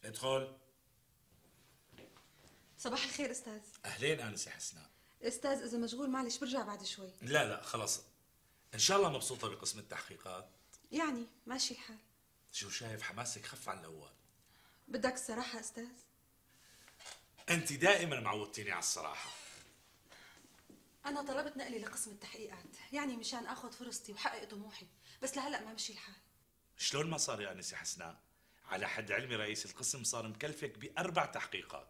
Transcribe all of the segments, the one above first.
ادخل. صباح الخير استاذ. اهلين انسه حسناء. استاذ اذا مشغول معلش برجع بعد شوي. لا خلص. ان شاء الله مبسوطه بقسم التحقيقات؟ يعني ماشي الحال. شو شايف حماسك خف عن الاول. بدك الصراحه استاذ؟ انت دائما معودتيني على الصراحه. انا طلبت نقلي لقسم التحقيقات يعني مشان اخذ فرصتي وحقق طموحي، بس لهلا ما مشي الحال. شلون ما صار يا انسه حسناء؟ على حد علمي رئيس القسم صار مكلفك ب4 تحقيقات.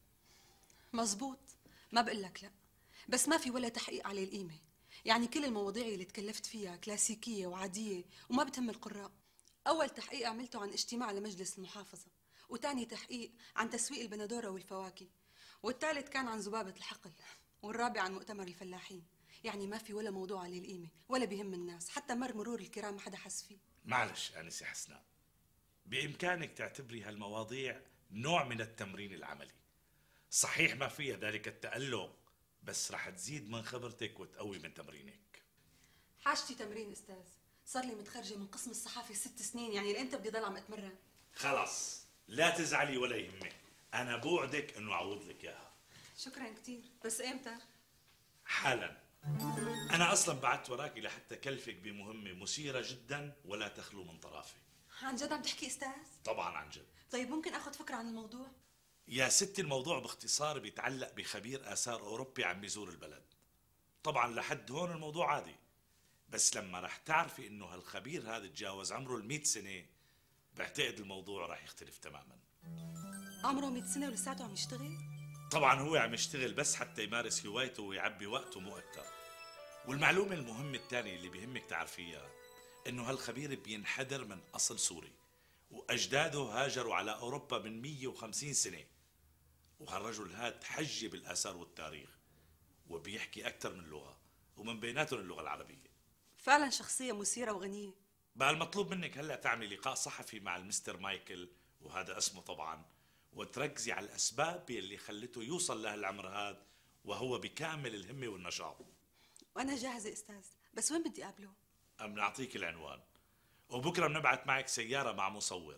مزبوط، ما بقول لك لا، بس ما في ولا تحقيق عليه القيمه. يعني كل المواضيع اللي تكلفت فيها كلاسيكيه وعاديه وما بتهم القراء. اول تحقيق عملته عن اجتماع لمجلس المحافظه، وثاني تحقيق عن تسويق البندوره والفواكه، والثالث كان عن ذبابه الحقل، والرابع عن مؤتمر الفلاحين. يعني ما في ولا موضوع عليه القيمه ولا بهم الناس، حتى مرور الكرام ما حدا حس فيه. معلش انسه حسناء، بامكانك تعتبري هالمواضيع نوع من التمرين العملي. صحيح ما فيها ذلك التألق، بس رح تزيد من خبرتك وتقوي من تمرينك. حاجتي تمرين استاذ، صار لي متخرجه من قسم الصحافه 6 سنين، يعني لامتى بدي ضل عم اتمرن؟ خلص لا تزعلي ولا يهمك، انا بوعدك انه اعوض لك اياها. شكرا كثير، بس امتى؟ حالا. انا اصلا بعت وراكي لحتى كلفك بمهمه مثيره جدا ولا تخلو من طرافي. عن جد عم تحكي استاذ؟ طبعا عن جد. طيب ممكن اخذ فكره عن الموضوع؟ يا ستي الموضوع باختصار بيتعلق بخبير آثار أوروبي عم بيزور البلد. طبعا لحد هون الموضوع عادي، بس لما رح تعرفي إنه هالخبير هذا تجاوز عمره 100 سنة بعتقد الموضوع رح يختلف تماما. عمره 100 سنه ولساته عم يشتغل؟ طبعا هو عم يشتغل بس حتى يمارس هوايته ويعبي وقته مو أكتر. والمعلومة المهمة الثانية اللي بيهمك تعرفيها إنه هالخبير بينحدر من أصل سوري، وأجداده هاجروا على أوروبا من 150 سنة، وهالرجل هاد حجي بالآثار والتاريخ، وبيحكي أكثر من لغة ومن بيناتهم اللغة العربية. فعلا شخصية مثيرة وغنية. بقى المطلوب منك هلأ تعملي لقاء صحفي مع المستر مايكل، وهذا اسمه طبعا، وتركزي على الأسباب اللي خلته يوصل لهالعمر هاد وهو بكامل الهمة والنشاط. وأنا جاهزة أستاذ، بس وين بدي أقابله؟ نعطيك العنوان، وبكرة بنبعت معك سيارة مع مصور.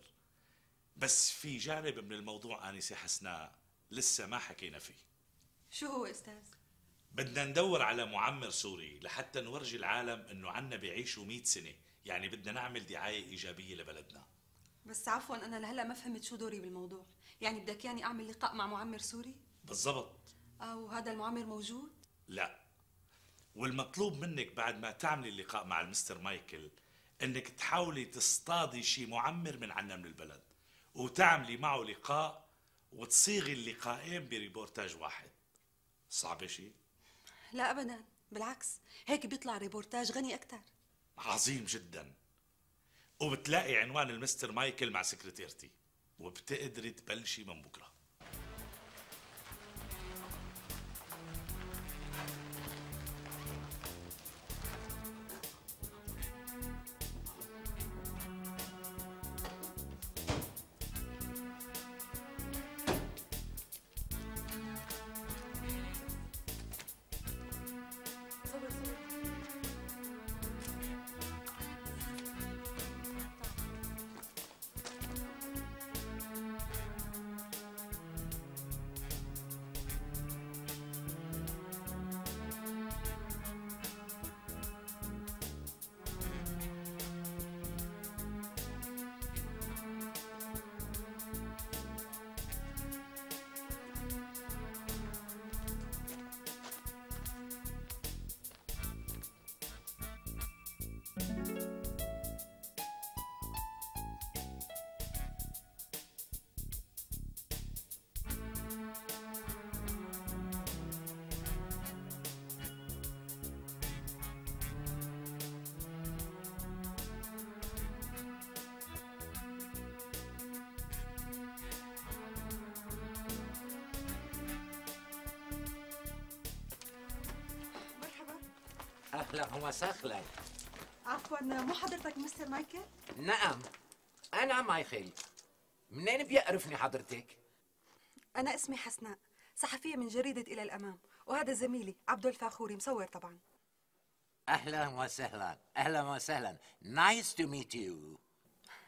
بس في جانب من الموضوع آنسة حسناء لسه ما حكينا فيه. شو هو أستاذ؟ بدنا ندور على معمر سوري لحتى نورجي العالم انه عنا بيعيشوا 100 سنة، يعني بدنا نعمل دعاية ايجابية لبلدنا. بس عفوا أنا لهلا ما فهمت شو دوري بالموضوع، يعني بدك يعني أعمل لقاء مع معمر سوري؟ بالضبط. وهذا المعمر موجود؟ لا، والمطلوب منك بعد ما تعملي اللقاء مع المستر مايكل انك تحاولي تصطادي شي معمر من عنا من البلد وتعملي معه لقاء وتصيغي اللقاءين بريبورتاج واحد. صعب شي؟ لا أبدا، بالعكس هيك بيطلع ريبورتاج غني أكثر. عظيم جدا. وبتلاقي عنوان المستر مايكل مع سكرتيرتي، وبتقدري تبلشي من بكره. أهلا وسهلا. عفوا مو حضرتك مستر مايكل؟ نعم أنا مايكل. منين بيعرفني حضرتك؟ أنا اسمي حسناء، صحفية من جريدة إلى الأمام، وهذا زميلي عبد الفاخوري مصور طبعا. أهلا وسهلا. أهلا وسهلا. Nice to meet you.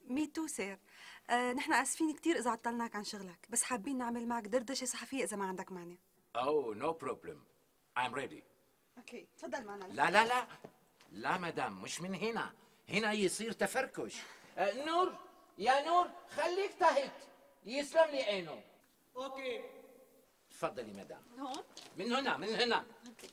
مي تو سير. نحن اسفين كثير اذا عطلناك عن شغلك، بس حابين نعمل معك دردشه صحفيه اذا ما عندك مانع. Oh, no problem. I'm ready. اوكي تفضل معنا. لا لا لا لا مدام، مش من هنا. هنا يصير تفركش. نور، يا نور خليك تحت. يسلم لي عينه. اوكي. تفضلي مدام. هون. من هنا من هنا. اوكي.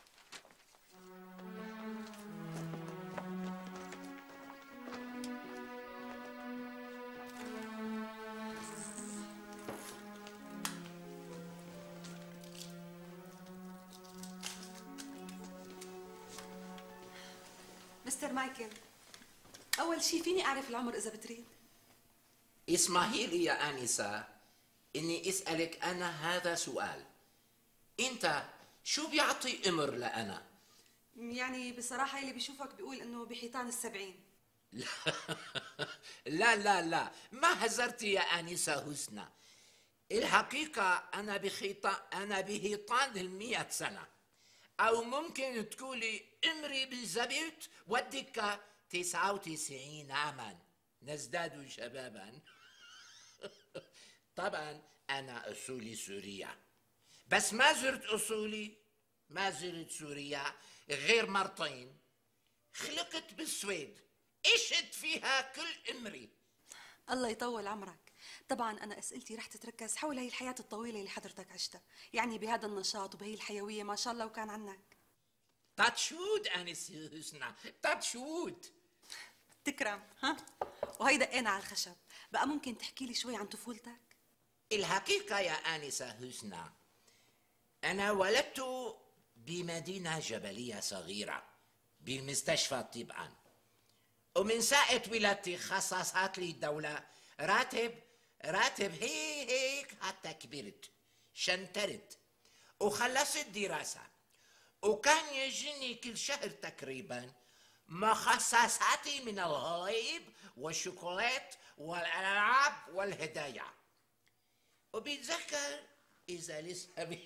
مستر مايكل، أول شي فيني أعرف العمر إذا بتريد؟ اسمحي لي يا آنسة إني أسألك أنا هذا سؤال. أنت شو بيعطي أمر لأنا؟ يعني بصراحة اللي بيشوفك بيقول إنه بحيطان ال70. لا لا لا، ما هزرتي يا آنسة حسنى. الحقيقة أنا بحيطان ال100 سنة، أو ممكن تقولي أمري بالضبط ودك 99 عاما، نزداد شبابا. طبعا أنا أصولي سوريا، بس ما زرت سوريا غير مرتين. خلقت بالسويد، عشت فيها كل عمري. الله يطول عمرك. طبعا أنا أسئلتي رح تتركز حول هي الحياة الطويلة اللي حضرتك عشتها، يعني بهذا النشاط وبهي الحيوية ما شاء الله وكان عنك. تاتشود أنسة حسنى، تاتشود. تكرم ها. وهي دقينا على الخشب. بقى ممكن تحكي لي شوي عن طفولتك؟ الحقيقة يا آنسة حسنى، أنا ولدت بمدينة جبلية صغيرة بالمستشفى طبعا، ومن ساعة ولادتي خصصت لي الدولة راتب هيك حتى كبرت، شنترت وخلصت دراسة، وكان يجيني كل شهر تقريبا مخصصاتي من الغيب والشوكولات والألعاب والهدايا. وبيتذكر إذا لسه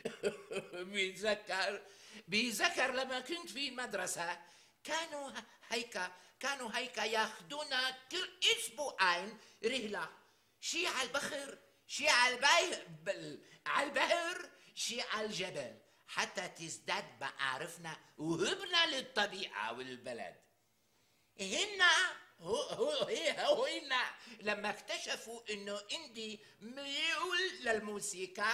بيتذكر لما كنت في المدرسة كانوا هيك ياخدونا كل أسبوعين رحلة، شي على البحر شي على البحر شي على الجبل، حتى تزداد معارفنا وهبنا للطبيعة والبلد. هنا لما اكتشفوا انه عندي ميول للموسيقى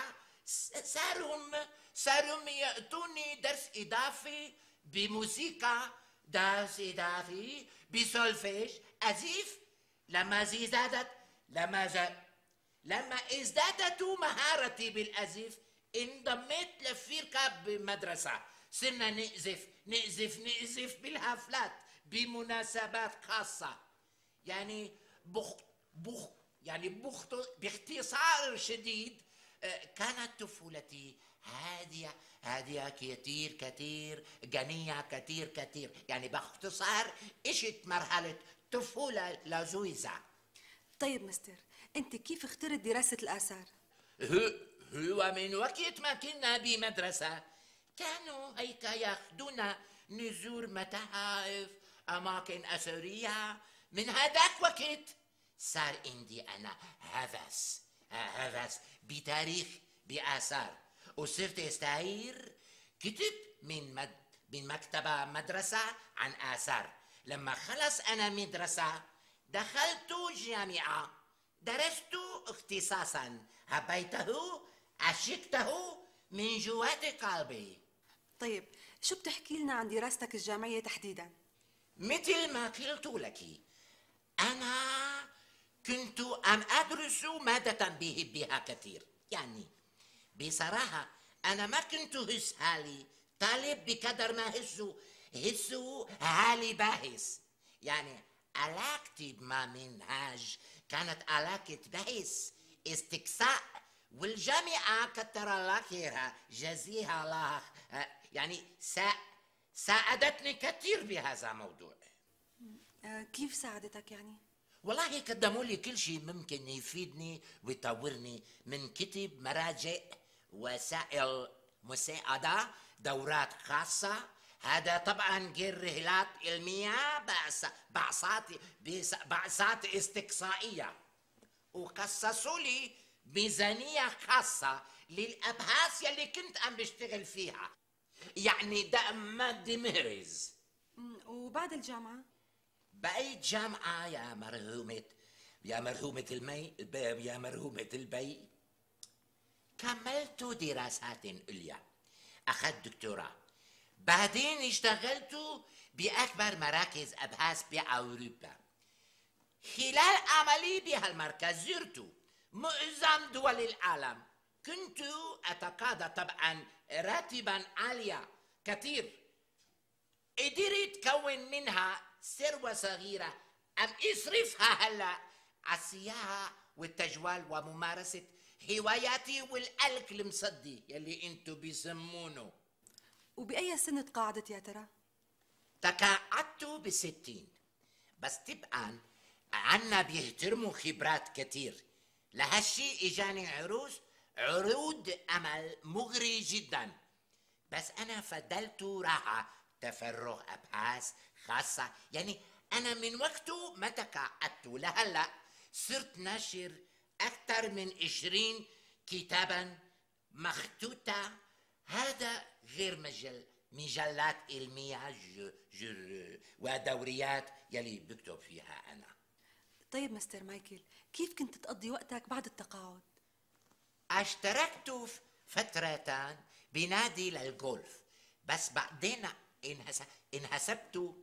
صاروا يعطوني درس اضافي بموسيقى، درس اضافي بسولفيج عزيف. لما ازدادت مهارتي بالعزف انضميت لفرقة بمدرسة، صرنا نعزف بالحفلات بمناسبات خاصة. يعني باختصار شديد كانت طفولتي هادية كتير غنية كتير. يعني باختصار عشت مرحلة طفولة لذيذة. طيب مستر، أنت كيف اخترت دراسة الآثار؟ هو من وقت ما كنا بمدرسة كانوا هيك ياخدونا نزور متاحف، أماكن أثرية. من هذاك وقت صار عندي أنا هوس بتاريخ بآثار، وصرت استعير كتب من مكتبة مدرسة عن آثار. لما خلص أنا مدرسة دخلت جامعة، درست اختصاصا حبيته عشقته من جوات قلبي. طيب شو بتحكي لنا عن دراستك الجامعية تحديدا؟ مثل ما قلت لك، أنا كنت أدرس مادة بحبها كثير. يعني بصراحة أنا ما كنت هس حالي طالب بقدر ما هسه حالي باحث. يعني علاقتي بما منهاج كانت علاقة بحث استقصاء، والجامعة كتر الله خيرها جزيها الله يعني ساعدتني كثير بهذا الموضوع. كيف ساعدتك يعني؟ والله قدموا لي كل شيء ممكن يفيدني ويطورني، من كتب، مراجع، وسائل مساعدة، دورات خاصة، هذا طبعا غير رحلات علمية، بعثات استقصائية، وخصصوا لي ميزانية خاصة للأبحاث يلي كنت عم بشتغل فيها، يعني مادي مهرز. وبعد الجامعة؟ بأي جامعة يا مرهومة يا مرهومة البي، كملت دراسات عليا، أخذت دكتوراه، بعدين اشتغلت بأكبر مراكز أبحاث بأوروبا. خلال عملي بهالمركز زرت معظم دول العالم، كنت أتقاضى طبعا راتبا عاليا كثير، قدرت كون منها ثروة صغيرة أم أصرفها هلا على السياحة والتجوال وممارسة هواياتي والألك المصدي يلي انتو بيسمونه. وبأي سن تقاعدت يا ترى؟ تقاعدت ب60، بس طبعا عنا بيحترموا خبرات كتير، لهالشي اجاني عروض عمل مغري جدا، بس انا فضلت راحة تفرغ ابحاث خاصة. يعني انا من وقته ما تقاعدت لهلا صرت ناشر اكثر من 20 كتابا مخطوطة، هذا غير مجلات علمية ودوريات يلي بكتب فيها أنا. طيب مستر مايكل، كيف كنت تقضي وقتك بعد التقاعد؟ اشتركت فترة بنادي للجولف، بس بعدين انهسبت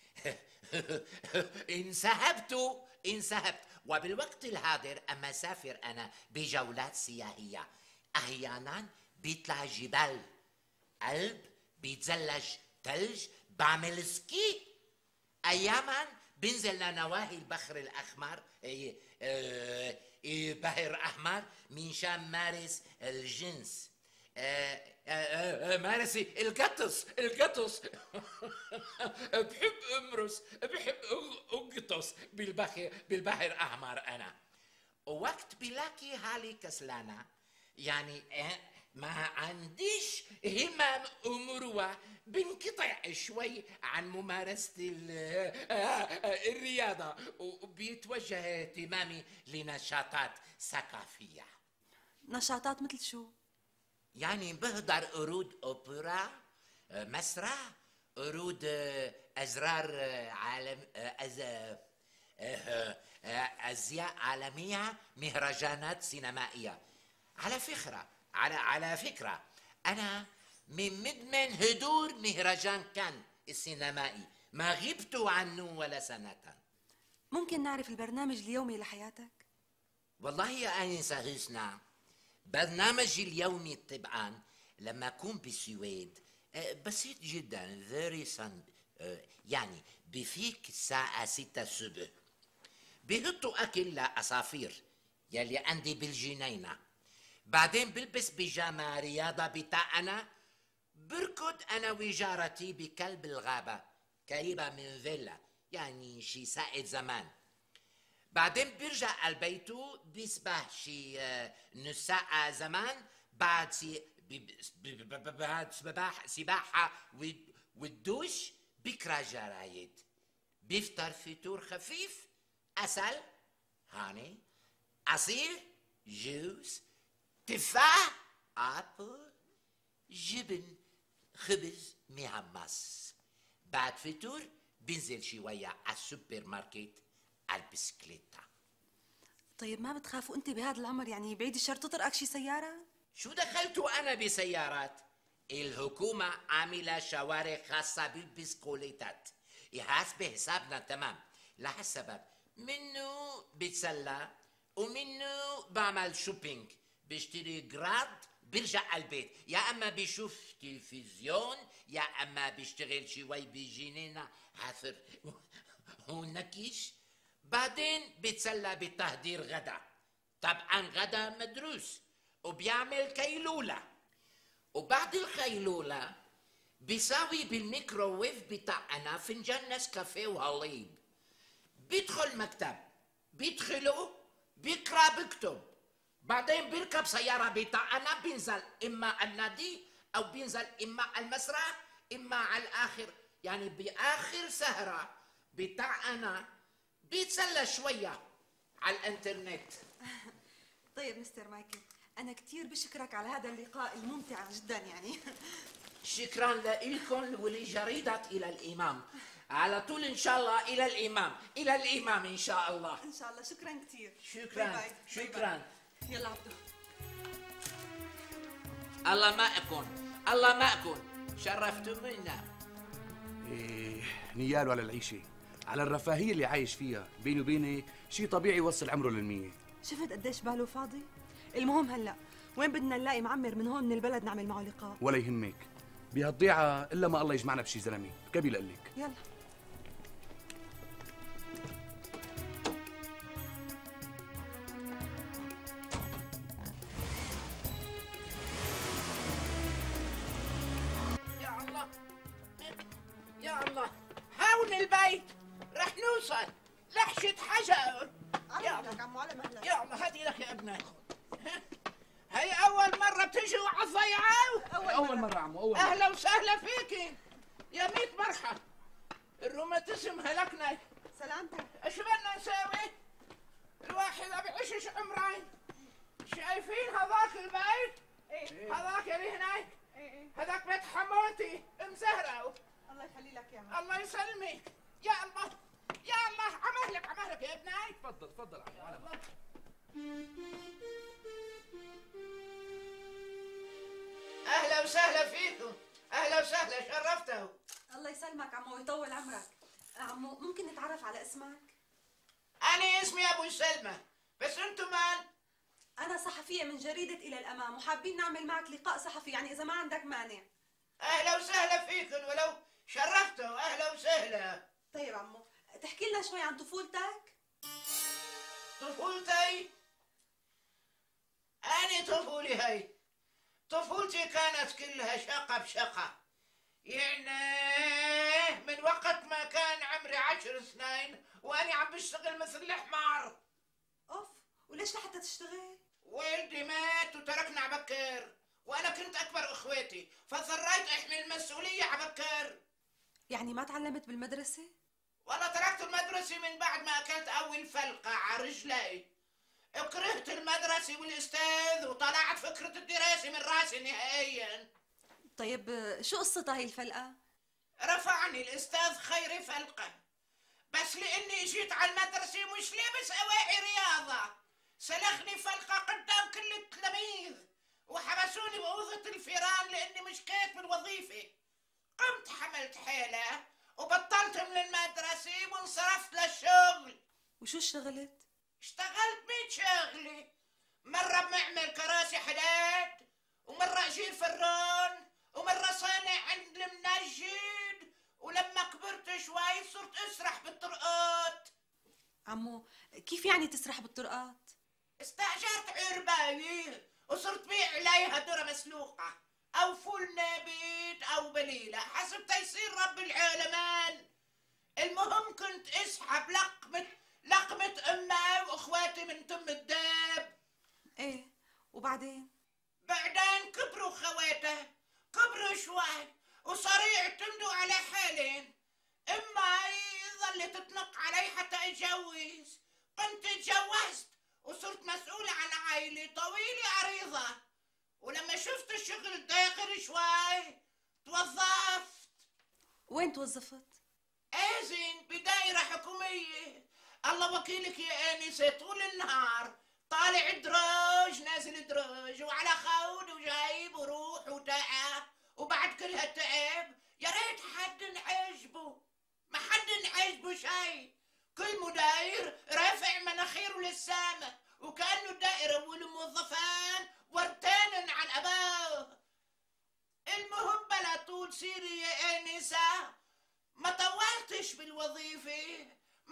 انسحبت، وبالوقت الحاضر أما أسافر أنا بجولات سياحية، أحيانا بيطلع جبال قلب، بيتزلج ثلج، بعمل سكي، أياما بنزل لنواحي البحر الأحمر، بحر أحمر، منشان مارس الجنس، مارس القطس بحب امرس، بحب اقطس بالبحر الاحمر انا. ووقت بلاقي حالي كسلانة، يعني ما عنديش همم ومروة، بنقطع شوي عن ممارسة الرياضة، وبيتوجه اهتمامي لنشاطات ثقافية. نشاطات مثل شو؟ يعني بهدر عروض اوبرا، مسرح، عروض ازرار عالم، ازياء عالميه، مهرجانات سينمائيه. على فكره انا من مدمن حضور مهرجان كان السينمائي، ما غبت عنه ولا سنه. ممكن نعرف البرنامج اليومي لحياتك؟ والله يا انسه حسنى، برنامجي اليومي طبعا لما أكون بالسويد بسيط جدا، يعني بفيك الساعة 6 الصبح، بيحطوا أكل لأصافير يلي عندي بالجنينة، بعدين بلبس بيجامة رياضة بتاعنا، بركض أنا وجارتي بكلب الغابة قريبة من فيلا، يعني شي ساعة زمان، بعدين بيرجع البيت بيسبح شي نص ساعة زمان، بعد سباحة والدوش بيقرا جرايد، بيفطر فطور خفيف، عسل، هاني، عصير، جوز، تفاح، ابل، جبن، خبز محمص. بعد فطور بنزل شوية على السوبر ماركت على البسكليتة. طيب ما بتخافوا انت بهذا العمر، يعني بعيد الشر تطرقك شي سيارة؟ شو دخلتوا انا بسيارات؟ الحكومة عاملة شوارع خاصة بالبسكوليتات، يحاسب حسابنا تمام، لهالسبب منه بتسلى ومنه بعمل شوبينج، بشتري جراد برجع البيت، يا اما بشوف تلفزيون، يا اما بشتغل شوي بجنينة حفر ونكيش، بعدين بتسلى بتحضير غدا، طبعا غدا مدروس، وبيعمل كيلولة، وبعد الخيلولة بيساوي بالميكروويف بتاعنا فنجان نسكافيه وحليب، بيدخل مكتب، بيدخله بيقرا بيكتب، بعدين بيركب سيارة بتاعنا، بينزل إما النادي أو بينزل إما المسرح، اما على الاخر يعني باخر سهره بتاع انا بيتسلى شويه على الانترنت. طيب مستر مايكل، انا كثير بشكرك على هذا اللقاء الممتع جدا يعني. شكرا لكم ولجريدة إلى الإمام، على طول إن شاء الله إلى الإمام، إلى الإمام إن شاء الله. ان شاء الله. شكرا كثير. شكرا. باي باي. شكرا. باي باي. يلا عبدو. الله معكم، الله معكم، شرفتمونا. إيه نياله على العيشة، على الرفاهية اللي عايش فيها. بيني وبينك شيء طبيعي يوصل عمره لل100. شفت قديش باله فاضي؟ المهم هلا وين بدنا نلاقي معمر من هون من البلد نعمل معه لقاء؟ ولا يهمك، بهالضيعة إلا ما الله يجمعنا بشي زلمة قبل قال لك. يلا. يا الله يا الله، هون البيت رح نوصل. لحشة حجر. يا الله عمو على مهلك. يا الله، هاتي لك يا ابني. هي أول مرة بتجوا على الضيعة؟ أول مرة عمو، أول مرة. أهلا وسهلا فيكي يا 100 مرحب. الروماتيزم هلكنا. سلامتك. ايش بدنا نسوي؟ الواحد ما بيعيشش عمرين. شايفين هذاك البيت؟ ايه هذاك اللي هناك؟ ايه هذاك بيت حموتي مزهرة. الله يخلي لك يا الله يسلمك. يا الله يا الله، عمهلك عمهلك يا ابني. تفضل تفضل عمو على الله. اهلا وسهلا فيكم، اهلا وسهلا، شرفتوا. الله يسلمك عمو ويطول عمرك. عمو ممكن نتعرف على اسمك؟ انا اسمي ابو سلمى، بس انتم من؟ انا صحفيه من جريده الى الامام وحابين نعمل معك لقاء صحفي، يعني اذا ما عندك مانع. اهلا وسهلا فيكم، ولو شرفتوا. اهلا وسهلا. طيب عمو تحكي لنا شوي عن طفولتك؟ طفولتي؟ أنا طفولتي كانت كلها شقة بشقة. يعني من وقت ما كان عمري 10 سنين وأنا عم بشتغل مثل الحمار. اوف، وليش لحتى تشتغل؟ والدي مات وتركنا عبكر، وأنا كنت أكبر إخواتي فاضطريت أحمل المسؤولية عبكر. يعني ما تعلمت بالمدرسة؟ والله تركت المدرسة من بعد ما أكلت أول فلقة على رجلي. كرهت المدرسة والأستاذ وطلعت فكرة الدراسة من راسي نهائيا. طيب شو قصتها هي الفلقة؟ رفعني الأستاذ خيري فلقة، بس لأني جيت على المدرسة مش لابس أواعي رياضة سلخني فلقة قدام كل التلاميذ وحبسوني بأوضة الفيران لأني مش كاتب الوظيفة. قمت حملت حيلة وبطلت من المدرسة وانصرفت للشغل. وشو اشتغلت؟ اشتغلت 100 شغلة، مرة بمعمل كراسي حداد، ومرة أجير فران، ومرة صانع عند المنجد، ولما كبرت شوي صرت أسرح بالطرقات. عمو كيف يعني تسرح بالطرقات؟ استأجرت عرباية وصرت بيع عليها ذرة مسلوقة أو فول نابت أو بليلة حسب تيسير رب العالمين. المهم كنت أسحب لقمة أمي وأخواتي من تم الداب. ايه وبعدين؟ بعدين كبروا خواتي، كبروا شوي وصاروا يعتمدوا على حالين. أمي ظلت تنق علي حتى أتجوز. قمت اتجوزت وصرت مسؤولة عن عائلة طويلة عريضة. ولما شفت الشغل داخل شوي توظفت. وين توظفت؟ آذن بدايرة حكومية. الله وكيلك يا آنسة، طول النهار طالع دراج نازل دراج وعلى خود وجايب وروح وتعب، وبعد كل هالتعب يا ريت حد نعجبه. ما حد نعجبه شيء. كل مداير رافع مناخيره للسما وكأنه الدائرة والموظفان ورتان عن أباه. المهم بلا طول سيري يا آنسة، ما طولتش بالوظيفة.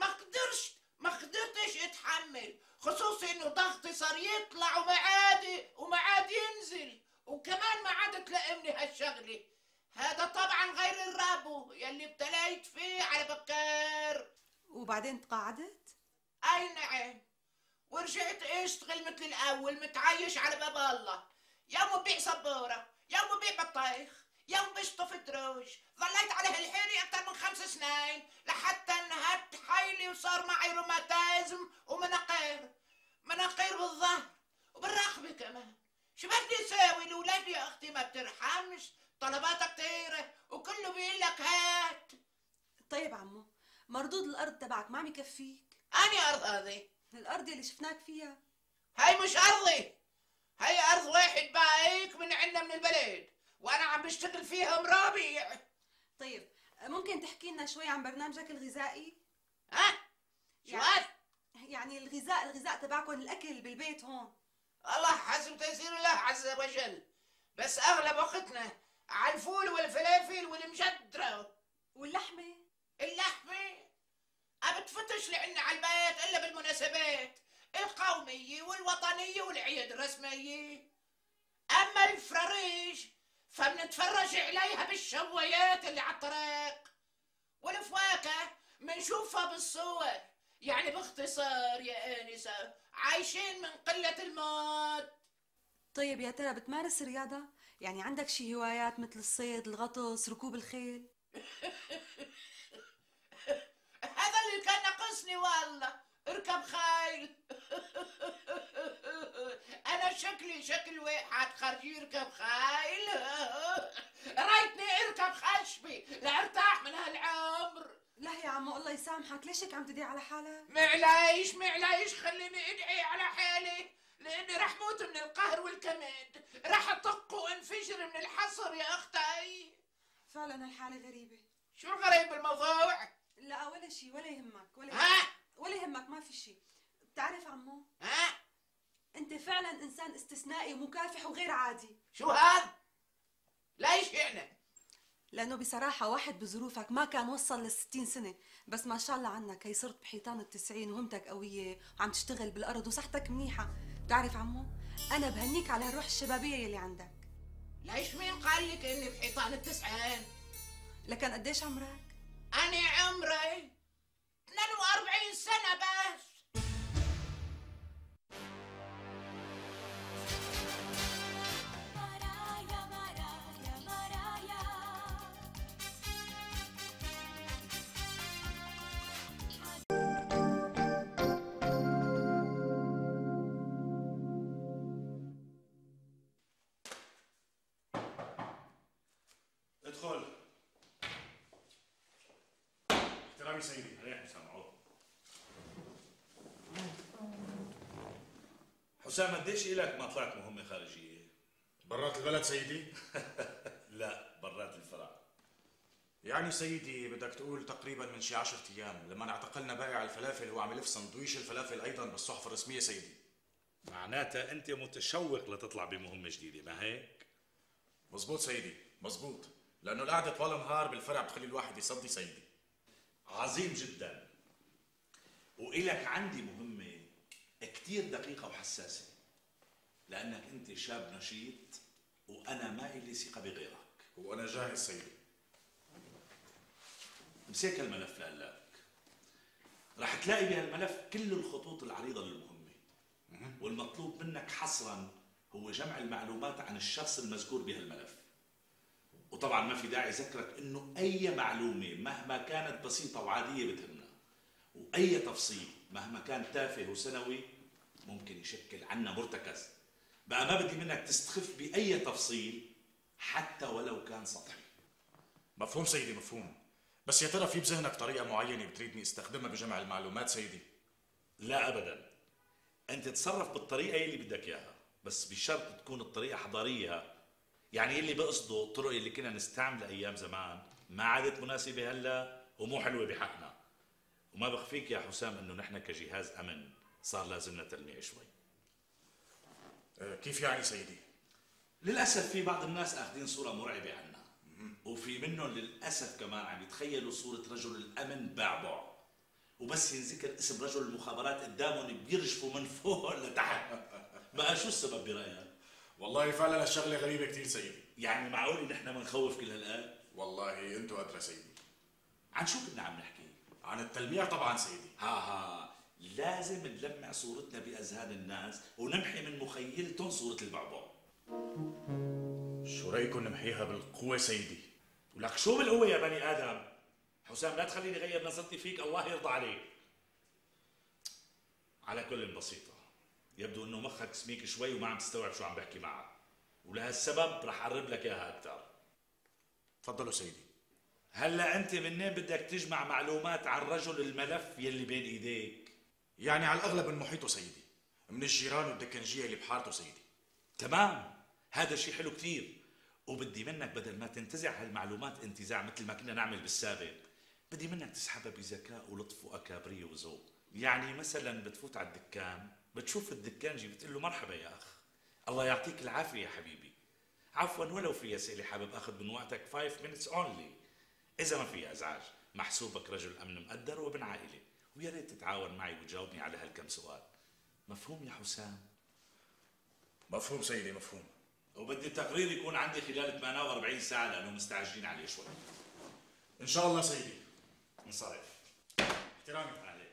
ما قدرتش اتحمل، خصوصي انه ضغطي صار يطلع ومعاد ينزل، وكمان ما عاد تلائمني هالشغلة. هذا طبعا غير الرابو يلي ابتليت فيه على بكار. وبعدين تقاعدت؟ اي نعم، ورجعت اشتغل مثل الاول متعايش على باب الله. يوم ببيع صبورة، يوم ببيع بطايخ، يوم بشطف دروج. ظليت على هالحيري اكثر من 5 سنين لحتى انهدت حيلي وصار معي روماتيزم ومناقير بالظهر وبالرقبه كمان. شو بدي اسوي؟ الاولاد يا اختي ما بترحمش، طلباتها كثيره وكله بيقول لك هات. طيب عمو، مردود الارض تبعك ما عم يكفيك؟ اني ارض هذه؟ الارض اللي شفناك فيها. هاي مش ارضي، هي ارض واحد بايك من عندنا من البلد وانا عم بشتغل فيها مرابع. طيب ممكن تحكي لنا شوي عن برنامجك الغذائي؟ ها؟ شو هاد؟ يعني الغذاء تبعكم، الاكل بالبيت هون. الله حسب تيسير الله عز وجل، بس اغلب وقتنا على الفول والفلافل والمجدرة واللحمه. اللحمة بتفتش لعنا على البيت الا بالمناسبات القومية والوطنية والعيد الرسمية. اما الفراريج فبنتفرج عليها بالشوايات اللي على الطريق، والفواكه منشوفها بالصور. يعني باختصار يا آنسة عايشين من قلة الموت. طيب يا ترى بتمارس رياضة؟ يعني عندك شي هوايات مثل الصيد، الغطس، ركوب الخيل؟ هذا اللي كان ناقصني والله، اركب خيل. انا شكلي شكل واحد خرج يركب خيل. ريتني اركب خشبي لارتاح من هالعمر. لا يا عمو الله يسامحك، ليش هيك عم تدعي على حالك؟ معليش خليني ادعي على حالي، لاني رح موت من القهر والكماد، رح اطق وانفجر من الحصر يا اختي. فعلا هالحالة غريبة. شو الغريب بالموضوع؟ لا ولا شي، ولا يهمك ها؟ ولا يهمك، ما في شي. بتعرف عمو، ها؟ انت فعلا انسان استثنائي ومكافح وغير عادي. شو هاد؟ ليش يعني؟ لانه بصراحة واحد بظروفك ما كان وصل ل60 سنة، بس ما شاء الله عنك هي صرت بحيطان ال90 وهمتك قوية وعم تشتغل بالارض وصحتك منيحة. بتعرف عمو، انا بهنيك على هالروح الشبابية يلي عندك. ليش مين قال لك اني بحيطان ال90؟ لكن قديش عمرك؟ أنا عمري 42 سنة بس. ادخل. احترامي سيدي. ريح سامعوه. حسام قديش إلك ما طلعت مهمة خارجية؟ برات البلد سيدي؟ لا، برات الفرع. يعني سيدي بدك تقول تقريبا من شي 10 ايام لما اعتقلنا بائع الفلافل وعم يلف سندويش الفلافل ايضا بالصحف الرسميه سيدي. معناتها انت متشوق لتطلع بمهمة جديدة، ما هيك؟ مزبوط سيدي مزبوط، لانه القعده طوال النهار بالفرع بتخلي الواحد يصدي سيدي. عظيم جدا. وإلك عندي مهمة كتير دقيقة وحساسة، لأنك أنت شاب نشيط وأنا ما إلي ثقة بغيرك. وانا جاهز سيدي. امسك الملف لقلك. رح تلاقي بهالملف كل الخطوط العريضة للمهمة، والمطلوب منك حصرا هو جمع المعلومات عن الشخص المذكور بهالملف. وطبعا ما في داعي ذكرك انه اي معلومة مهما كانت بسيطة وعادية بتهمنا، واي تفصيل مهما كان تافه وسنوي ممكن يشكل عنا مرتكز. بقى ما بدي منك تستخف باي تفصيل حتى ولو كان سطحي. مفهوم سيدي مفهوم، بس يا ترى في بذهنك طريقه معينه بتريدني استخدمها بجمع المعلومات سيدي؟ لا ابدا، انت تصرف بالطريقة اللي بدك اياها، بس بشرط تكون الطريقة حضارية. يعني اللي بقصده الطرق اللي كنا نستعملها ايام زمان ما عادت مناسبة هلا ومو حلوة بحقنا. وما بخفيك يا حسام انه نحن كجهاز امن صار لازمنا تلميع شوي. كيف يعني سيدي؟ للاسف في بعض الناس اخذين صورة مرعبة عنا، وفي منهم للاسف كمان عم يتخيلوا صورة رجل الامن بعبع، وبس ينذكر اسم رجل المخابرات قدامهم بيرجفوا من فوق لتحت. بقى شو السبب برايك؟ والله فعلا هالشغله غريبه كثير سيدي. يعني معقول نحن بنخوف كل هالقد؟ والله انتوا ادرى سيدي. عن شو كنا عم نحكي؟ عن التلميع طبعا سيدي. ها لازم نلمع صورتنا باذهان الناس ونمحي من مخيلتهم صورة البعبع. شو رايكم نمحيها بالقوه سيدي؟ ولك شو بالقوة يا بني آدم؟ حسام لا تخليني غير نظرتي فيك، الله يرضى عليك. على كل بسيطة، يبدو انه مخك سميك شوي وما عم تستوعب شو عم بحكي معك، ولهالسبب رح اقرب لك اياها اكثر. تفضلوا سيدي. هلا انت منين بدك تجمع معلومات عن رجل الملف يلي بين ايديك؟ يعني على الاغلب من محيطه سيدي، من الجيران والدكنجيه اللي بحارته سيدي. تمام، هذا شيء حلو كثير، وبدي منك بدل ما تنتزع هالمعلومات انتزاع مثل ما كنا نعمل بالسابق، بدي منك تسحبها بذكاء ولطف واكابريه وذوق. يعني مثلا بتفوت على الدكان، بتشوف الدكانجي بتقول له مرحبا يا اخ، الله يعطيك العافيه يا حبيبي، عفوا ولو في اسئله حابب اخذ من وقتك 5 minutes only، اذا ما في ازعاج محسوبك رجل امن مقدر وابن عائله، ويا ريت تتعاون معي وتجاوبني على هالكم سؤال. مفهوم يا حسام؟ مفهوم سيدي مفهوم. وبدي التقرير يكون عندي خلال 48 ساعه لانه مستعجلين عليه شوي. ان شاء الله سيدي. انصرف. احترامي. عليك.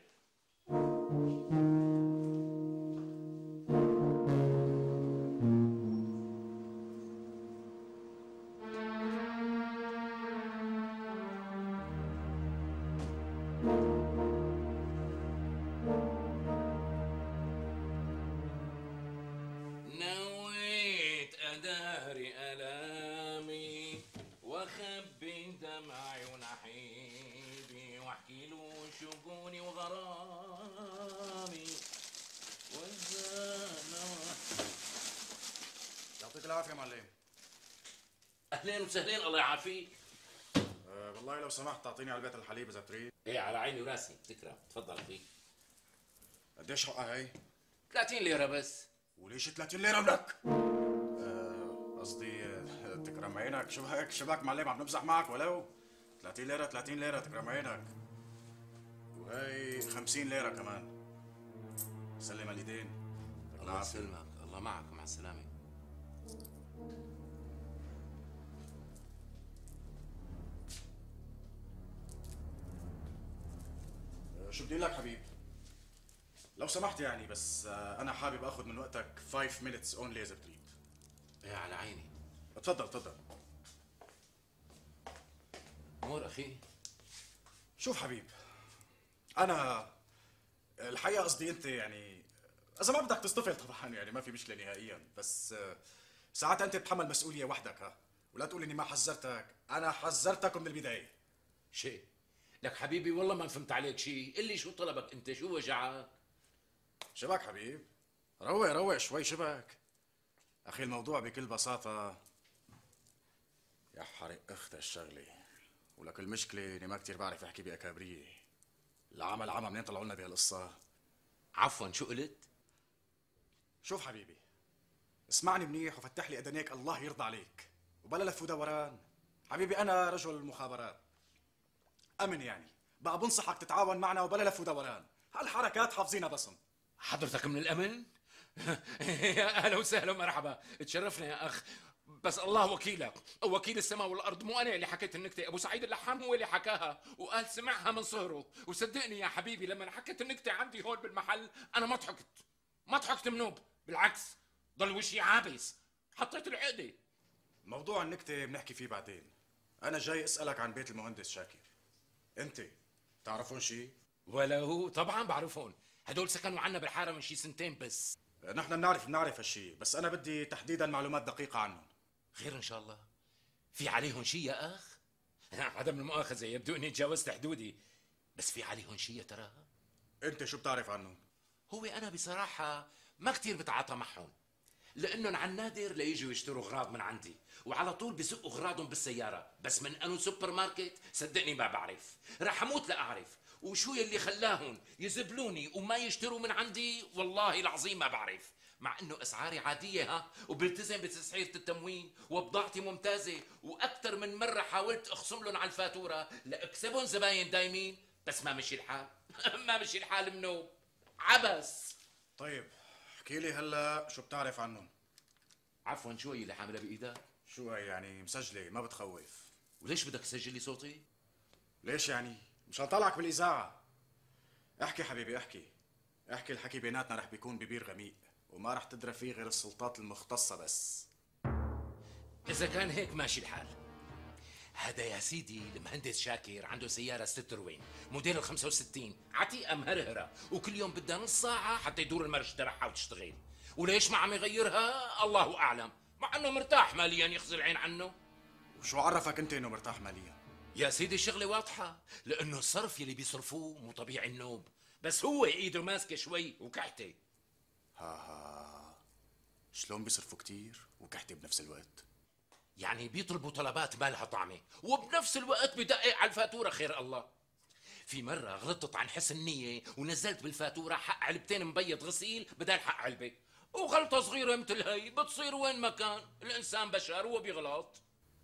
نويت أداري ألامي وأخبي دمعي ونحيبي وأحكي له شجوني وغرامي يعطيك العافيه معلم. أهلين وسهلين، الله يعافيك. والله لو سمحت تعطيني علبه الحليب اذا بتريد. إيه على عيني وراسي، تكرم، تفضل أخي. قديش حقها هي؟ 30 ليرة بس. وليش 30 ليره لك؟ قصدي تكرم عينك. شو هيك شباك معلم عم نمزح معك ولو 30 ليره 30 ليره تكرم عينك. وهي 50 ليره كمان. سلم اليدين. الله يسلمك، الله معك، مع السلامة. شو بدي لك حبيب؟ لو سمحت يعني بس انا حابب اخذ من وقتك 5 minutes only اذا بتريد. إيه على عيني. تفضل تفضل. أمور أخي. شوف حبيب، انا الحقيقه قصدي انت يعني اذا ما بدك تصطفل طبعا يعني ما في مشكله نهائيا، بس ساعات انت تتحمل مسؤوليه وحدك ها، ولا تقول اني ما حذرتك، انا حذرتك من البدايه. شيء لك حبيبي والله ما فهمت عليك شيء، قل لي شو طلبك أنت، شو وجعك؟ شبك حبيب، روق روق شوي شبك. اخي الموضوع بكل بساطه يا حرق اخت الشغله، ولك المشكله اني ما كثير بعرف احكي باكابريه. العمل عمى، منين طلعوا لنا بهالقصه؟ عفوا شو قلت؟ شوف حبيبي، اسمعني منيح وفتح لي اذنيك الله يرضى عليك، وبلا لف ودوران. حبيبي انا رجل المخابرات، امن يعني، بقى بنصحك تتعاون معنا وبلا لف ودوران، هالحركات حافظينها بصم. حضرتك من الأمن؟ يا أهلا وسهلا ومرحبا، تشرفنا يا أخ. بس الله وكيلك، وكيل السماء والأرض، مو أنا اللي حكيت النكتة، أبو سعيد اللحام هو اللي حكاها وقال سمعها من صهره. وصدقني يا حبيبي لما حكيت النكتة عندي هون بالمحل أنا ما ضحكت منوب، بالعكس ضل وشي عابس، حطيت العقدة. موضوع النكتة بنحكي فيه بعدين. أنا جاي أسألك عن بيت المهندس شاكر. أنت تعرفون شيء؟ ولا هو طبعا بعرفون، هدول سكنوا عنا بالحارة من شي 2 بس. نحن بنعرف هالشيء، بس أنا بدي تحديدا معلومات دقيقة عنهم. خير إن شاء الله. في عليهم شي يا أخ؟ عدم المؤاخذة، يبدو إني تجاوزت حدودي، بس في عليهم شي يا ترى؟ أنت شو بتعرف عنهم؟ هو أنا بصراحة ما كتير بتعاطى معهم، لأنهم عن نادر ليجوا يشتروا أغراض من عندي، وعلى طول بزقوا أغراضهم بالسيارة، بس من أنو سوبر ماركت صدقني ما بعرف، رح أموت لأعرف، وشو يلي خلاهم يزبلوني وما يشتروا من عندي والله العظيم ما بعرف، مع انه اسعاري عاديه ها، وبلتزم بتسعيره التموين وبضاعتي ممتازه، واكثر من مره حاولت اخصم لهم على الفاتوره لاكسبهم زباين دايمين، بس ما مشي الحال. ما مشي الحال منو عبس. طيب احكي لي هلا شو بتعرف عنهم؟ عفوا شو هي اللي حاملها بايدك؟ شو هي يعني مسجله ما بتخوف؟ وليش بدك تسجل لي صوتي؟ ليش يعني؟ مشان طلعك بالاذاعه. احكي حبيبي احكي، احكي الحكي بيناتنا رح بيكون ببير غميق، وما رح تدرى فيه غير السلطات المختصة بس. إذا كان هيك ماشي الحال. هذا يا سيدي المهندس شاكر عنده سيارة ستروين موديل ال 65 عتيقة مهرهرة، وكل يوم بدها نص ساعة حتى يدور المرش تبعها وتشتغل. وليش ما عم يغيرها الله أعلم، مع أنه مرتاح ماليا يخزي العين عنه. وشو عرفك انت انه مرتاح ماليا؟ يا سيدي الشغلة واضحة، لأنه الصرف يلي بيصرفوه مو طبيعي النوب، بس هو ايده ماسكة شوي وكحتة. ها شلون بيصرفوا كتير وكحتة بنفس الوقت؟ يعني بيطلبوا طلبات ما لها طعمة وبنفس الوقت بدقق على الفاتورة خير الله. في مرة غلطت عن حسن نية ونزلت بالفاتورة حق علبتين مبيض غسيل بدل حق علبة، وغلطة صغيرة مثل هي بتصير وين ما كان، الإنسان بشر هو بيغلط.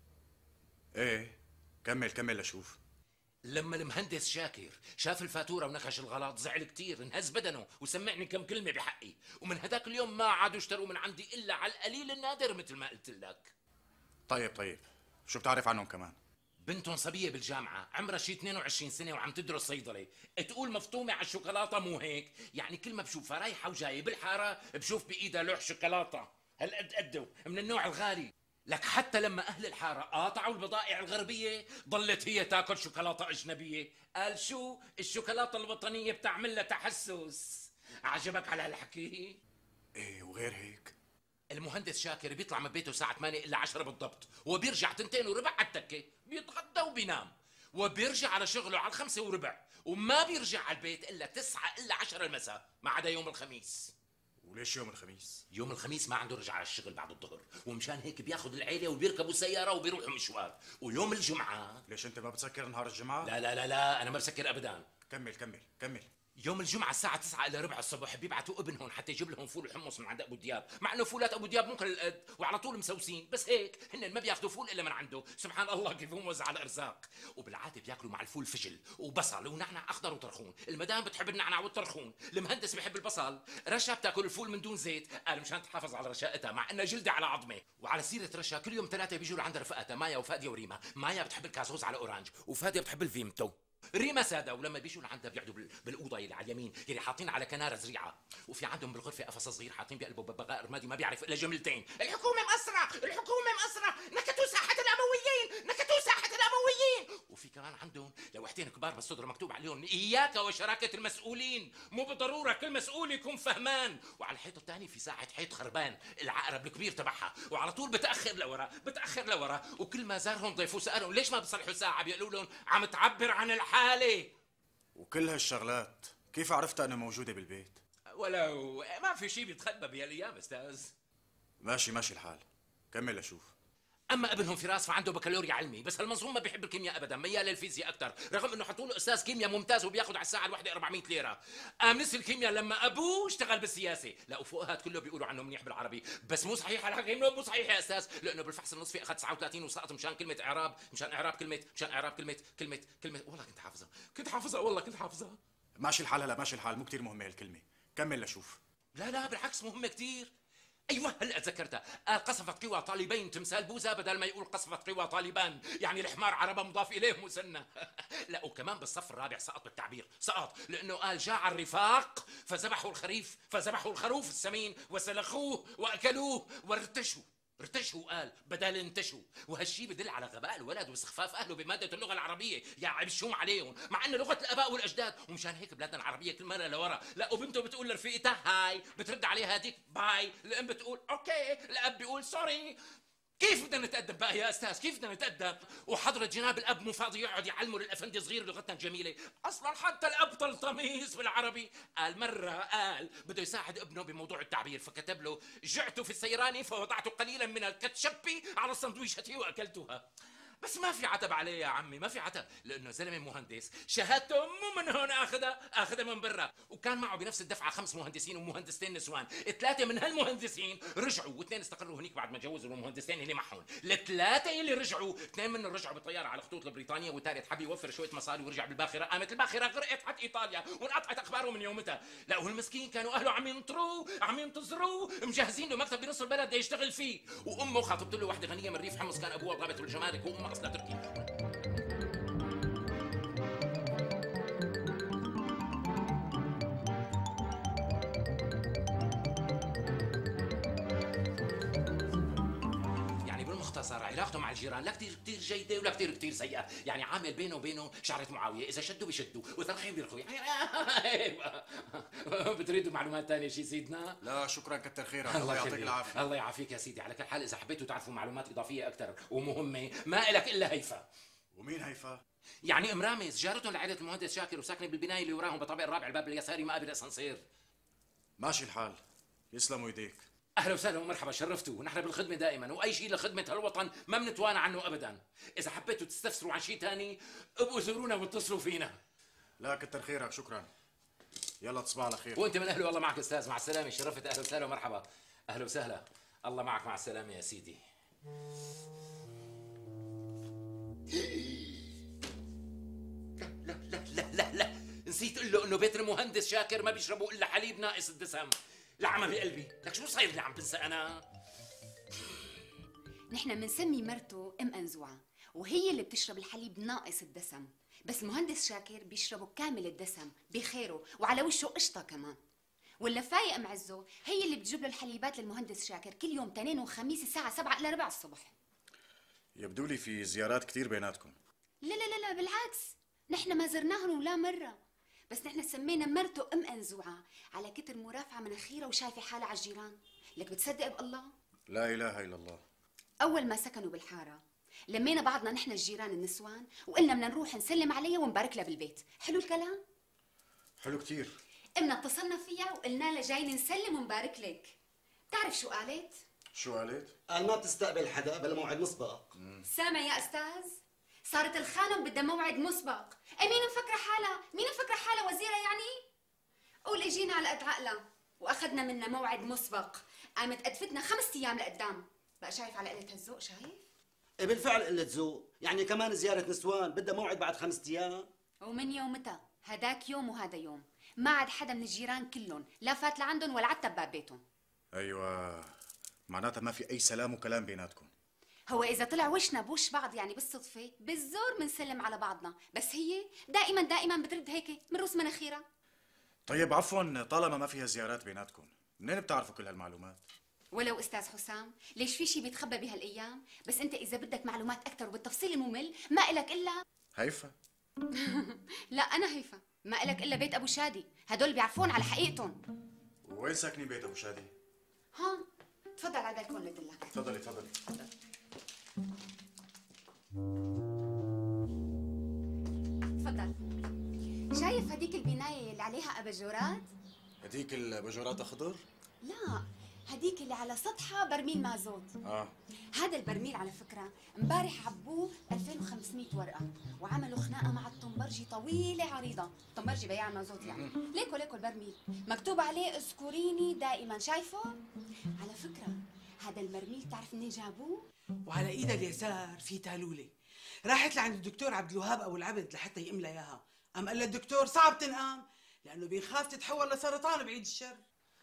ايه كمل لشوف. لما المهندس شاكر شاف الفاتورة ونكش الغلط زعل كتير، انهز بدنه وسمعني كم كلمة بحقي، ومن هداك اليوم ما عادوا اشتروا من عندي إلا على القليل النادر مثل ما قلت لك. طيب شو بتعرف عنهم كمان؟ بنتهم صبية بالجامعة عمرها شي 22 سنة وعم تدرس صيدلة، تقول مفطومة على الشوكولاتة مو هيك، يعني كل ما بشوفها رايحة وجاية بالحارة بشوف بإيدها لوح شوكولاتة هالقد قده من النوع الغالي. لك حتى لما أهل الحارة قاطعوا البضائع الغربية ضلت هي تاكل شوكولاتة أجنبية. قال شو الشوكولاتة الوطنية بتعمل لها تحسس. عجبك على هالحكي؟ ايه وغير هيك؟ المهندس شاكر بيطلع من بيته الساعة 8 إلا 10 بالضبط، وبيرجع 2:15 على التكة، بيتغدى وبينام، وبيرجع على شغله على 5:15، وما بيرجع على البيت إلا 9 إلا 10 المساء، ما عدا يوم الخميس. وليش يوم الخميس؟ يوم الخميس ما عنده رجع على الشغل بعد الظهر، ومشان هيك بياخذ العيلة وبيركبوا سيارة وبيروحوا مشوار. ويوم الجمعة ليش انت ما بتسكر نهار الجمعة؟ لا أنا ما بسكر أبدا. كمل. يوم الجمعة الساعة 9 إلا ربع الصبح بيبعتوا ابنهم حتى يجيب لهم فول وحمص من عند أبو دياب، مع إنه فولات أبو دياب مو كل القد وعلى طول مسوسين، بس هيك هن ما بياخذوا فول إلا من عنده، سبحان الله كيف هو موزع الأرزاق. وبالعادة بياكلوا مع الفول فجل وبصل ونعنع أخضر وطرخون، المدام بتحب النعنع والطرخون، المهندس بيحب البصل، رشا بتاكل الفول من دون زيت، قال مشان تحافظ على رشاقتها مع إنها جلدة على عظمة. وعلى سيرة رشا كل يوم 3 بيجوا لعند رفقاتها مايا وفادية وريما، مايا بتحب الكازوز على أورانج وفادية بتحب الفيمتو، ريما ساده. ولما بيجوا لعندها بيقعدوا بالاوضه اللي على اليمين اللي حاطين على كناره زريعه، وفي عندهم بالغرفه قفص صغير حاطين بقلبه ببغاء رمادي ما بيعرف الا جملتين: الحكومة مقصرة، نكتوا ساحة الأمويين. وفي كمان عندهم لوحتين كبار بالصدر مكتوب عليهم: اياك وشراكه المسؤولين، مو بالضروره كل مسؤول يكون فهمان. وعلى الحيط الثاني في ساعه حيط خربان العقرب الكبير تبعها، وعلى طول بتاخر لورا، وكل ما زارهم ضيف وسالهم ليش ما بصلحوا ساعه بيقولوا لهم عم تعبر عن الحاله. وكل هالشغلات كيف عرفتها انها موجودة بالبيت؟ ولو ما في شيء بيتخبى بهالايام استاذ. ماشي الحال، كمل لشوف. اما ابنهم فراس فعنده بكالوريا علمي، بس هالمنظوم ما بيحب الكيمياء ابدا، ميال للفيزياء اكثر، رغم انه حطوا له استاذ كيمياء ممتاز وبياخذ على الساعه الواحده 400 ليره. قام نسي الكيمياء لما ابوه اشتغل بالسياسه. لا وفوق هاد كله بيقولوا عنه منيح بالعربي، بس مو صحيح الحكي، مو صحيح يا استاذ، لانه بالفحص النصفي اخذ 39 وسقط مشان كلمه اعراب، مشان اعراب كلمه والله كنت حافظها. ماشي الحال، مو كتير مهمة هالكلمة، كمل لشوف. لا بالعكس مهمه كتير. ايوه هلا تذكرتها، قال قصفت قوى طالبين تمثال بوزة بدل ما يقول قصفت قوى طالبان، يعني الحمار عربة مضاف اليه مثنى. لا وكمان بالصف الرابع سقط بالتعبير، سقط لانه قال جاع الرفاق فذبحوا الخروف السمين وسلخوه واكلوه ارتشوا قال بدل انتشوا، وهالشي بدل على غباء الولد واستخفاف اهله بماده اللغه العربيه، يا عبشوم عليهم، مع انه لغه الاباء والاجداد، ومشان هيك بلادنا العربيه كل مره لورا. لا وبنته بتقول لرفيقتها هاي، بترد عليها هديك باي، الام بتقول اوكي، الاب بيقول سوري. كيف بدنا نتأدب بقى يا استاذ؟ كيف بدنا نتأدب؟ وحضرة جناب الاب مو فاضي يقعد يعلمه للافندي صغير لغتنا الجميله، اصلا حتى الاب طلطميس بالعربي. قال مره بده يساعد ابنه بموضوع التعبير، فكتب له: جعت في السيران فوضعت قليلا من الكاتشب على السندويشة واكلتها. بس ما في عتب عليه يا عمي، ما في عتب، لانه زلمه مهندس، شهادته مو من هون اخذها من برا، وكان معه بنفس الدفعه 5 مهندسين ومهندستين نسوان، 3 من هالمهندسين رجعوا و2 استقروا هنيك بعد ما تجوزوا المهندستين اللي معهم، ال3 اللي رجعوا 2 منهم رجعوا بالطياره على خطوط لبريطانيا، والثالث حب يوفر شويه مصاري ورجع بالباخره، قامت الباخره غرقت حتى ايطاليا وانقطعت اخباره من يومتها. لا والمسكين كانوا اهله عم ينتظروه مجهزين له مكتب بنص البلد يشتغل فيه، وامه خاطبت له وحده غنيه من ريف حمص، كان ابوها ضابط بالجمارك وامها اصلا تركي. يعني بالمختصر علاقته مع الجيران لا كثير كثير جيده ولا كثير كثير سيئه، يعني عامل بينه وبينه شعره معاويه، اذا شدوا بيشدوا واذا رخوا بيرخوا يعني. بتريدوا معلومات ثانيه شي سيدنا؟ لا شكرا كتر خيرك، الله يعطيك العافيه. الله يعافيك يا سيدي. على كل حال اذا حبيتوا تعرفوا معلومات اضافيه اكثر ومهمه ما إلك الا هيفا. ومين هيفا؟ يعني ام رامز جارتهم لعائله المهندس شاكر وساكنه بالبنايه اللي وراهم بالطابق الرابع الباب اليساري مقابل الاسانسير. ماشي الحال، يسلموا ايديك. اهلا وسهلا ومرحبا، شرفتوا، ونحن بالخدمه دائما، واي شيء لخدمه هالوطن ما بنتوانى عنه ابدا. اذا حبيتوا تستفسروا عن شيء ثاني ابقوا زورونا واتصلوا فينا. لا كتر خيرك، شكرا. يلا تصبح على خير. وانت من اهله والله معك استاذ، مع السلامه، شرفت، اهلا وسهلا ومرحبا. اهلا وسهلا، الله معك، مع السلامه يا سيدي. لا لا لا لا لا، نسيت اقول له انه بيت المهندس شاكر ما بيشربوا الا حليب ناقص الدسم. لعمى بقلبي، لك شو صاير لي عم بنسى انا؟ نحن بنسمي مرته ام انزوعه، وهي اللي بتشرب الحليب ناقص الدسم، بس المهندس شاكر بيشربه كامل الدسم بخيره وعلى وشه قشطه كمان. واللفايه ام عزه هي اللي بتجيب له الحليبات للمهندس شاكر كل يوم تنين وخميس الساعه 7 الا ربع الصبح. يبدو لي في زيارات كثير بيناتكم. لا لا لا لا، بالعكس، نحن ما زرناهم ولا مره، بس نحن سمينا مرته ام انزوعه على كتر مرافعه مناخيرها وشايفه حالها على الجيران. لك بتصدق بالله؟ لا اله الا الله. اول ما سكنوا بالحاره لمينا بعضنا نحن الجيران النسوان وقلنا بدنا نروح نسلم عليها ونبارك لها بالبيت. حلو الكلام؟ حلو كثير. امنا اتصلنا فيها وقلنا لها جايين نسلم ونبارك لك. بتعرف شو قالت؟ شو قالت؟ قال ما بتستقبل حدا بلا موعد مسبق. سامع يا استاذ؟ صارت الخانم بدها موعد مسبق. اي مين مفكره حالها؟ مين مفكره حالها وزيره يعني؟ قول اجينا على قد عقلها واخذنا منا موعد مسبق، قامت ادفتنا 5 ايام لقدام. بقى شايف على قله هالذوق؟ شايف؟ إيه بالفعل قلة ذوق، يعني كمان زيارة نسوان بدها موعد بعد 5 ايام. ومن يومتها هداك يوم وهذا يوم ما عاد حدا من الجيران كلهم لا فات لعندهم ولا عتب باب بيتهم. ايوه، معناتها ما في اي سلام وكلام بيناتكم. هو اذا طلع وشنا بوش بعض يعني بالصدفه بالزور بنسلم على بعضنا، بس هي دائما دائما بترد هيك من روس مناخيرها. طيب عفوا، طالما ما فيها زيارات بيناتكم منين بتعرفوا كل هالمعلومات؟ ولو استاذ حسام، ليش في شيء بيتخبى بهالايام؟ بس انت اذا بدك معلومات اكثر وبالتفصيل الممل ما إلك الا هيفا. لا انا هيفا، ما إلك الا بيت ابو شادي، هدول بيعرفون على حقيقتهم. وين ساكنين بيت ابو شادي؟ هون تفضل على البلكون لدلك. تفضلي تفضلي. تفضل. شايف هديك البنايه اللي عليها اباجورات؟ هديك البجورات اخضر؟ لا، هديك اللي على سطحها برميل مازوت. اه. هذا البرميل على فكرة امبارح عبوه 2500 ورقة وعملوا خناقة مع الطنبرجي طويلة عريضة، الطنبرجي بياع مازوت يعني. ليكو البرميل مكتوب عليه اذكريني دائما، شايفه؟ على فكرة هذا البرميل تعرف منين جابوه؟ وعلى ايدها اليسار في تالولة، راحت لعند الدكتور عبد الوهاب ابو العبد لحتى يملى اياها، قام قال الدكتور صعب تنقام لانه بيخاف تتحول لسرطان بعيد الشر.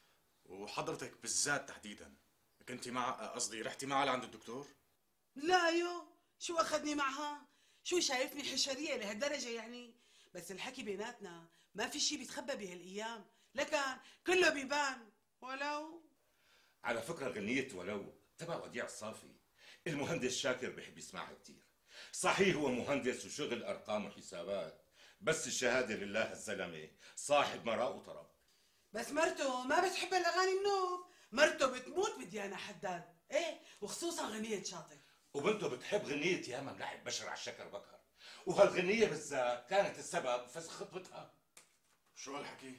وحضرتك بالذات تحديدا كنتي قصدي رحتي معها لعند الدكتور؟ لا شو اخذني معها؟ شو شايفني حشريه لهالدرجه يعني؟ بس الحكي بيناتنا ما في شيء بيتخبى بهالايام، لكن كله بيبان. ولو على فكره غنيه ولو تبع وديع الصافي المهندس شاكر بحب يسمعها كثير. صحيح هو مهندس وشغل ارقام وحسابات، بس الشهاده لله الزلمه صاحب مراء وطرب. بس مرته ما بتحب الاغاني النوب، مرته بتموت بديانا حداد، ايه وخصوصا غنية شاطر. وبنته بتحب غنية ياما ملعب بشر على الشكر بكر، وهالغنية بالذات كانت السبب فسخ خطبتها. شو هالحكي؟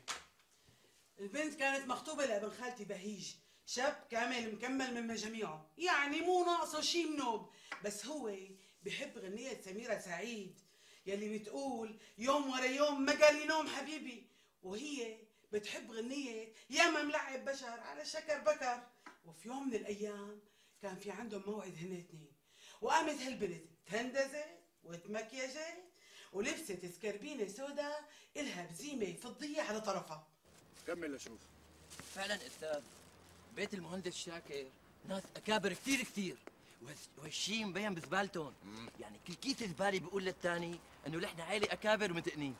البنت كانت مخطوبة لابن خالتي بهيج، شاب كامل مكمل من مجاميعه، يعني مو ناقصه شي منوب، بس هو بحب غنية سميرة سعيد يلي بتقول يوم ورا يوم ما قال لي نوم حبيبي، وهي بتحب غنية ياما ملعب بشر على شكر بكر. وفي يوم من الأيام كان في عندهم موعد هن اثنين، وقامت هالبنت تهندزت وتمكيجت ولبست سكربينة سودا إلها بزيمة فضية على طرفها. كمل لشوف. فعلا استاذ، بيت المهندس شاكر ناس اكابر كثير كثير، وهالشيء مبين بزبالتهم، يعني كل كيس زباله بيقول للثاني انه نحن عائله اكابر ومتقنين.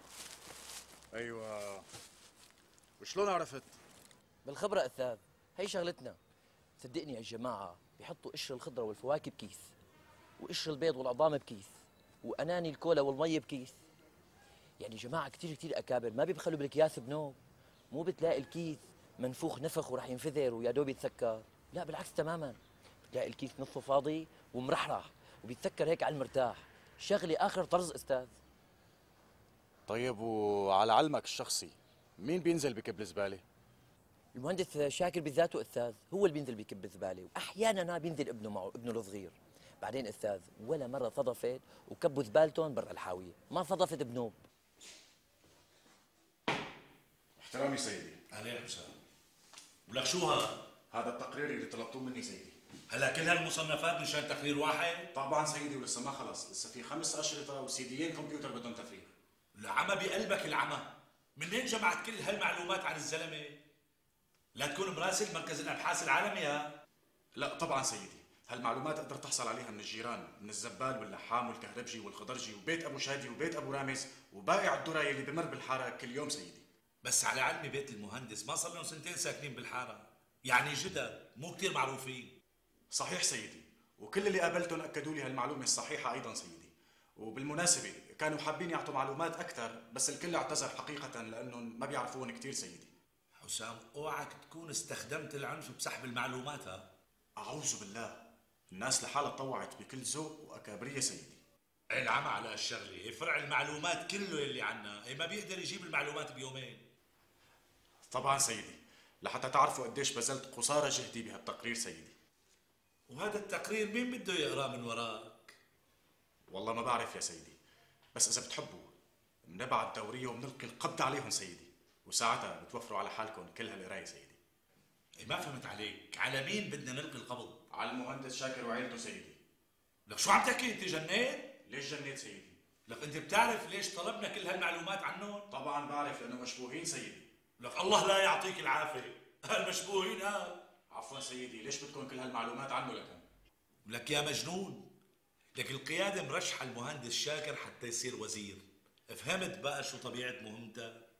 ايوه، وشلون عرفت؟ بالخبره استاذ، هي شغلتنا. صدقني يا جماعه بيحطوا قشر الخضره والفواكه بكيس وقشر البيض والعظام بكيس، واناني الكولا والمي بكيس. يعني جماعه كثير كثير اكابر ما بيبخلوا بالاكياس بنوب. مو بتلاقي الكيس منفوخ نفخ وراح ينفذر ويا دوب يتسكر، لا بالعكس تماما، بتلاقي الكيس نصه فاضي ومرحرح وبيتسكر هيك على المرتاح. شغلي اخر طرز استاذ. طيب وعلى علمك الشخصي مين بينزل بكب الزباله؟ المهندس شاكر بذاته استاذ، هو اللي بينزل بكب الزباله، واحيانا بينزل ابنه معه، ابنه الصغير. بعدين استاذ ولا مره صدفت وكبوا زبالتهم برا الحاويه، ما صدفت بنوب. احترامي سيدي. عليكم السلام. ولك شو هذا التقرير اللي طلبتوه مني سيدي. هلا كل هالمصنفات مشان تقرير واحد؟ طبعا سيدي، ولسه ما خلص، لسه في 5 اشرطه وسيديين كمبيوتر بدهم تفريغ. العمى بقلبك العمى، منين جمعت كل هالمعلومات عن الزلمه؟ لا تكون مراسل مركز الابحاث العالمي ها؟ لا طبعا سيدي، هالمعلومات اقدر تحصل عليها من الجيران، من الزبال واللحام والكهربجي والخضرجي وبيت ابو شادي وبيت ابو رامز وبائع الذره اللي بمر بالحاره كل يوم سيدي. بس على علمي بيت المهندس ما صار لهم 2 سنين ساكنين بالحاره، يعني جدد مو كثير معروفين. صحيح سيدي، وكل اللي قابلتهم اكدوا لي هالمعلومه الصحيحه ايضا سيدي. وبالمناسبه كانوا حابين يعطوا معلومات اكثر، بس الكل اعتذر حقيقه لانهم ما بيعرفون كثير سيدي. حسام اوعك تكون استخدمت العنف بسحب المعلومات ها؟ اعوذ بالله، الناس لحالها طوعت بكل ذوق واكابريه سيدي. العمى على الشغله، فرع المعلومات كله اللي عنا، ما بيقدر يجيب المعلومات بيومين. طبعا سيدي، لحتى تعرفوا قديش بذلت قصارى جهدي بهالتقرير سيدي. وهذا التقرير مين بده يقراه من وراك؟ والله ما بعرف يا سيدي، بس اذا بتحبوا بنبعت دوريه وبنلقي القبض عليهم سيدي، وساعتها بتوفروا على حالكم كل هالقرايه سيدي. ما فهمت عليك، على مين بدنا نلقي القبض؟ على المهندس شاكر وعيلته سيدي. لك شو عم تحكي انت جنيت؟ ليش جنيت سيدي؟ لك انت بتعرف ليش طلبنا كل هالمعلومات عنهم؟ طبعا بعرف، لانه مشبوهين سيدي. لك الله لا يعطيك العافيه، هالمشبوهين هاد. عفوا سيدي، ليش بدكم كل هالمعلومات عنه لكن؟ لك يا مجنون، لك القياده مرشحه المهندس شاكر حتى يصير وزير، فهمت بقى شو طبيعه مهمتك؟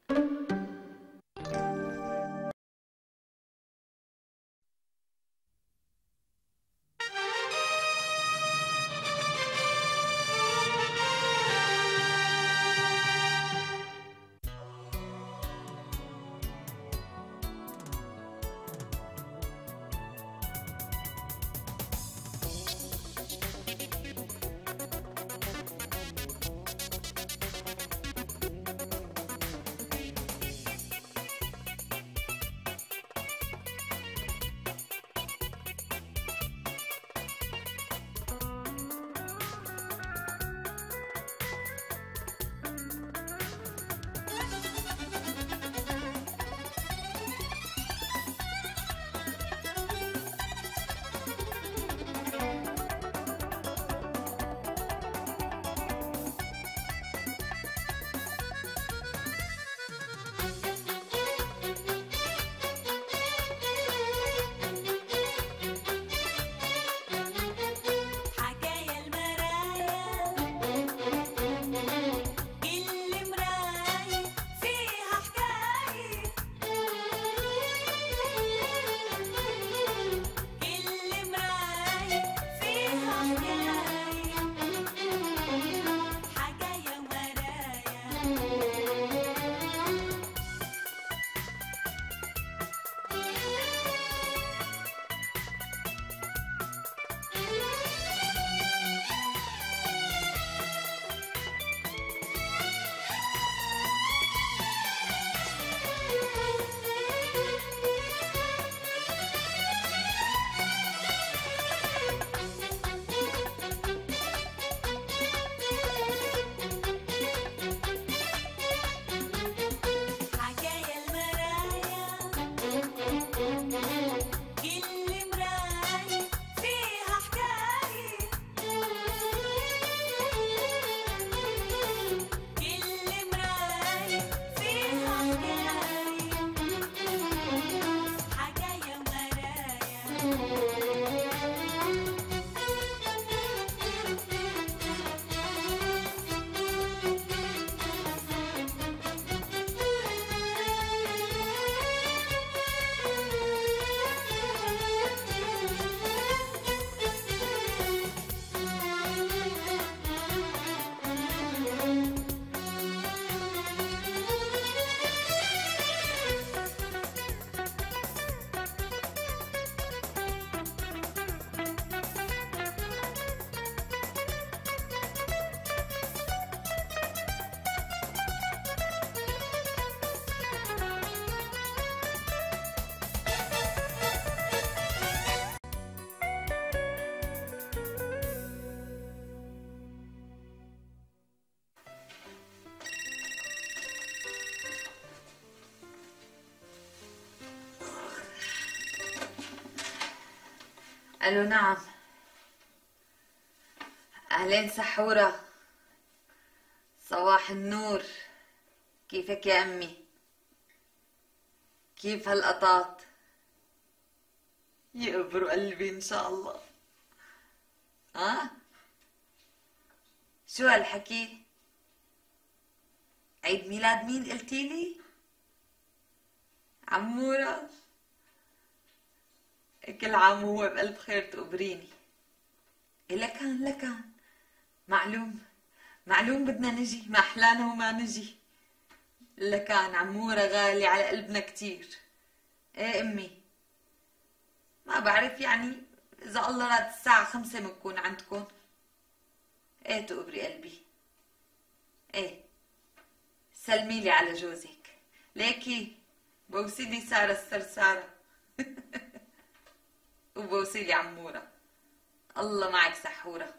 الو نعم. اهلين سحورة، صباح النور. كيفك يا امي؟ كيف هالقطاط؟ يقبروا قلبي ان شاء الله. شو هالحكي؟ عيد ميلاد مين قلتيلي؟ عمورة. كل عام وهو بألف خير تقبريني. لكان معلوم بدنا نجي، ما أحلانا وما نجي. لكان عمورة غالي على قلبنا كتير. ايه امي، ما بعرف يعني اذا الله راد الساعة 5 بنكون عندكم. ايه تقبري قلبي. ايه سلمي لي على جوزك، ليكي بوصيلي سارة السرسارة وبوصيلي عمورة. الله معك سحورة.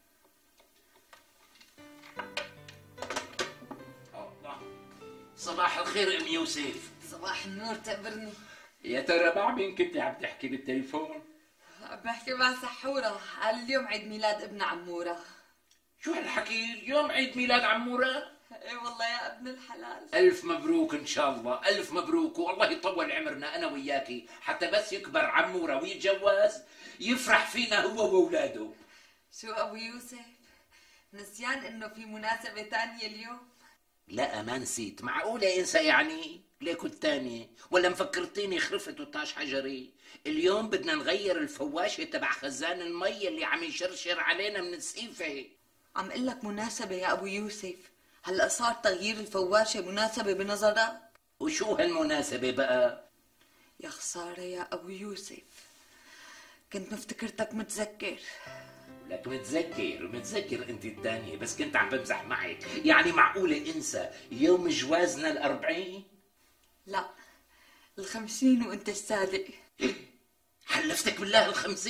صباح الخير ام يوسف. صباح النور. تقبرني. يا ترى مع مين كنت عم تحكي بالتليفون؟ بحكي مع سحورة، قال اليوم عيد ميلاد ابن عمورة. شو هالحكي؟ اليوم عيد ميلاد عمورة؟ ايه والله يا ابن الحلال. ألف مبروك إن شاء الله، ألف مبروك، والله يطول عمرنا أنا وياكي حتى بس يكبر عمورة ويتجوز يفرح فينا هو وأولاده. شو أبو يوسف؟ نسيان إنه في مناسبة تانية اليوم؟ لا ما نسيت، معقولة انسى يعني؟ ليكو الثانية؟ ولا مفكرتيني خرفت وطاش حجري؟ اليوم بدنا نغير الفواشة تبع خزان المي اللي عم يشرشر علينا من السقيفة. عم قل لك مناسبة يا أبو يوسف، هلأ صار تغيير الفواشة مناسبة بنظرك؟ وشو هالمناسبة بقى؟ يا خسارة يا أبو يوسف، كنت مفتكرتك متذكر. لك متذكر انت الثانية، بس كنت عم بمزح معك. يعني معقولة انسى يوم جوازنا ال40؟ لا ال50 وانت الصادق. حلفتك بالله ال50.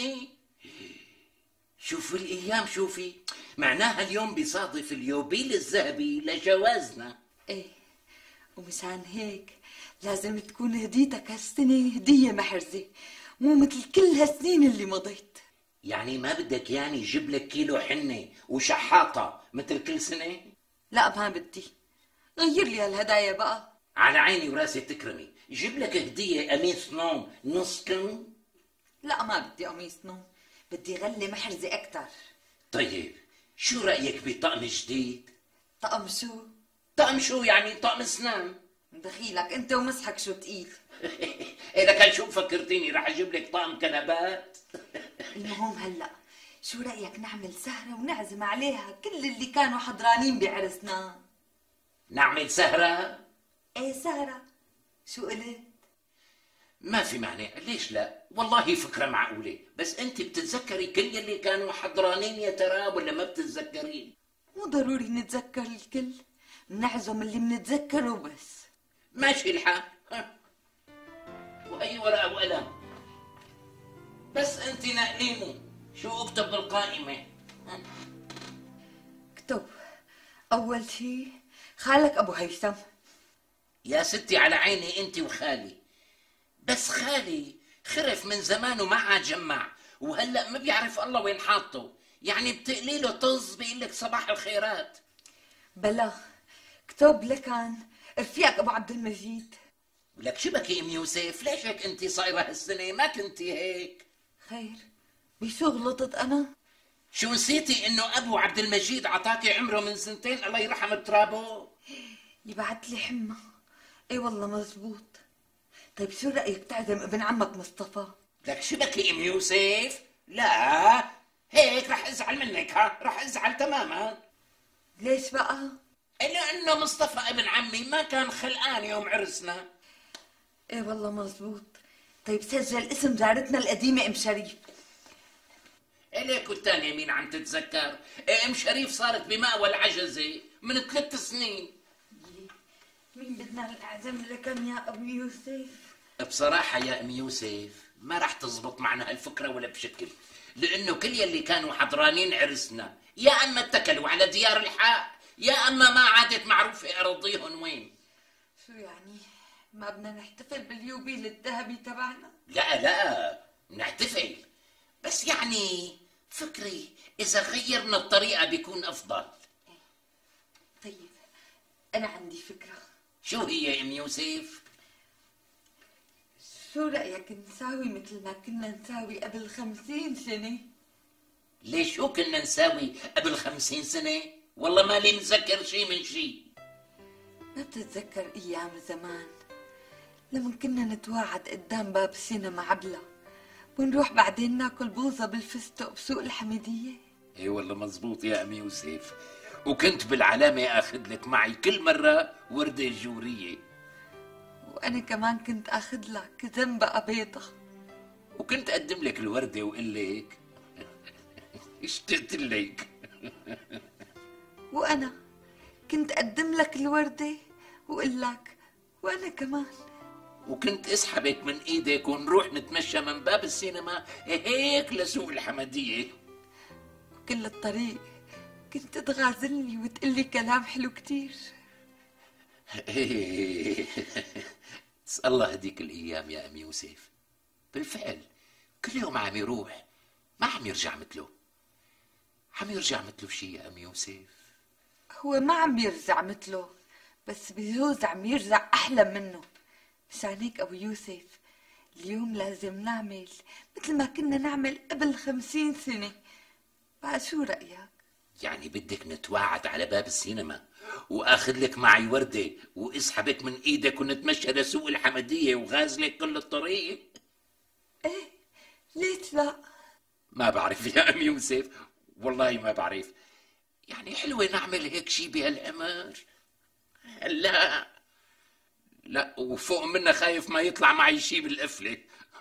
شوفي الايام، شوفي معناها اليوم بيصادف اليوبيل الذهبي لجوازنا. ايه، ومشان هيك لازم تكون هديتك هالسنة هدية محرزة، مو مثل كل هالسنين اللي مضيت. يعني ما بدك يعني يجيب لك كيلو حنة وشحاطة مثل كل سنة؟ لا ما بدي، غير لي هالهدايا بقى. على عيني وراسي تكرمي، يجيب لك هدية قميص نوم نص كم؟ لا ما بدي قميص نوم، بدي غلة محرزة أكتر. طيب شو رأيك بطقم جديد؟ طقم شو؟ طقم شو يعني؟ طقم اسنان. دخيلك انت ومسحك شو تقيل. إيه لك شو فكرتيني رح اجيب لك طقم كنبات؟ المهم هلا شو رأيك نعمل سهرة ونعزم عليها كل اللي كانوا حضرانين بعرسنا؟ نعمل سهرة؟ ايه سهرة. شو قلت؟ ما في مانع، ليش لا؟ والله فكرة معقولة، بس انت بتتذكري كل اللي كانوا حضرانين يا ترى ولا ما بتتذكرين؟ مو ضروري نتذكر الكل، نعزم اللي منتذكره بس. ماشي الحال. وأي ورقة وقلم، بس أنت نقليني شو أكتب بالقائمة؟ اكتب أول شي خالك أبو هيثم. يا ستي على عيني أنت وخالي، بس خالي خرف من زمان وما عاد جمع، وهلأ ما بيعرف الله وين حاطه، يعني بتقلي له طز بيقول لك صباح الخيرات. بلا اكتب لكان رفيقك أبو عبد المجيد. ولك شبكي ام يوسف، ليش هيك انت صايره هالسنه؟ ما كنتي هيك. خير بشو غلطت انا؟ شو نسيتي انه ابو عبد المجيد عطاكي عمره من 2 الله يرحم ترابه؟ يبعت لي حمى. اي والله مزبوط. طيب شو رايك تعزم ابن عمك مصطفى؟ لك شبكي ام يوسف، لا هيك رح ازعل منك، رح ازعل تماما. ليش بقى؟ لانه مصطفى ابن عمي ما كان خلقان يوم عرسنا. ايه والله مزبوط. طيب سجل اسم جارتنا القديمة ام شريف. اليك والثانية مين عم تتذكر؟ ام شريف صارت بمأوى العجزة من 3 سنين. مين بدنا نعزم لكم يا ابو يوسف؟ بصراحة يا ام يوسف ما رح تزبط معنا هالفكرة ولا بشكل، لانه كل يلي كانوا حضرانين عرسنا يا اما اتكلوا على ديار الحق يا اما ما عادت معروفة اراضيهم وين. شو يعني؟ ما بدنا نحتفل باليوبيل الذهبي تبعنا؟ لا نحتفل، بس يعني فكري إذا غيرنا الطريقة بيكون أفضل. طيب أنا عندي فكرة. شو هي يا أم يوسف؟ شو رأيك نساوي مثل ما كنا نساوي قبل 50 سنة؟ ليش شو كنا نساوي قبل 50 سنة؟ والله مالي متذكر شي من شي. ما بتتذكر أيام زمان لما كنا نتواعد قدام باب السينما عبلة ونروح بعدين ناكل بوظة بالفستق بسوق الحميدية؟ اي والله مزبوط يا أم يوسف. وكنت بالعلامة اخذ لك معي كل مرة وردة جورية. وأنا كمان كنت أخذ لك زنبقة بيضة. وكنت أقدم لك الوردة وأقول لك اشتقت لك. وأنا كنت أقدم لك الوردة وأقول لك وأنا كمان. وكنت اسحبك من ايدك ونروح نتمشى من باب السينما هيك لسوق الحمدية. وكل الطريق كنت تغازلني وتقلي كلام حلو كتير. الله هديك الايام يا ام يوسف. بالفعل كل يوم عم يروح ما عم يرجع مثله. عم يرجع مثله شي يا ام يوسف؟ هو ما عم يرجع مثله، بس بجوز عم يرجع احلى منه. مشان هيك ابو يوسف اليوم لازم نعمل مثل ما كنا نعمل قبل 50 سنة. بعد شو رأيك؟ يعني بدك نتواعد على باب السينما واخذ لك معي وردة واسحبك من ايدك ونتمشى لسوق الحمدية وغازلك كل الطريق؟ ايه ليش لا؟ ما بعرف يا ام يوسف، والله ما بعرف. يعني حلوة نعمل هيك شي بهالعمر. لا لا، وفوق منها خايف ما يطلع معي شي بالقفلة.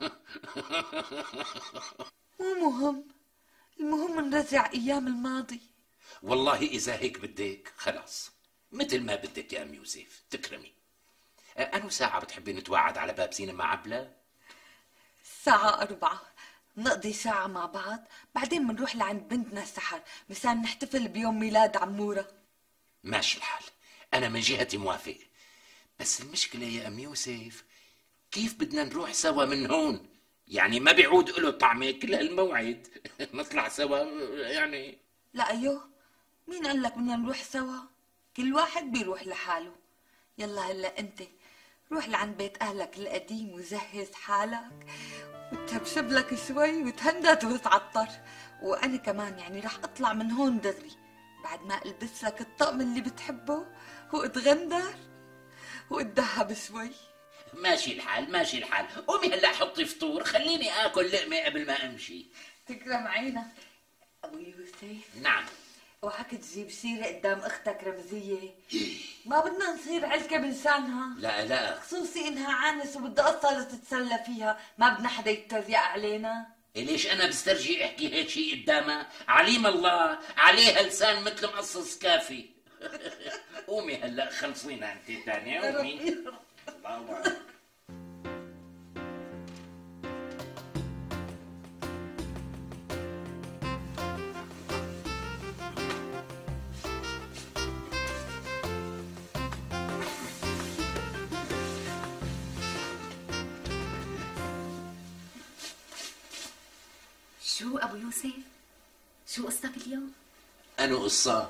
مو مهم، المهم نرجع ايام الماضي. والله اذا هيك بدك خلاص مثل ما بدك يا ام يوسف، تكرمي. أنو ساعة بتحبي نتواعد على باب سينما عبلة؟ الساعة 4 نقضي ساعة مع بعض، بعدين بنروح لعند بنتنا السحر مشان نحتفل بيوم ميلاد عمورة. ماشي الحال، أنا من جهتي موافق. بس المشكلة يا أم يوسف كيف بدنا نروح سوا من هون؟ يعني ما بيعود له طعمة كل هالموعد. نطلع سوا يعني. لا أيوه، مين قال لك بدنا نروح سوا؟ كل واحد بيروح لحاله. يلا هلا أنت روح لعند بيت أهلك القديم وجهز حالك وتشبشب لك شوي وتهندد وتعطر. وأنا كمان يعني رح أطلع من هون دغري بعد ما ألبس لك الطقم اللي بتحبه وأتغندر وأتدهب شوي. ماشي الحال ماشي الحال. قومي هلا حطي فطور، خليني آكل لقمة قبل ما أمشي. تكرم عينك. أبو يوسف. نعم. اوعك تجيب سيرة قدام اختك رمزية. ما بدنا نصير علكة بلسانها. لا لا، خصوصي انها عانس وبدها قصة لتتسلى فيها، ما بدنا حدا يتريق علينا. ليش انا بسترجي احكي هيك شيء قدامها؟ عليم الله عليها لسان مثل مقصص كافي. قومي هلا خلصينا انت ثانية. قومي. الله أكبر. شو أبو يوسف؟ شو قصتك اليوم؟ أنو قصة؟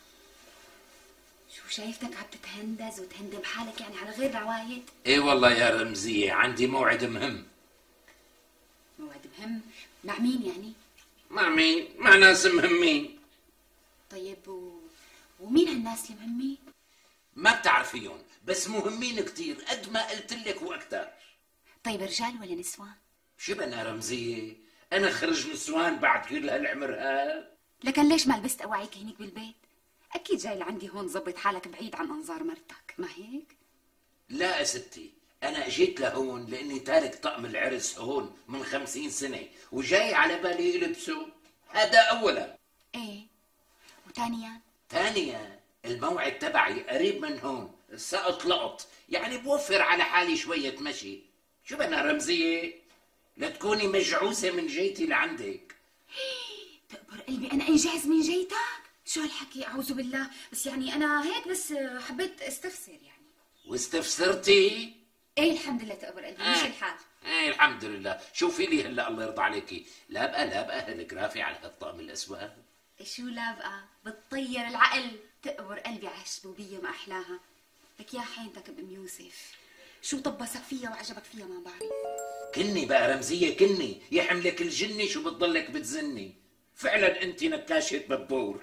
شو شايفتك عم تتهندز وتهندم حالك يعني على غير روايد؟ إيه والله يا رمزية عندي موعد مهم. موعد مهم؟ مع مين يعني؟ مع مين؟ مع ناس مهمين. طيب ومين هالناس المهمين؟ ما بتعرفيهم بس مهمين كتير قد ما قلت لك وأكتر. طيب رجال ولا نسوان؟ شبنا رمزية؟ أنا خرج نسوان بعد كل هالعمر هاد؟ لكن ليش ما لبست أواعيك هنيك بالبيت؟ أكيد جاي لعندي هون ظبط حالك بعيد عن أنظار مرتك، ما هيك؟ لا يا ستي، أنا أجيت لهون لأني تارك طقم العرس هون من 50 سنة وجاي على بالي ألبسه. هذا أولا. إيه، وثانيا؟ ثانيا الموعد تبعي قريب من هون، سقط لقط، يعني بوفر على حالي شوية مشي. شو بدنا رمزية؟ لا تكوني مجعوسة من جيتي لعندك. تقبر قلبي أنا أنجهز من جيتك؟ شو هالحكي؟ أعوذ بالله، بس يعني أنا هيك بس حبيت استفسر يعني. واستفسرتي؟ ايه الحمد لله تقبر قلبي، مش الحال. ايه الحمد لله. شوفي لي هلا الله يرضى عليكي، لا بقى هالجرافي على هالطقم الاسود. شو لا بقى بتطير العقل تقبر قلبي على الشبوبيه ما احلاها. لك يا حينتك بام يوسف، شو طبسك فيها وعجبك فيها ما بعرف. كني بقى رمزيه، كني يحملك الجني شو بتضلك بتزني. فعلا انت نكاشه ببور.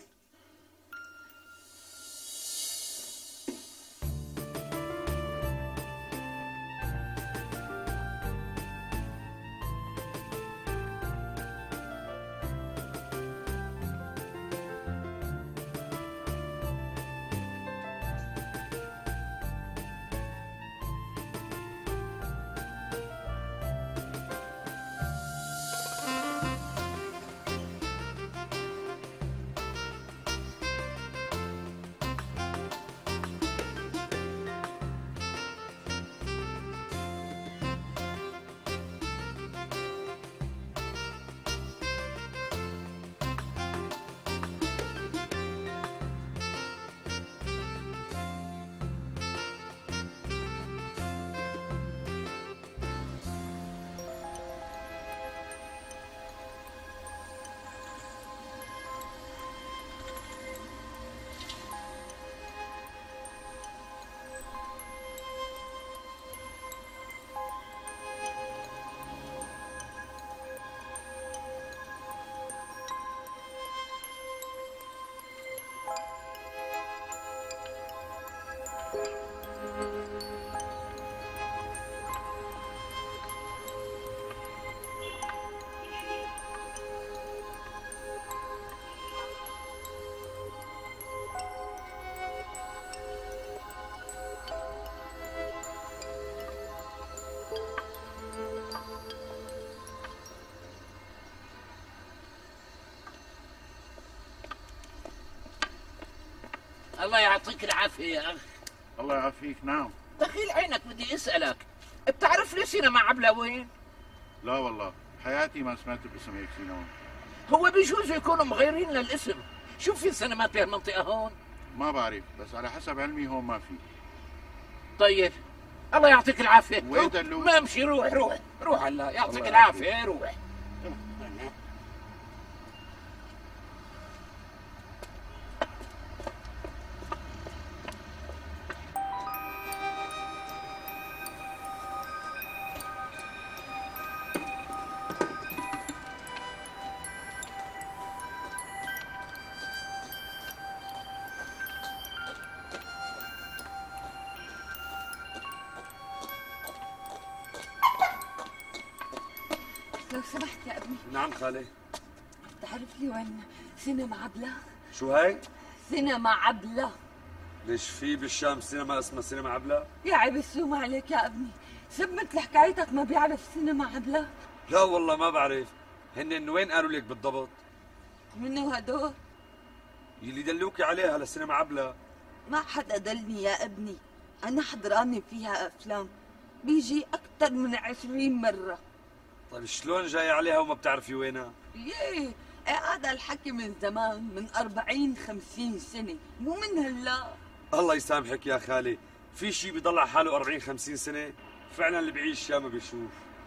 الله يعطيك العافية يا أخي. الله يعافيك. نعم. دخيل عينك بدي أسألك، بتعرف لي سينما عبلة وين؟ لا والله حياتي ما سمعت باسم هيك سينما. هو بيجوز يكونوا مغيرين للاسم. شوف في سينمات بهالمنطقة هون؟ ما بعرف، بس على حسب علمي هون ما في. طيب الله يعطيك العافية. وين دلوك؟ ما امشي، روح هلا يعطيك العافية. روح. لو سمحت يا ابني. نعم خالي. تعرف لي وين سينما عبلة؟ شو هاي؟ سينما عبلة. ليش في بالشام سينما اسمها سينما عبلة؟ يا عيب السوم عليك يا ابني، سب مثل حكايتك ما بيعرف سينما عبلة؟ لا والله ما بعرف. هن وين قالوا لك بالضبط؟ منو هدول؟ يلي دلوكي عليها لسينما عبلة. ما حدا دلني يا ابني، أنا حضراني فيها أفلام بيجي أكثر من 20 مرة. طيب شلون جاي عليها وما بتعرفي وينها؟ ييه هذا الحكي من زمان، من 40-50 سنة، مو من هلا. الله يسامحك يا خالي، في شي بيضل على حاله 40-50 سنة؟ فعلا اللي بيعيش يا ما بيشوف.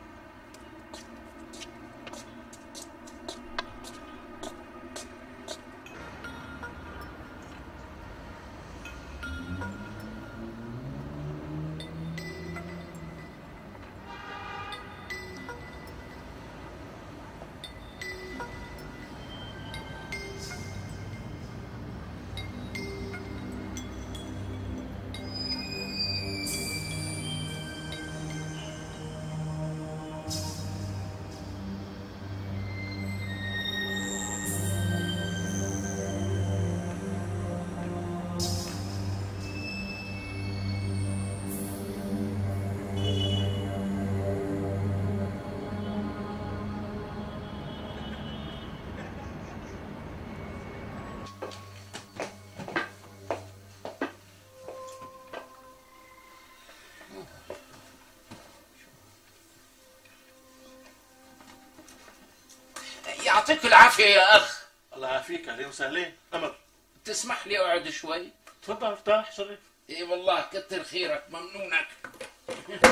يعطيك العافية يا أخ. الله يعافيك. أهلين وسهلين. أمر. تسمح لي أقعد شوي؟ تفضل ارتاح شرف. إي والله كتر خيرك، ممنونك.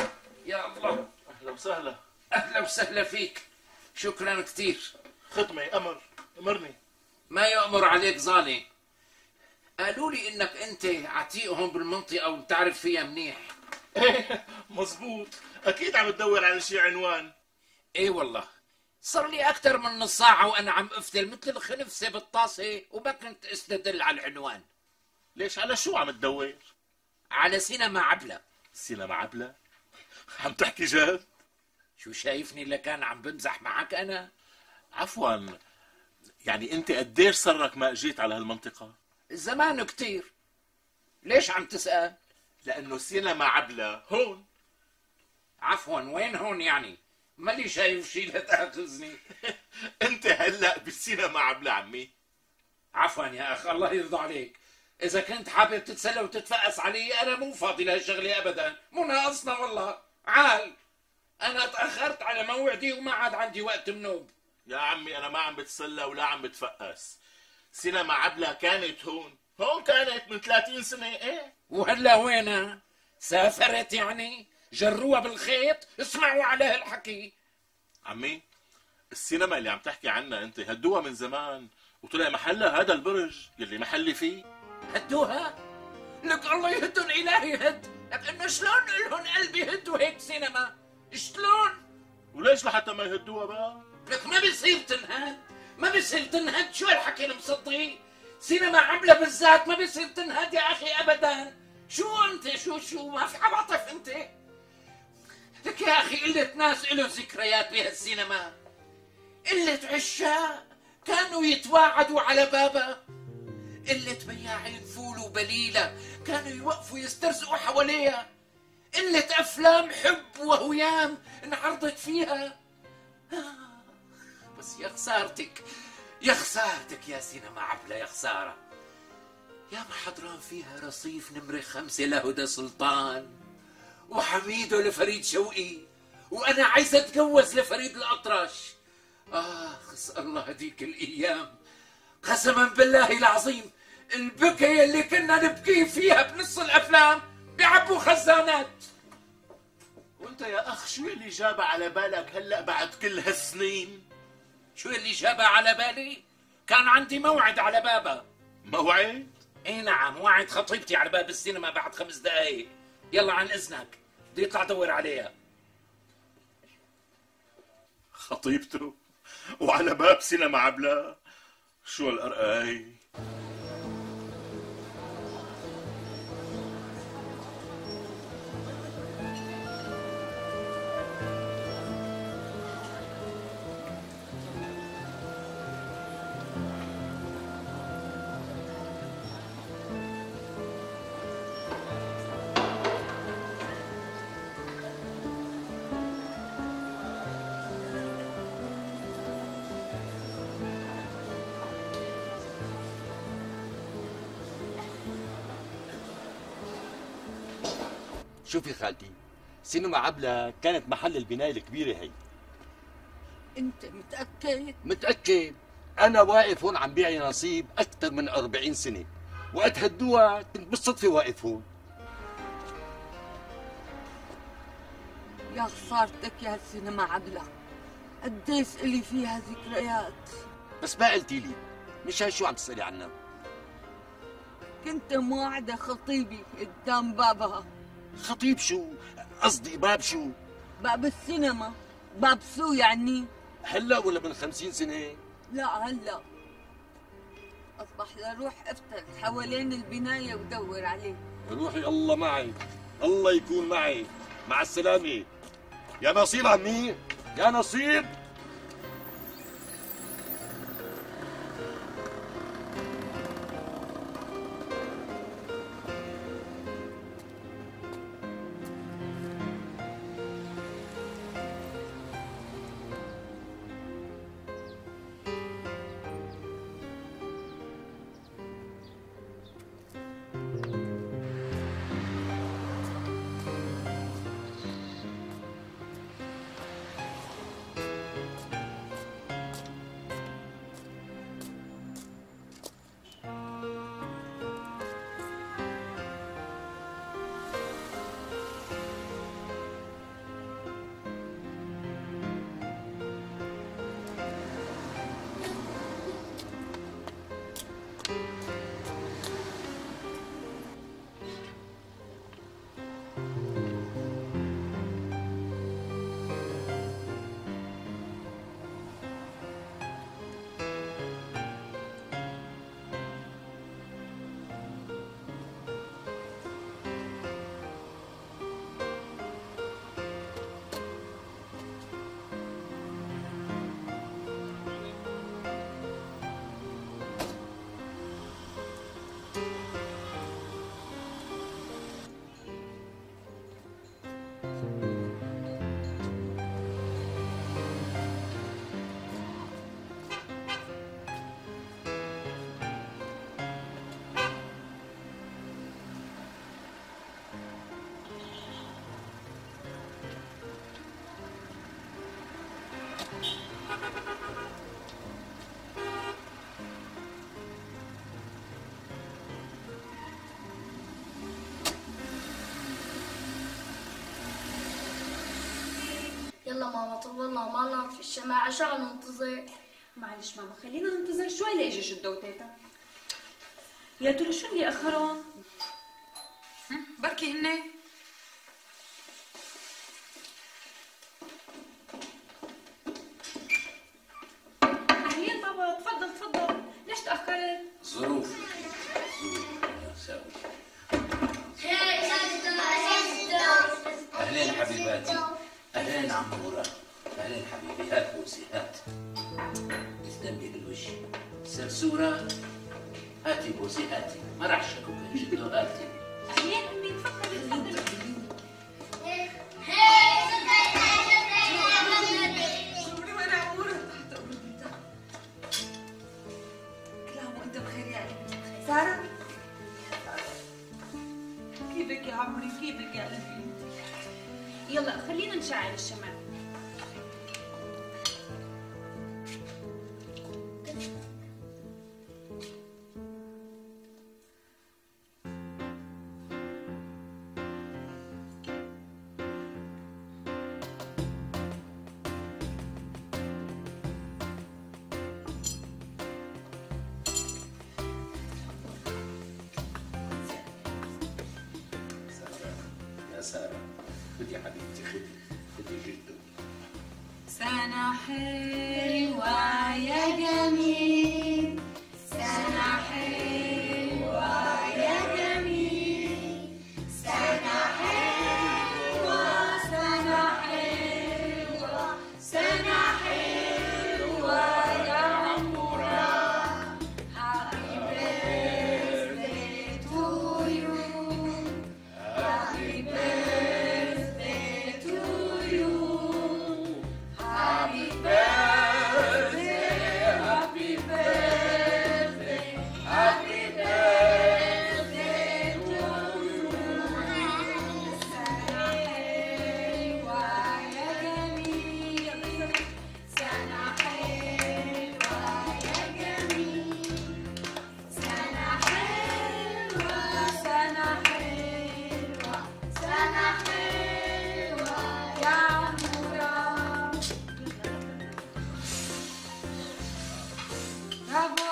يا الله. اهلا وسهلا. اهلا وسهلا فيك. شكرا كثير. خدمة امرني. ما يأمر عليك ظالم. قالوا لي انك انت عتيقهم بالمنطقة وبتعرف فيها منيح. ايه مزبوط، اكيد عم تدور على شي عنوان. ايه والله، صار لي اكثر من نص ساعة وانا عم افتل مثل الخنفسة بالطاسة وما كنت استدل على العنوان. ليش على شو عم تدور؟ على سينما عبلة. سينما عبلة؟ عم تحكي جد؟ شو شايفني اللي كان عم بمزح معك انا؟ عفوا، يعني انت قديش صار لك ما اجيت على هالمنطقة؟ زمان كتير. ليش عم تسأل؟ لانه سينما عبلة هون. عفوا، وين هون يعني؟ مالي شايف شي لا تاخذني. انت هلا بالسينما عبلة عمي. عفوا يا اخ، الله يرضى عليك. اذا كنت حابب تتسلى وتتفقس علي انا مو فاضي لهالشغله ابدا، مو ناقصنا والله. عال، انا تاخرت على موعدي وما عاد عندي وقت منوب. يا عمي انا ما عم بتسلى ولا عم بتفقس. سينما عبلة كانت هون كانت من 30 سنة. ايه وهلا وينها؟ سافرت يعني؟ جروها بالخيط؟ اسمعوا على هالحكي. عمي السينما اللي عم تحكي عنها انت هدوها من زمان وطلع محلها هذا البرج يلي محلي فيه. هدوها؟ لك الله يهدن الهي هد. لك انه شلون الهن قلبي يهدوا هيك سينما؟ شلون؟ وليش لحتى ما يهدوها بقى؟ لك ما بيصير تنهد، ما بيصير تنهد. شو هالحكي المصدقي؟ سينما عبلة بالذات ما بيصير تنهد يا اخي ابدا. شو انت شو ما في عواطف انت؟ لك يا اخي قلة ناس له ذكريات بهالسينما. قلة عشاق كانوا يتواعدوا على بابها. قلة بياعين فول وبليلة كانوا يوقفوا يسترزقوا حواليها. قلة افلام حب وهيام انعرضت فيها. بس يا خسارتك، يا خسارتك يا سينما عبلة، يا خسارة. يا ما حضران فيها رصيف نمرة 5 لهدى سلطان، وحميدو لفريد شوقي، وأنا عايزة أتجوز لفريد الأطرش. اسأل الله هديك الأيام. قسما بالله العظيم البكي اللي كنا نبكي فيها بنص الأفلام بيعبوا خزانات. وانت يا أخ شو اللي جابها على بالك هلأ بعد كل هالسنين؟ شو اللي جابها على بالي؟ كان عندي موعد على بابها. موعد؟ اي نعم، موعد خطيبتي على باب السينما بعد 5 دقايق. يلا عن اذنك، بدي اطلع ادور عليها. خطيبته؟ وعلى باب سينما عبلة؟ شو هالقرقاي؟ شوفي خالتي، سينما عبلة كانت محل البناية الكبيرة هي. انت متأكد؟ متأكد. أنا واقف هون عم بيعي نصيب أكثر من 40 سنة، وقت هدوها كنت بالصدفة واقف هون. يا خسارتك يا سينما عبلة، قديش إلي فيها ذكريات. بس ما قلتي لي، مش هاي شو عم تسألي عنها؟ كنت مواعدة خطيبي قدام بابها. خطيب شو؟ قصدي باب شو؟ باب السينما. باب سو يعني؟ هلا ولا من 50 سنة؟ لا هلا. أصبح لروح افتل حوالين البناية ودور عليه. روحي الله معي، الله يكون معي. مع السلامة يا نصيب عمي، يا نصيب. يلا ماما طولنا وما في الشماعة شو عم ننتظر؟ معلش ماما خلينا ننتظر شوي ليجي جدو وتيتا. يا ترى شو اللي اخرهم؟ بركي هن اهلين بابا، تفضل تفضل، ليش تاخرت؟ ظروف اهلين حبيباتي، اهلين عمورة، اهلين حبيبي، هات بوسي هات. استني بالوش سرسورة، هاتي بوسي هاتي، ما راح شكوك جدو هاتي. اهلين امي، تفضلي تفضلي. سارة كيفك يا عمري، كيفك يا قلبي؟ يلا خلينا نشعل الشمع. سارة خدي حبيبتي، خدي جدو. سنة حلوة يا جميل، سنة حلوة يا جميل، سنة حلوة سنة حلوة سنة حلوة يا عمورة. Happy birthday to you. Happy birthday to you. Happy birthday, happy birthday, happy birthday to you. سنة حلوة يا جميل، سنة حلوة يا جميل، سنة حلوة سنة حلوة سنة حلوة يا عمورة. برافو.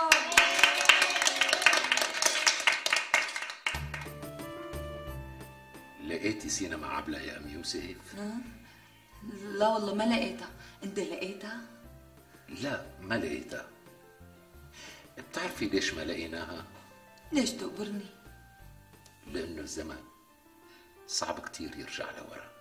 لقيتي سينا مع عبلة يا ام يوسف؟ لا والله ما لقيتها، انت لقيتها؟ لا ما لقيتها. بتعرفي ليش ما لقيناها؟ ليش تقبرني؟ لأنه الزمن صعب كتير يرجع لورا.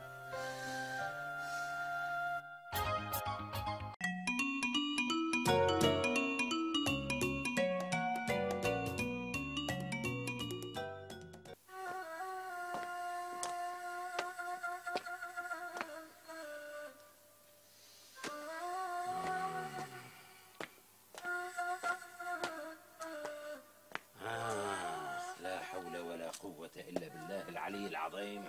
لا حول ولا قوة إلا بالله العلي العظيم.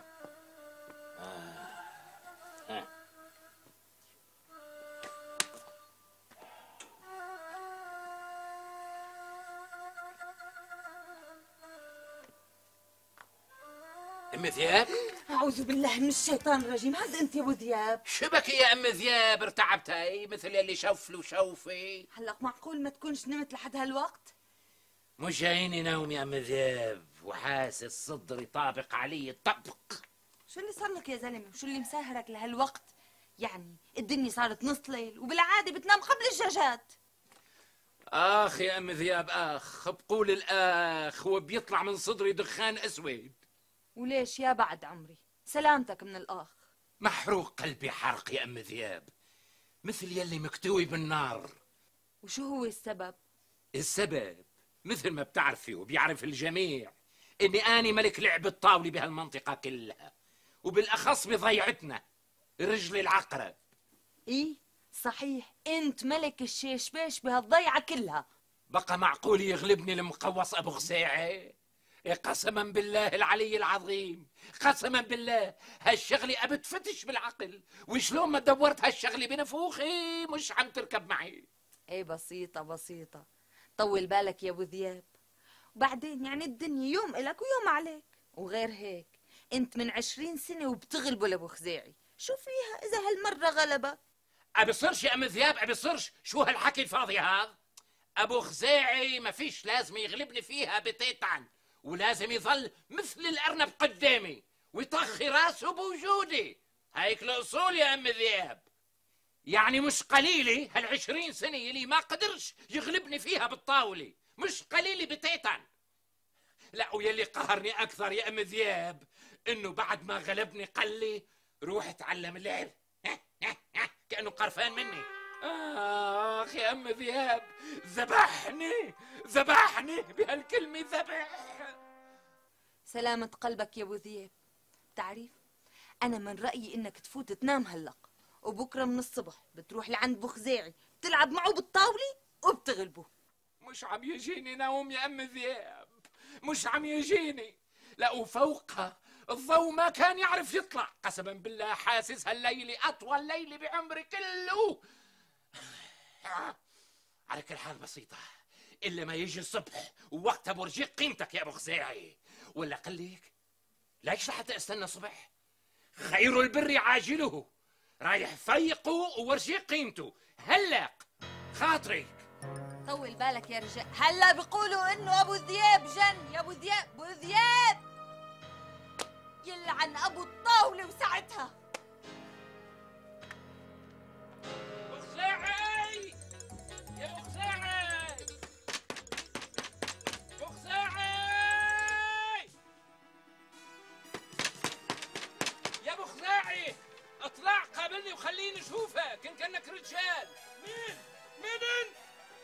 أم ذياب؟ أعوذ بالله من الشيطان الرجيم، هذا أنت يا أبو ذياب؟ شبك يا أم ذياب؟ ارتعبتي مثل يلي شوفلي وشوفي. هلأ معقول ما تكونش نمت لحد هالوقت؟ مش جايني نوم يا أم ذياب، وحاسس صدري طابق علي الطبق. شو اللي صار لك يا زلمة؟ وشو اللي مسهرك لهالوقت؟ يعني الدنيا صارت نص ليل وبالعادة بتنام قبل الجاجات. آخ يا أم ذياب، آخ بقول الآخ وبيطلع من صدري دخان أسود. وليش يا بعد عمري؟ سلامتك من الآخ. محروق قلبي حرق يا أم ذياب، مثل يلي مكتوي بالنار. وشو هو السبب؟ السبب مثل ما بتعرفي وبيعرف الجميع إني أنا ملك لعب الطاولة بهالمنطقة كلها، وبالأخص بضيعتنا رجل العقرب. إيه صحيح، أنت ملك الشيشبيش بهالضيعة كلها. بقى معقول يغلبني المقوص أبو غساعة؟ قسما بالله العلي العظيم، قسما بالله هالشغلة أبتفتش بالعقل، وشلون ما دورت هالشغلة بنفوخي مش عم تركب معي. ايه بسيطة بسيطة، طول بالك يا ابو ذياب. وبعدين يعني الدنيا يوم إلك ويوم عليك، وغير هيك انت من 20 سنة وبتغلبه لابو خزاعي، شو فيها اذا هالمره غلبك؟ ابصرش يا ام ذياب، ابصرش. شو هالحكي الفاضي هذا؟ ابو خزاعي ما فيش لازم يغلبني فيها بتيتان، ولازم يظل مثل الارنب قدامي ويطخي راسه بوجودي. هيك الاصول يا ام ذياب. يعني مش قليلة هال20 سنة اللي ما قدرش يغلبني فيها بالطاولة، مش قليلة بتيتان. لا، ويلي قهرني أكثر يا أم ذياب إنه بعد ما غلبني قال لي روح اتعلم اللعب. كأنه قرفان مني. آخ يا أم ذياب، ذبحني بهالكلمة، ذبح. سلامة قلبك يا ابو ذياب. بتعرف انا من رأيي انك تفوت تنام هلق، وبكره من الصبح بتروح لعند بو خزاعي بتلعب معه بالطاولة وبتغلبه. مش عم يجيني نوم يا أم ذياب، مش عم يجيني. لا، وفوقها الضوء ما كان يعرف يطلع. قسما بالله حاسس هالليلة أطول ليلة بعمري كله. على كل حال بسيطة، إلا ما يجي الصبح ووقتها برجيك قيمتك يا أبو خزاعي. ولا قليك ليش لحتى استنى الصبح؟ خير البر عاجله، رايح فيقه وورجيك قيمته هلق خاطرك. طول بالك يا رجال، هلا بيقولوا انه ابو ذياب جن. يا ابو ذياب، ابو ذياب يلعن ابو الطاوله. وساعتها ابو خزاعي، يا ابو خزاعي، ابو خزاعي، يا ابو خزاعي، اطلع قابلني وخليني اشوفك ان كانك رجال. مين انت؟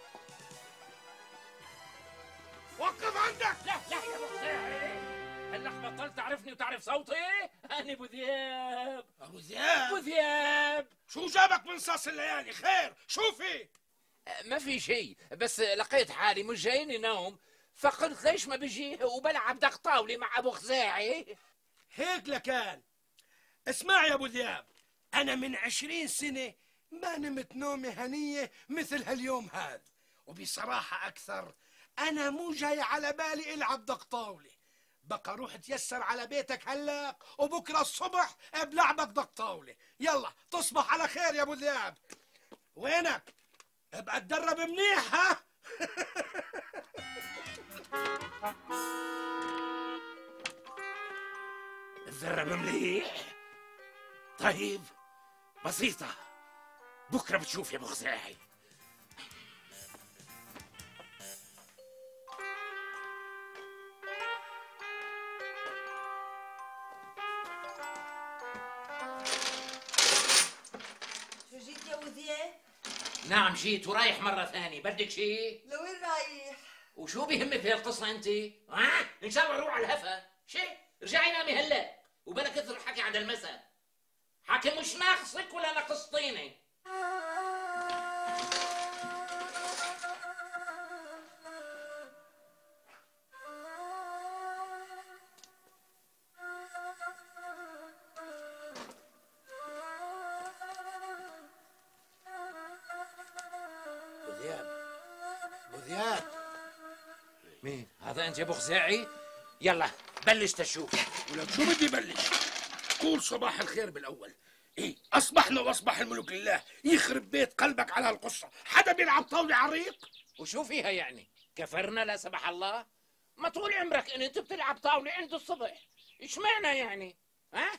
وقف عندك. لا يا ابو خزاعي، هلك بطلت تعرفني وتعرف صوتي؟ انا ابو ذياب. ابو ذياب، شو جابك من صاص الليالي؟ خير، شو في؟ ما في شيء، بس لقيت حالي مش جايني نوم، فقلت ليش ما بجي وبلعب دق طاولي مع ابو خزاعي. هيك لكان. اسمع يا ابو ذياب، انا من 20 سنة ما نمت نومة هنية مثل هاليوم هذا، وبصراحة اكثر انا مو جاي على بالي العب دق طاولة. بقى روح تيسر على بيتك هلا، وبكره الصبح بلعبك دق طاولة. يلا تصبح على خير يا ابو ذياب. وينك؟ ابقى تدرب منيح ها. تدرب مليح؟ طيب بسيطة، بكرة بتشوف يا ابو خزاعي. شو جيت يا ابو ذياب؟ نعم جيت ورايح مرة ثانية. بدك شيء؟ لوين رايح؟ وشو بيهمك بهالقصة انت؟ ان شاء الله روح على الهفا. شيء رجعي نامي هلا، وبلا كثر الحكي عند المساء. حكي مش ناقصك ولا ناقصتيني. ابو ذياب، مين هذا؟ انت يا ابو خزاعي؟ يلا بلش تشوف. ولك شو بدي بلش؟ قول صباح الخير بالاول. ايه، اصبحنا واصبح الملك لله. يخرب بيت قلبك على هالقصه، حدا بيلعب طاوله عريق؟ وشو فيها يعني؟ كفرنا لا سمح الله؟ ما طول عمرك انت بتلعب طاوله عند الصبح، ايش معنى يعني؟ ها؟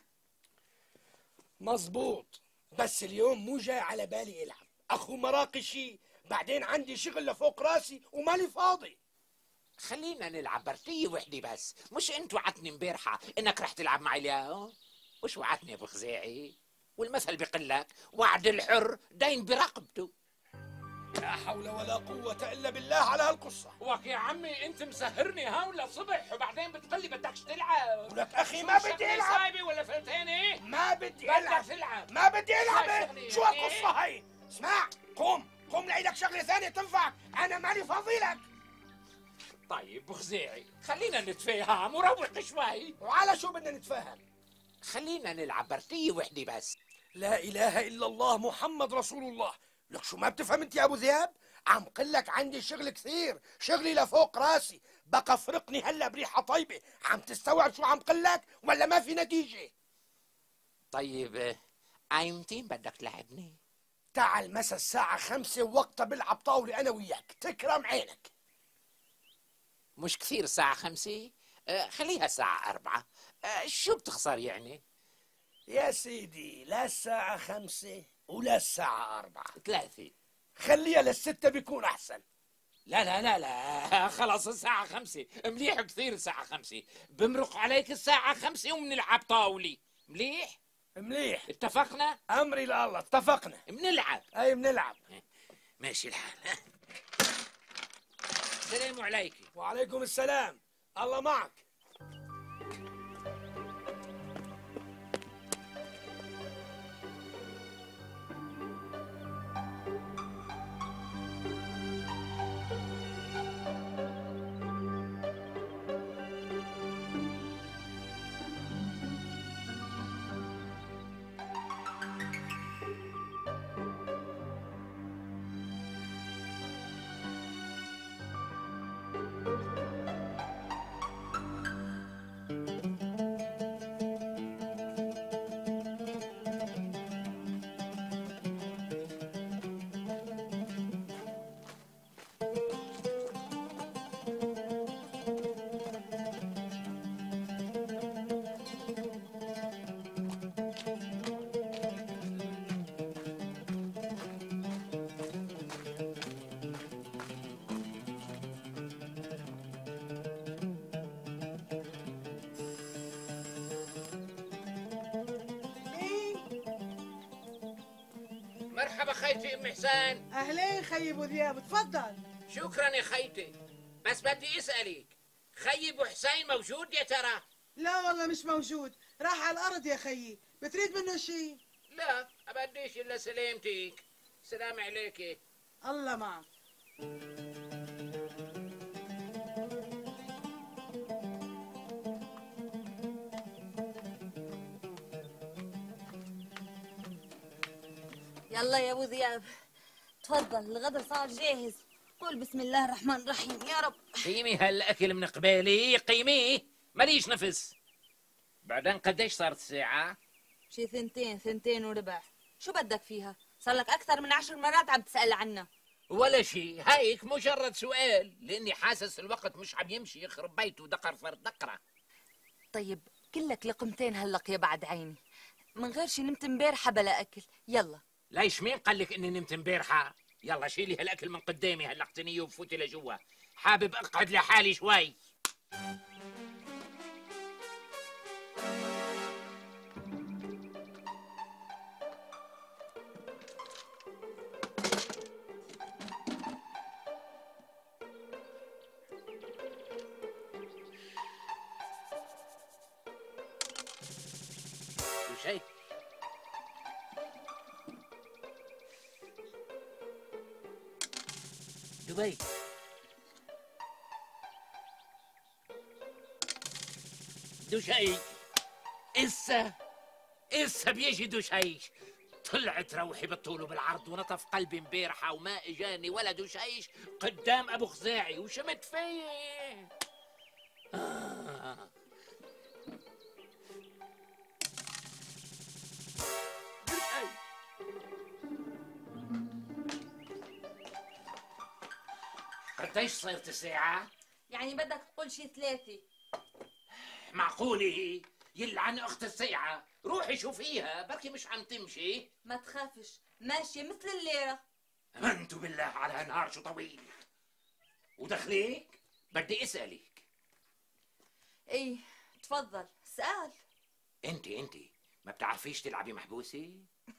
مزبوط، بس اليوم مو جاي على بالي العب. اخو مراقي شي، بعدين عندي شغل لفوق راسي ومالي فاضي. خلينا نلعب برتية وحدة بس، مش انت وعدتني امبارحة انك رح تلعب معي اليوم؟ وش وعدتني يا ابو خزاعي؟ والمثل بيقول لك وعد الحر دين برقبته. لا حول ولا قوة الا بالله على هالقصة. وك يا عمي انت مسهرني هون للصبح وبعدين بتقلي بدكش تلعب. ولك اخي ما بدي العب. سايبي ولا فلتاني؟ ما بدي العب. بدك تلعب. ما بدي العب. شو هالقصة هي؟ اسمع، قوم لعيدك شغلة ثانية تنفعك، انا مالي فاضي لك. طيب ابو خزاعي خلينا نتفاهم وروق شوي. وعلى شو بدنا نتفاهم؟ خلينا نلعب برتية وحدة بس. لا اله الا الله محمد رسول الله. لك شو ما بتفهم انت يا ابو ذياب؟ عم قلك عندي شغل كثير، شغلي لفوق راسي، بقى فرقني هلا بريحة طيبة. عم تستوعب شو عم قلك ولا ما في نتيجة؟ طيب ايمتين بدك تلعبني؟ تعال مسا الساعة 5 ووقتها بلعب طاولة أنا وياك، تكرم عينك. مش كثير الساعة 5؟ خليها الساعة 4. شو بتخسر يعني؟ يا سيدي لا الساعة 5 ولا الساعة 4. 3. خليها لل6 بيكون أحسن. لا لا لا لا، خلاص الساعة 5 مليح كثير. الساعة 5 بمرق عليك الساعة 5 وبنلعب طاولة. مليح؟ مليح. اتفقنا؟ أمري لله، اتفقنا. بنلعب. أي بنلعب. ماشي الحال. السلام عليكم. وعليكم السلام. الله معك. مرحبا خيتي ام حسين. اهلين خيي ابو ذياب، تفضل. شكرا يا خيتي، بس بدي اسالك، خيي ابو حسين موجود يا ترى؟ لا والله مش موجود، راح على الارض يا خيي. بتريد منه شيء؟ لا ابديش الا سلامتك. سلام عليكي. الله معك. يلا يا ابو ذياب تفضل، الغدا صار جاهز. قول بسم الله الرحمن الرحيم يا رب. قيمي هالاكل من قبالي، قيميه، ماليش نفس. بعدين قديش صارت الساعة؟ شي 2 وربع. شو بدك فيها؟ صار لك اكثر من 10 مرات عم تسأل عنا. ولا شيء، هيك مجرد سؤال، لاني حاسس الوقت مش عم يمشي، يخرب بيته دقر فرد دقرة. طيب كلك لقمتين هلق يا بعد عيني، من غير شي نمت امبارحه بلا اكل. يلا. ليش مين قال لك اني نمت امبارحه؟ يلا شيلي هالاكل من قدامي، هلقتني وفوتي لجوا. حابب اقعد لحالي شوي. شو شيء؟ دبي. دشيش. إسا بيجي دشيش. طلعت روحي بالطول وبالعرض ونطف قلبي امبارحة وما اجاني ولا دشيش قدام ابو خزاعي وشمت فيه. قديش صرت الساعة؟ يعني بدك تقول شي 3. معقولة هي؟ يلعن اخت الساعة، روحي شوفيها بركي مش عم تمشي. ما تخافش، ماشية مثل الليرة. امنت بالله على نهار شو طويل. ودخليك بدي اسألك. ايه تفضل اسأل. انت ما بتعرفيش تلعبي محبوسة؟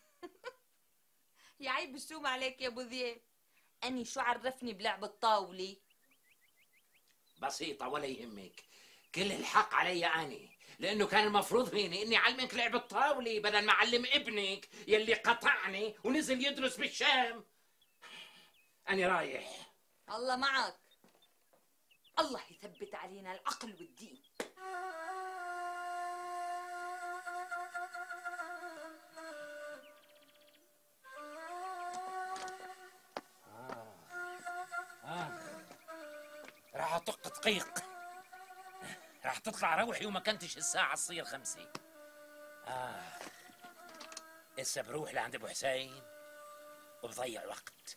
يا عيب الشوم عليك يا ابو ذياب، اني شو عرفني بلعب الطاولة؟ بسيطة ولا يهمك، كل الحق علي أنا، لأنه كان المفروض فيني إني أعلمك لعب الطاولة بدل ما أعلم ابنك يلي قطعني ونزل يدرس بالشام. أنا رايح. الله معك. الله يثبت علينا العقل والدين. راح أطق دقيق، راح تطلع روحي وما كنتش الساعة تصير 5. هسه بروح لعند ابو حسين وبضيع وقت.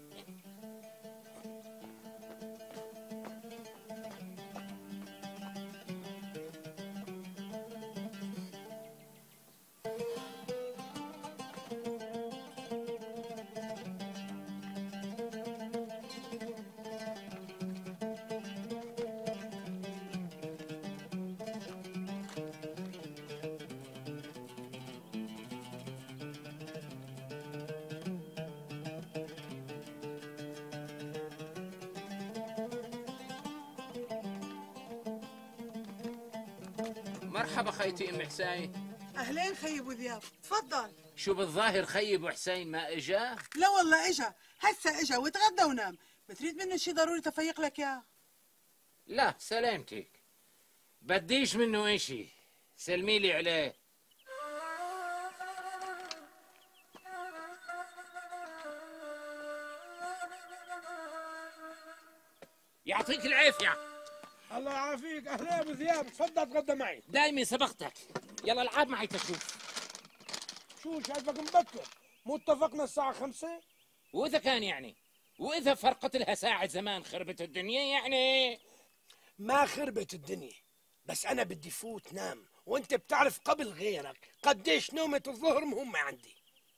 مرحبا خيتي ام حسين. اهلين خي ابو ذياب، تفضل. شو بالظاهر خي ابو حسين ما اجا؟ لا والله اجا، هسه اجا وتغدى ونام. بتريد منه شي ضروري تفيق لك اياه؟ لا سلامتك، بديش منه اشي، سلمي لي عليه. يعطيك العافية. الله يعافيك. اهلا ابو ذياب، تفضل تغدى معي. دايما سبقتك، يلا العب معي تشوف. شو شايفك مبكر؟ مو اتفقنا الساعة 5؟ وإذا كان يعني، وإذا فرقت لها ساعة زمان خربت الدنيا يعني؟ ما خربت الدنيا، بس أنا بدي فوت نام، وأنت بتعرف قبل غيرك قديش نومة الظهر مهمة عندي.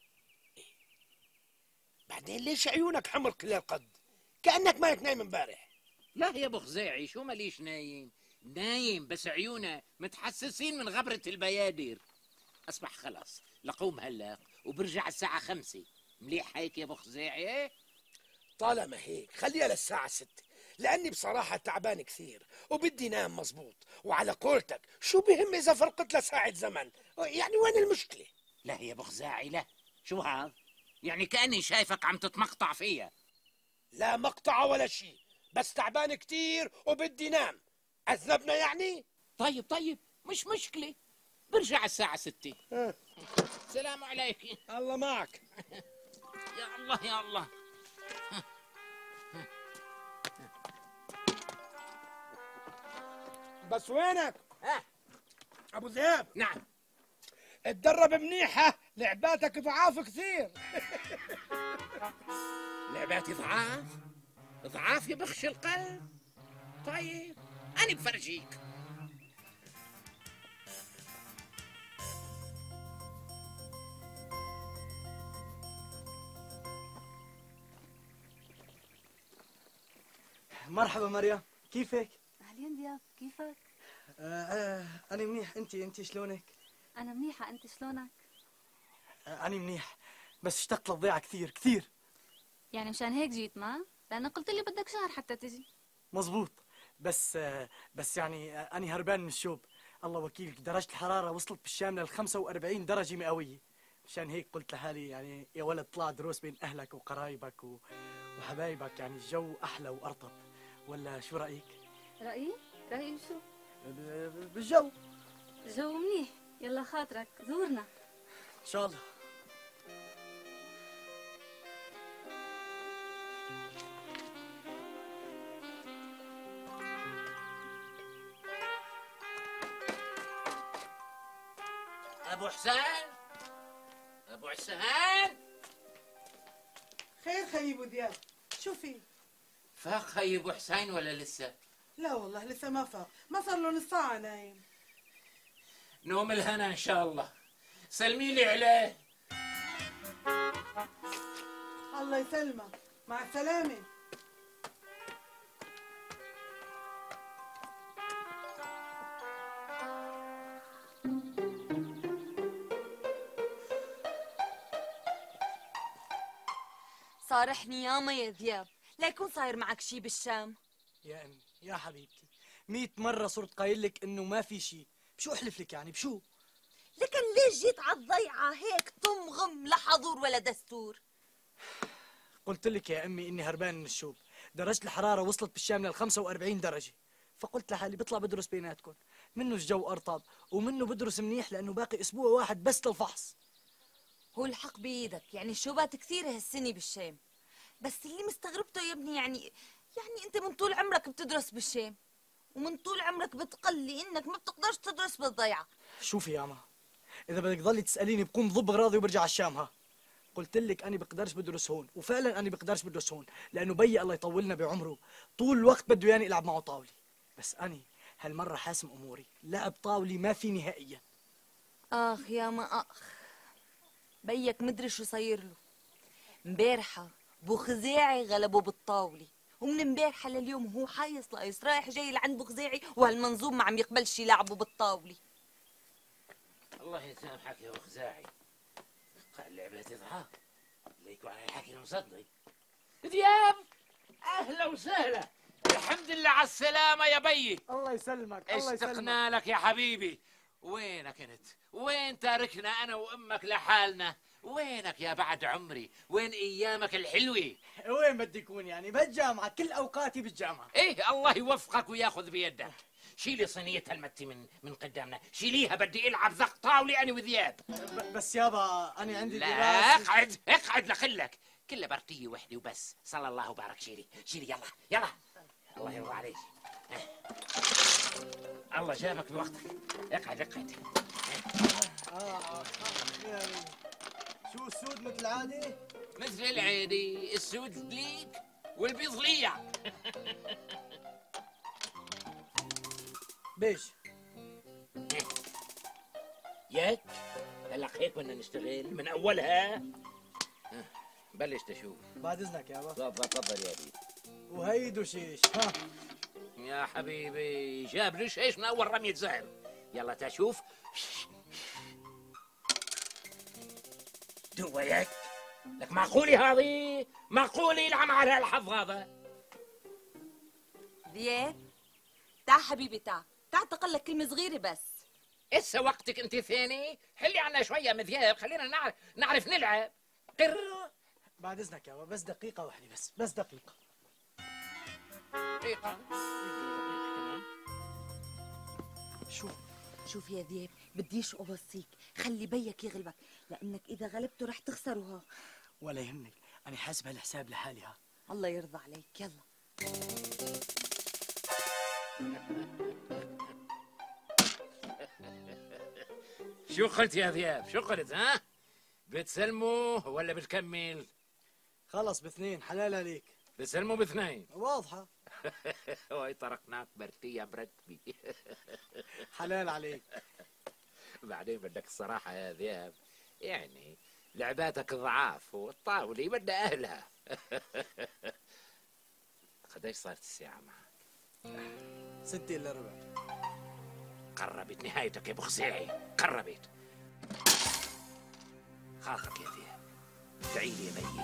بعدين ليش عيونك حمر كل القد؟ كأنك ما نايم امبارح. لا يا ابو خزاعي، شو ماليش نايم؟ نايم بس عيونه متحسسين من غبرة البيادر. اصبح خلاص لقوم هلا وبرجع الساعة 5. مليح هيك يا ابو خزاعي؟ طالما هيك خليها للساعة 6، لأني بصراحة تعبان كثير وبدي نام مزبوط. وعلى قولتك شو بهم إذا فرقت لها ساعة زمن؟ يعني وين المشكلة؟ لا يا ابو خزاعي لا، شو هذا؟ يعني كأني شايفك عم تتمقطع فيها. لا مقطعة ولا شيء، بس تعبان كثير وبدي نام. عذبنا يعني؟ طيب مش مشكلة، برجع الساعة 6. السلام عليك. الله معك. يا الله يا الله. بس وينك؟ ابو ذئاب. نعم. اتدرب منيحة، لعباتك ضعاف كثير. لعباتي ضعاف؟ ضعاف يبخش القلب. طيب أنا بفرجيك. مرحبا مريم، كيفك؟ أهلين ضياف، كيفك؟ أنا منيح، أنت شلونك؟ أنا منيحة، أنت شلونك؟ أنا منيح، بس اشتقت للضيعة كثير. يعني مشان هيك جيت ما؟ لأنه قلت لي بدك شهر حتى تجي. مزبوط، بس يعني أنا هربان من الشوب. الله وكيلك درجة الحرارة وصلت بالشام لل 45 درجة مئوية. مشان هيك قلت لحالي يعني يا ولد طلع دروس بين أهلك وقرايبك وحبايبك، يعني الجو أحلى وأرطب. ولا شو رأيك؟ رأيي شو؟ بالجو. الجو منيح، يلا خاطرك زورنا. إن شاء الله. أبو حسين، أبو حسين. خير خي ابو ذياب، شو في؟ فاق خي أبو حسين ولا لسه؟ لا والله لسه ما فاق، ما صار له نص ساعة نايم. نوم الهنا إن شاء الله، سلمي لي عليه. الله يسلمك، مع السلامة. صارحني ياما يا ذياب، لا يكون صاير معك شي بالشام. يا أمي يا حبيبتي، 100 مرة صرت قايل لك إنه ما في شي. بشو أحلف لك يعني بشو؟ لكن ليش جيت على الضيعة هيك طمغم، لا حضور ولا دستور؟ قلت لك يا أمي إني هربان من الشوب، درجة الحرارة وصلت بالشام لل 45 درجة، فقلت لحالي بطلع بدرس بيناتكم، منه الجو أرطب ومنه بدرس منيح لأنه باقي أسبوع واحد بس للفحص. هو الحق بإيدك، يعني الشوبات كثير هالسنة بالشام، بس اللي مستغربته يا ابني يعني أنت من طول عمرك بتدرس بالشام، ومن طول عمرك بتقلي إنك ما بتقدرش تدرس بالضيعة. شوفي يا عمى، اذا بدك تضلي تساليني بقوم ضب اغراضي وبرجع على الشام. ها قلت لك انا بقدرش بدرس هون، وفعلا انا بقدرش بدرس هون لانه بيي الله يطولنا بعمره طول الوقت بده ياني العب معه طاولي. بس انا هالمره حاسم اموري، لعب طاولي ما في نهائيا. اخ يا ما اخ، بيك مدري شو صاير له. امبارحه بو خزاعي غلبه بالطاولي، ومن امبارحه لليوم هو حايص لايص رايح جاي لعند بو خزاعي، وهالمنظوم ما عم يقبلش يلعبه بالطاولي. الله يسامحك يا ابو خزاعي، اللعبة تضحك ليك وعلى الحكي المصدق. دياب اهلا وسهلا، الحمد لله على السلامة يا بيي. الله يسلمك. الله يسلمك. اشتقنا لك يا حبيبي. وينك انت؟ وين تاركنا انا وامك لحالنا؟ وينك يا بعد عمري؟ وين ايامك الحلوة؟ وين بدي يكون يعني؟ بالجامعة، كل اوقاتي بالجامعة. ايه الله يوفقك وياخذ بيدك. شيلي صينية المتي من قدامنا، شيليها بدي العب زق طاولي انا وذياب. بس يابا انا عندي لا دراسة. اقعد لخلك، كلها برتية وحدة وبس. صلى الله وبارك. شيلي يلا يلا، الله يرضى عليك. الله جابك بوقتك. اقعد. شو السود مثل العادة؟ مثل العادي، السود ليك والبيض ليا. بيش ياك هلا هيك بدنا نشتغل من اولها. بلش تشوف. بعد اذنك يابا. تفضل يا بي. وهيدو شيش. ها يا حبيبي جاب لي شيش من اول رمية زهر. يلا تشوف. دوا ياك لك معقولي هذه؟ معقولي العم على الحظ هذا؟ دياب تعا حبيبي تعا تقلك كلمة صغيرة بس. اسا وقتك انت ثاني، حلي عنا شوية مذياب، خلينا نعرف نلعب. بعد اذنك يابا، بس دقيقة واحدة بس دقيقة. شوف يا ذياب، بديش اوصيك خلي بيك يغلبك، لانك اذا غلبته رح تخسرها. ولا يهمك، انا حاسب هالحساب لحالي. ها الله يرضى عليك. يلا شو قلت يا ذياب؟ شو قلت؟ ها بتسلموا ولا بتكمل؟ خلص باثنين، حلال عليك. بتسلموا باثنين؟ واضحة. هاي طرقناك برتية مرتبة. حلال عليك. بعدين بدك الصراحة يا ذياب، يعني لعباتك ضعاف والطاولة بدها أهلها. قديش صارت الساعة معك؟ 6 إلا ربع. قربت نهايتك يا ابو خزاعي، قربت. خاخك يا ذياب، ادعي لي يا بيي.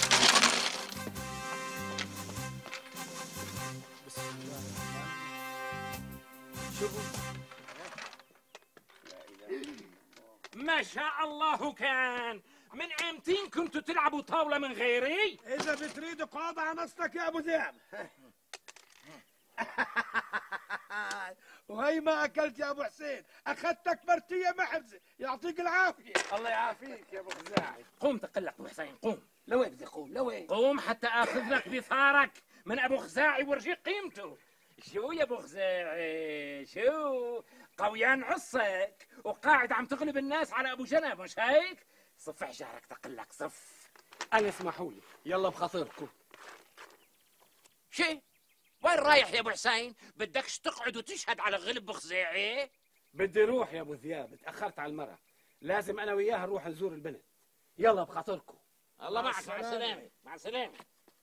بسم الله الرحمن الرحيم. شوفوا ما شاء الله كان من ايمتين كنتوا تلعبوا طاولة من غيري؟ إذا بتريد قاضي عن أصلك يا أبو ذئب. وهي ما أكلت يا أبو حسين، أخذتك مرتية محرزة، يعطيك العافية. الله يعافيك يا أبو خزاعي. قوم تقلق أبو حسين، قوم. لوين بدي أقوم؟ لوين؟ قوم حتى آخذ لك بثارك من أبو خزاعي وارجيك قيمته. شو يا أبو خزاعي؟ شو؟ قويان عصك وقاعد عم تغلب الناس على أبو جنب، مش هيك؟ صف حجارك تقلق صف. أنا اسمحوا لي، يلا بخاطركم. شي؟ وين رايح يا ابو حسين؟ بدكش تقعد وتشهد على غلب ابو خزاعي؟ بدي روح يا ابو ذياب، تاخرت على المرة، لازم انا وياها نروح نزور البنت. يلا بخاطركم. الله معك، مع السلامة، مع السلامة.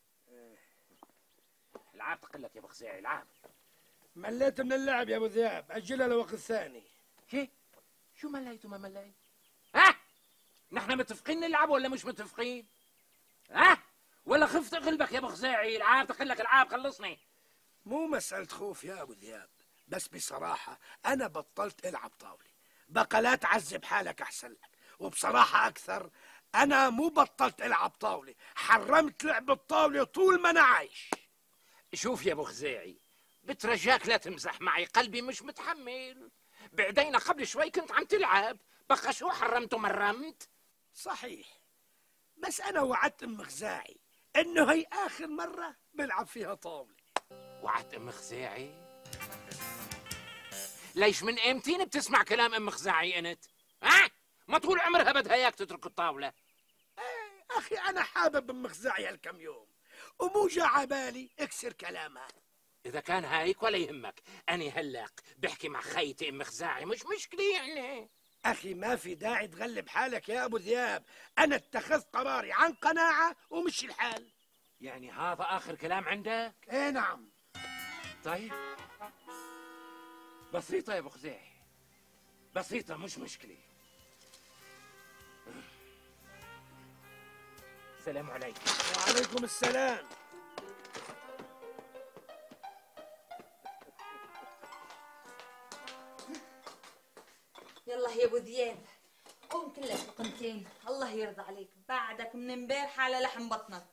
العاب تقلك يا ابو خزاعي، العاب. مليت من اللعب يا ابو ذياب، اجلها لوقت ثاني. شي؟ شو مليت وما مليت؟ ها؟ نحن متفقين نلعب ولا مش متفقين؟ ها؟ ولا خفت اغلبك يا ابو خزاعي؟ العاب تقلك، العاب خلصني. مو مسألة خوف يا أبو ذياب، بس بصراحة أنا بطلت ألعب طاولة، بقى لا تعذب حالك أحسن لك. وبصراحة أكثر، أنا مو بطلت ألعب طاولة، حرمت لعب الطاولة طول ما أنا عايش. شوف يا ابو خزاعي، بترجاك لا تمزح معي، قلبي مش متحمل. بعدين قبل شوي كنت عم تلعب، بقى شو حرمت ومرمت؟ صحيح، بس أنا وعدت أم خزاعي إنه هي آخر مرة بلعب فيها طاولة. وعد ام خزاعي؟ ليش من ايمتين بتسمع كلام ام خزاعي انت؟ ها؟ ما طول عمرها بدها اياك تترك الطاولة. أخي أنا حابب أم خزاعي هالكم يوم ومو جا عبالي اكسر كلامها. إذا كان هايك ولا يهمك، أني هلق بحكي مع خيتي أم خزاعي، مش مشكلة يعني. أخي ما في داعي تغلب حالك يا أبو ذياب، أنا اتخذت قراري عن قناعة ومشي الحال. يعني هذا آخر كلام عندك؟ إيه نعم. طيب بسيطة يا أبو خزاعي، بسيطة مش مشكلة. السلام عليكم. وعليكم السلام. يلا يا ابو ذياب قوم كلك لقمتين، الله يرضى عليك، بعدك من امبارح على لحم بطنك.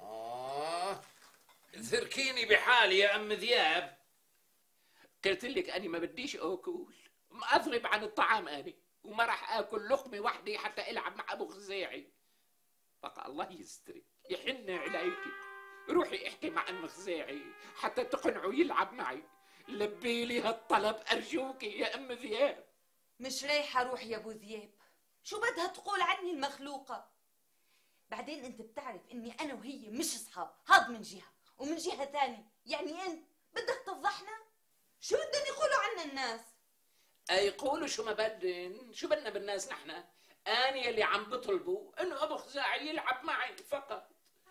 تركيني بحالي يا أم ذياب. قلت لك أني ما بديش أكل، أضرب عن الطعام أني، وما راح آكل لقمة وحدي حتى ألعب مع أبو خزاعي. بقى الله يسترك يحن عليكي، روحي احكي مع أم خزاعي حتى تقنعه يلعب معي. لبي لي هالطلب أرجوكي يا أم ذياب. مش رايحة اروح يا ابو ذياب، شو بدها تقول عني المخلوقة؟ بعدين انت بتعرف اني انا وهي مش اصحاب، هاد من جهة ومن جهة ثانية، يعني انت بدك تفضحنا؟ شو بدهم يقولوا عنا الناس؟ يقولوا شو ما بدن، شو بدنا بالناس نحن؟ أنا يلي عم بطلبوا انه ابو خزاعي يلعب معي فقط.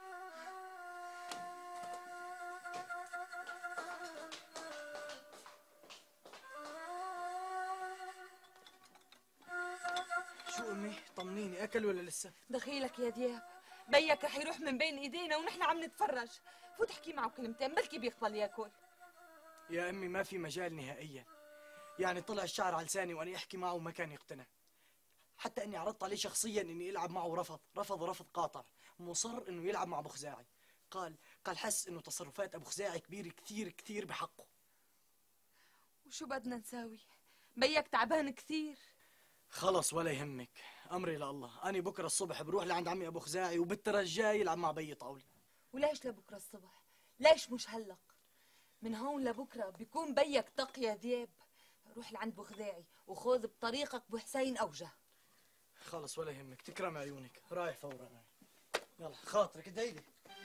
شو امي طمنيني، اكل ولا لسه؟ دخيلك يا دياب، بيك رح يروح من بين ايدينا ونحن عم نتفرج، فوت احكي معه كلمتين بلكي بيقبل ياكل. يا امي ما في مجال نهائيا، يعني طلع الشعر على لساني واني احكي معه وما كان يقتنع. حتى اني عرضت عليه شخصيا اني العب معه رفض قاطع، مصر انه يلعب مع ابو خزاعي. قال حس انه تصرفات ابو خزاعي كبيره كثير كثير بحقه. وشو بدنا نساوي؟ بيك تعبان كثير. خلص ولا يهمك، امري لله، انا بكره الصبح بروح لعند عمي ابو خزاعي وبالترجاي يلعب مع بي طاوله. وليش لبكره الصبح؟ ليش مش هلق؟ من هون لبكره بيكون بيك طق يا ذياب. روح لعند ابو خزاعي وخذ بطريقك ابو حسين اوجه. خلص ولا يهمك، تكرم عيونك، رايح فورا. يلا خاطرك ادعيلي.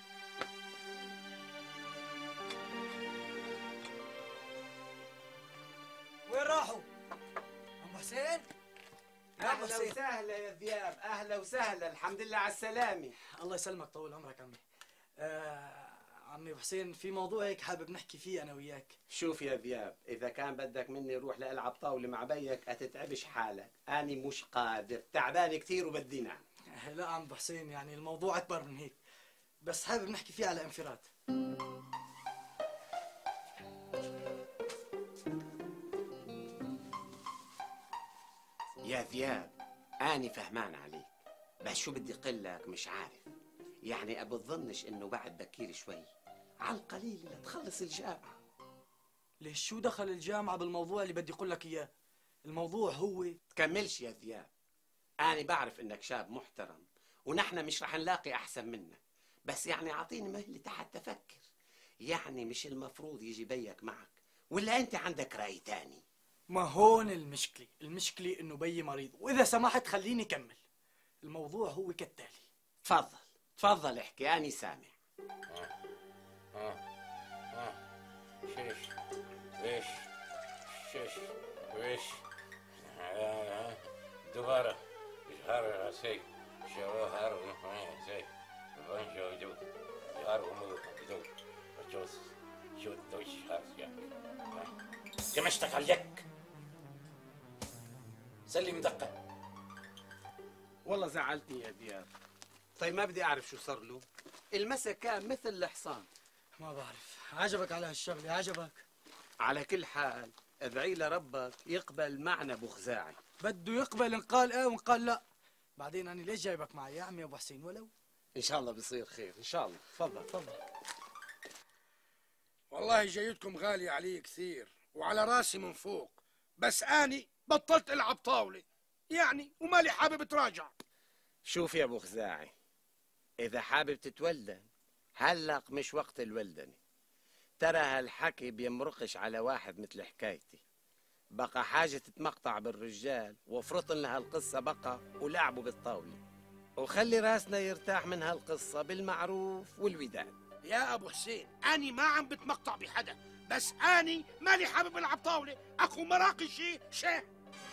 وين راحوا؟ ام حسين؟ اهلا وسهلا يا ذياب، اهلا وسهلا، الحمد لله على السلامه. الله يسلمك، طول عمرك عمي. عمي ابو حسين، في موضوع هيك حابب نحكي فيه انا وياك. شوف يا ذياب، اذا كان بدك مني روح لالعب طاوله مع بيك اتتعبش حالك، اني مش قادر، تعبان كثير وبدي نام. لا عم ابو حسين، يعني الموضوع اكبر من هيك، بس حابب نحكي فيه على انفراد. يا ذياب اني فهمان عليك، بس شو بدي قلك مش عارف، يعني ابو تظنش انه بعد بكير شوي، على القليل لتخلص الجامعه. ليش شو دخل الجامعه بالموضوع اللي بدي اقول لك اياه؟ الموضوع هو تكملش يا ذياب، انا بعرف انك شاب محترم ونحن مش رح نلاقي احسن منك، بس يعني اعطيني مهلة حتى افكر، يعني مش المفروض يجي بيك معك ولا انت عندك راي تاني؟ ما هون المشكله انه بيي مريض، واذا سمحت خليني اكمل. الموضوع هو كالتالي. تفضل احكي، اني سامع. ويش دوباره جهار سي شوهر زي بانجو دو جهار ومو دو بجوز شو دوش هارسيا كم اشتغل لك سلم دقه. والله زعلتني يا دياب. طيب ما بدي اعرف شو صار له، المسا كان مثل الحصان. ما بعرف، عجبك على هالشغله؟ عجبك؟ على كل حال ادعي لربك يقبل معنا ابو خزاعي. بده يقبل ان قال ايه وان قال لا. بعدين انا ليش جايبك معي يا عمي ابو حسين؟ ولو ان شاء الله بيصير خير ان شاء الله. تفضل. والله جايتكم غالية علي كثير وعلى راسي من فوق، بس اني بطلت العب طاولة يعني، ومالي حابب اتراجع. شوف يا ابو خزاعي، اذا حابب تتولدن هلق مش وقت الولدنة، ترى هالحكي بيمرقش على واحد مثل حكايتي. بقى حاجة تتمقطع بالرجال وافرط لنا هالقصة بقى ولعبوا بالطاولة، وخلي راسنا يرتاح من هالقصة بالمعروف والوداد. يا ابو حسين اني ما عم بتمقطع بحدا، بس اني مالي حابب العب طاوله، اخو مراقي شيء.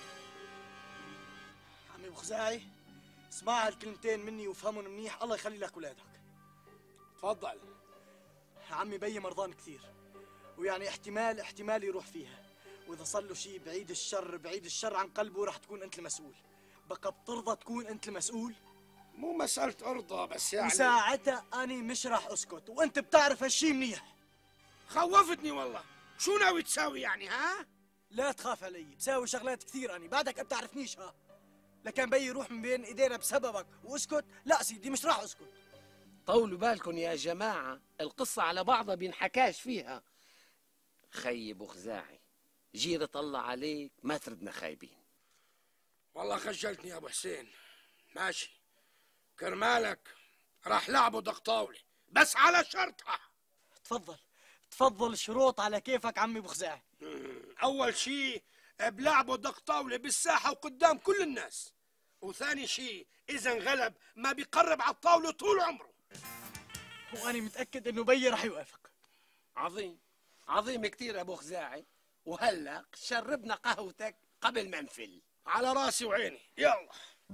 عمي ابو خزاعي اسمع هالكلمتين مني وافهمهم منيح، الله يخلي لك ولادك. تفضل. عمي بيي مرضان كثير، ويعني احتمال يروح فيها، واذا صار له شيء بعيد الشر عن قلبه رح تكون انت المسؤول. بقى بترضى تكون انت المسؤول؟ مو مسألة ارضى، بس يعني وساعتها اني مش راح اسكت، وانت بتعرف هالشي منيح. خوفتني والله. شو ناوي تساوي يعني ها؟ لا تخاف علي، بساوي شغلات كثير اني، بعدك بتعرفنيش ها. لكن بيي يروح من بين ايدينا بسببك واسكت؟ لا سيدي مش راح اسكت. طولوا بالكم يا جماعة، القصة على بعضها بينحكاش فيها. خي ابو خزاعي جيرة الله عليك، ما تردنا خايبين. والله خجلتني يا ابو حسين. ماشي كرمالك راح لعبوا دق طاولة، بس على شرطها. تفضل شروط على كيفك عمي ابو خزاعي. اول شيء بلعبوا دق طاولة بالساحة وقدام كل الناس، وثاني شيء اذا انغلب ما بيقرب على الطاولة طول عمره. وأنا متأكد إنه بيي رح يوافق. عظيم كتير أبو خزاعي، وهلا شربنا قهوتك قبل ما نفل. على راسي وعيني، يلا.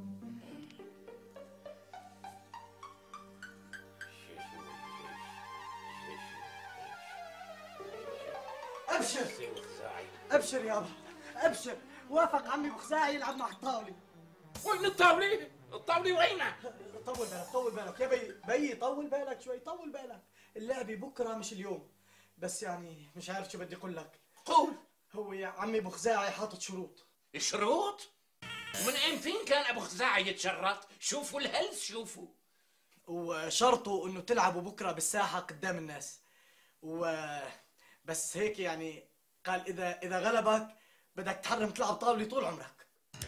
أبشر يابا، أبشر، وافق عمي أبو خزاعي يلعب مع الطاولة. وين الطاولة؟ الطاولة وينها؟ طول بالك يا بيي طول بالك شوي، طول بالك. اللعبة بكرة مش اليوم، بس يعني مش عارف شو بدي أقول لك. قول. هو يا عمي أبو خزاعي حاطط شروط. شروط؟ ومن أين فين كان أبو خزاعي يتشرط؟ شوفوا الهلس شوفوا. وشرطه إنه تلعبوا بكرة بالساحة قدام الناس. بس هيك يعني قال إذا غلبك بدك تحرم تلعب طاولة طول عمرك.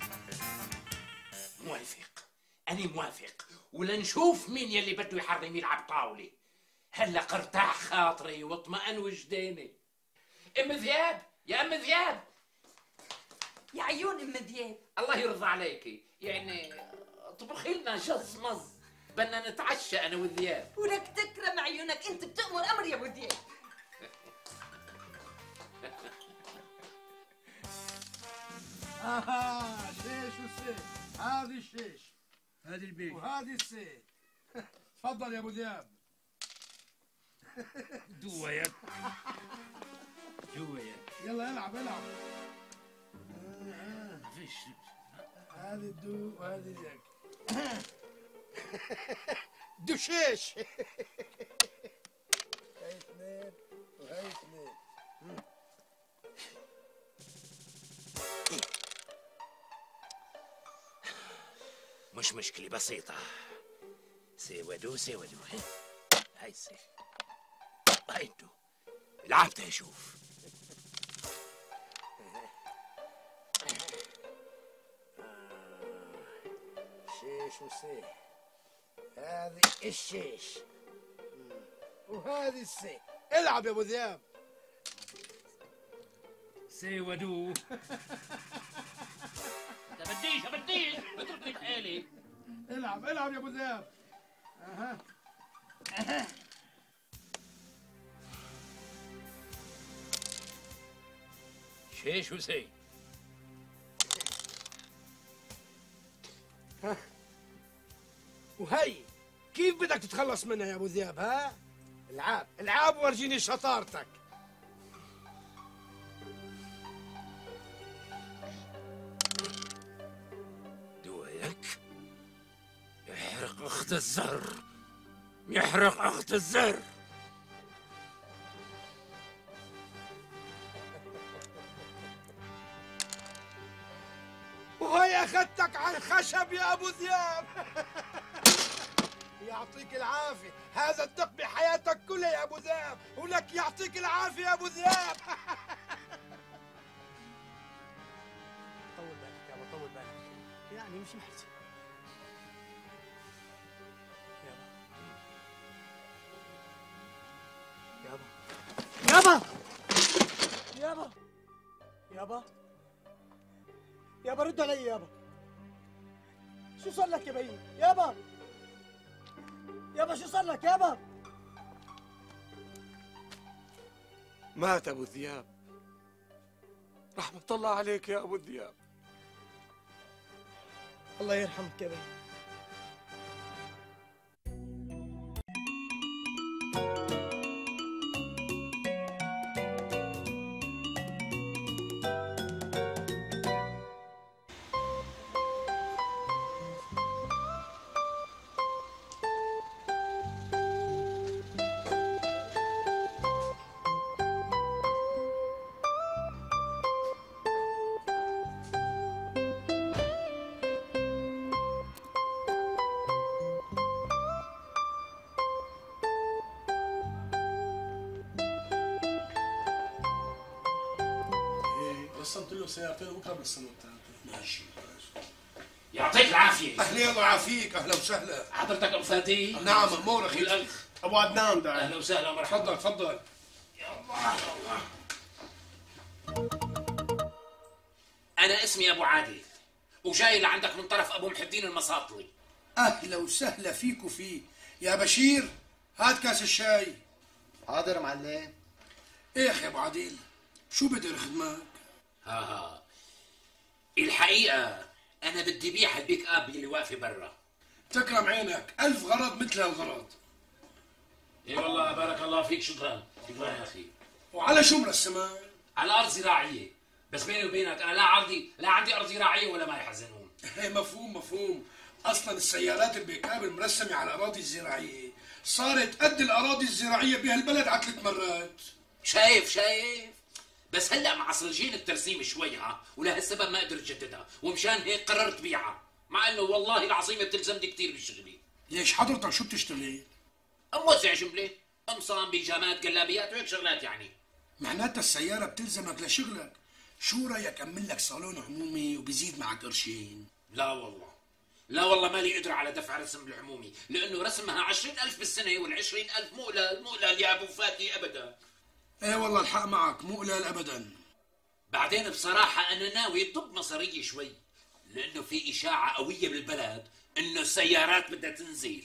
موافق، أنا موافق، ولنشوف مين يلي بده يحرم يلعب طاولة. هلا ارتاح خاطري واطمئن وجداني. ام ذياب، يا ام ذياب. يا عيون ام ذياب. الله يرضى عليكي، يعني اطبخي لنا شص مز، بدنا نتعشى انا وذياب. ولك تكرم عيونك، انت بتأمر امر يا ابو ذياب. شيش وسيف، هذه الشيش، هذه البيت، وهذه السيف. تفضل يا ابو ذياب. دويت يلا العب. فيش هذه الدو وهذه ذاك. دوشيش. هاي اثنين وهاي اثنين. مش مشكلة بسيطة. سيودو هاي السيف، هاي انتو لعبتها شوف. شيش وسيف، هذه الشيش وهذه السيف. العب يا ابو ذياب. سيودو. بديش اتركني بحالي. العب يا ابو ذياب. شيش وسي. وهي كيف بدك تتخلص منها يا ابو ذياب؟ ها؟ العاب ورجيني شطارتك. دويك يحرق اخت الزر. وهي اخذتك على الخشب يا ابو ذياب. يعطيك العافيه، هذا الدق بحياتك كلها يا ابو ذياب، ولك يعطيك العافيه يا ابو ذياب. طول بالك يابا، طول بالك، يعني مش محزن. يابا يابا رد علي يابا. شو صار لك يا بيي؟ يابا يابا شو صار لك يابا؟ مات ابو ذياب. رحمة الله عليك يا ابو ذياب. الله يرحمك يا بيي. رسمت له سيارتين وبكره برسم الثالثه. ماشي. يعطيك العافية. أهلي الله يعافيك. أهلا وسهلا. حضرتك أبو فادي؟ نعم أمور أخي. والأخ أبو عدنان داعي. أهلا وسهلا مرحبا. تفضل تفضل. يا الله يا الله. أنا اسمي أبو عادل وجاي لعندك من طرف أبو محي الدين المساطلي. أهلا وسهلا فيك وفيه. يا بشير هات كاس الشاي. حاضر معلم. إيه يا أبو عادل شو بدي خدمك؟ ها الحقيقة أنا بدي بيع البيك أب اللي واقفة برا. تكرم عينك. 1000 غرض مثل هالغرض. إيه والله بارك الله فيك. شكرا شكرا يا أخي. وعلى شو مرسمها؟ على أرض زراعية. بس بيني وبينك أنا لا عندي أرض زراعية ولا ما يحزنون. إيه مفهوم مفهوم. أصلا السيارات البيك اب المرسمة على الأراضي الزراعية صارت قد الأراضي الزراعية بهالبلد على 3 مرات. شايف بس هلا مع صلجين الترسيم شوي ولهالسبب ما قدرت جددها ومشان هيك قررت بيعها مع انه والله العظيم بتلزمني كثير بشغلي. ليش حضرتك شو بتشتغلي؟ موزع جمله قمصان بيجامات قلابيات وهيك شغلات يعني. معناتها السيارة بتلزمك لشغلك. شو رايك أعمل لك صالون عمومي وبيزيد معك قرشين؟ لا والله مالي قدرة على دفع رسم العمومي لأنه رسمها 20,000 بالسنة وال20,000 مو قلال يا أبو فادي أبدا. ايه والله الحق معك مو قلال ابدا. بعدين بصراحة أنا ناوي ضب مصارية شوي لأنه في إشاعة قوية بالبلد إنه السيارات بدها تنزل.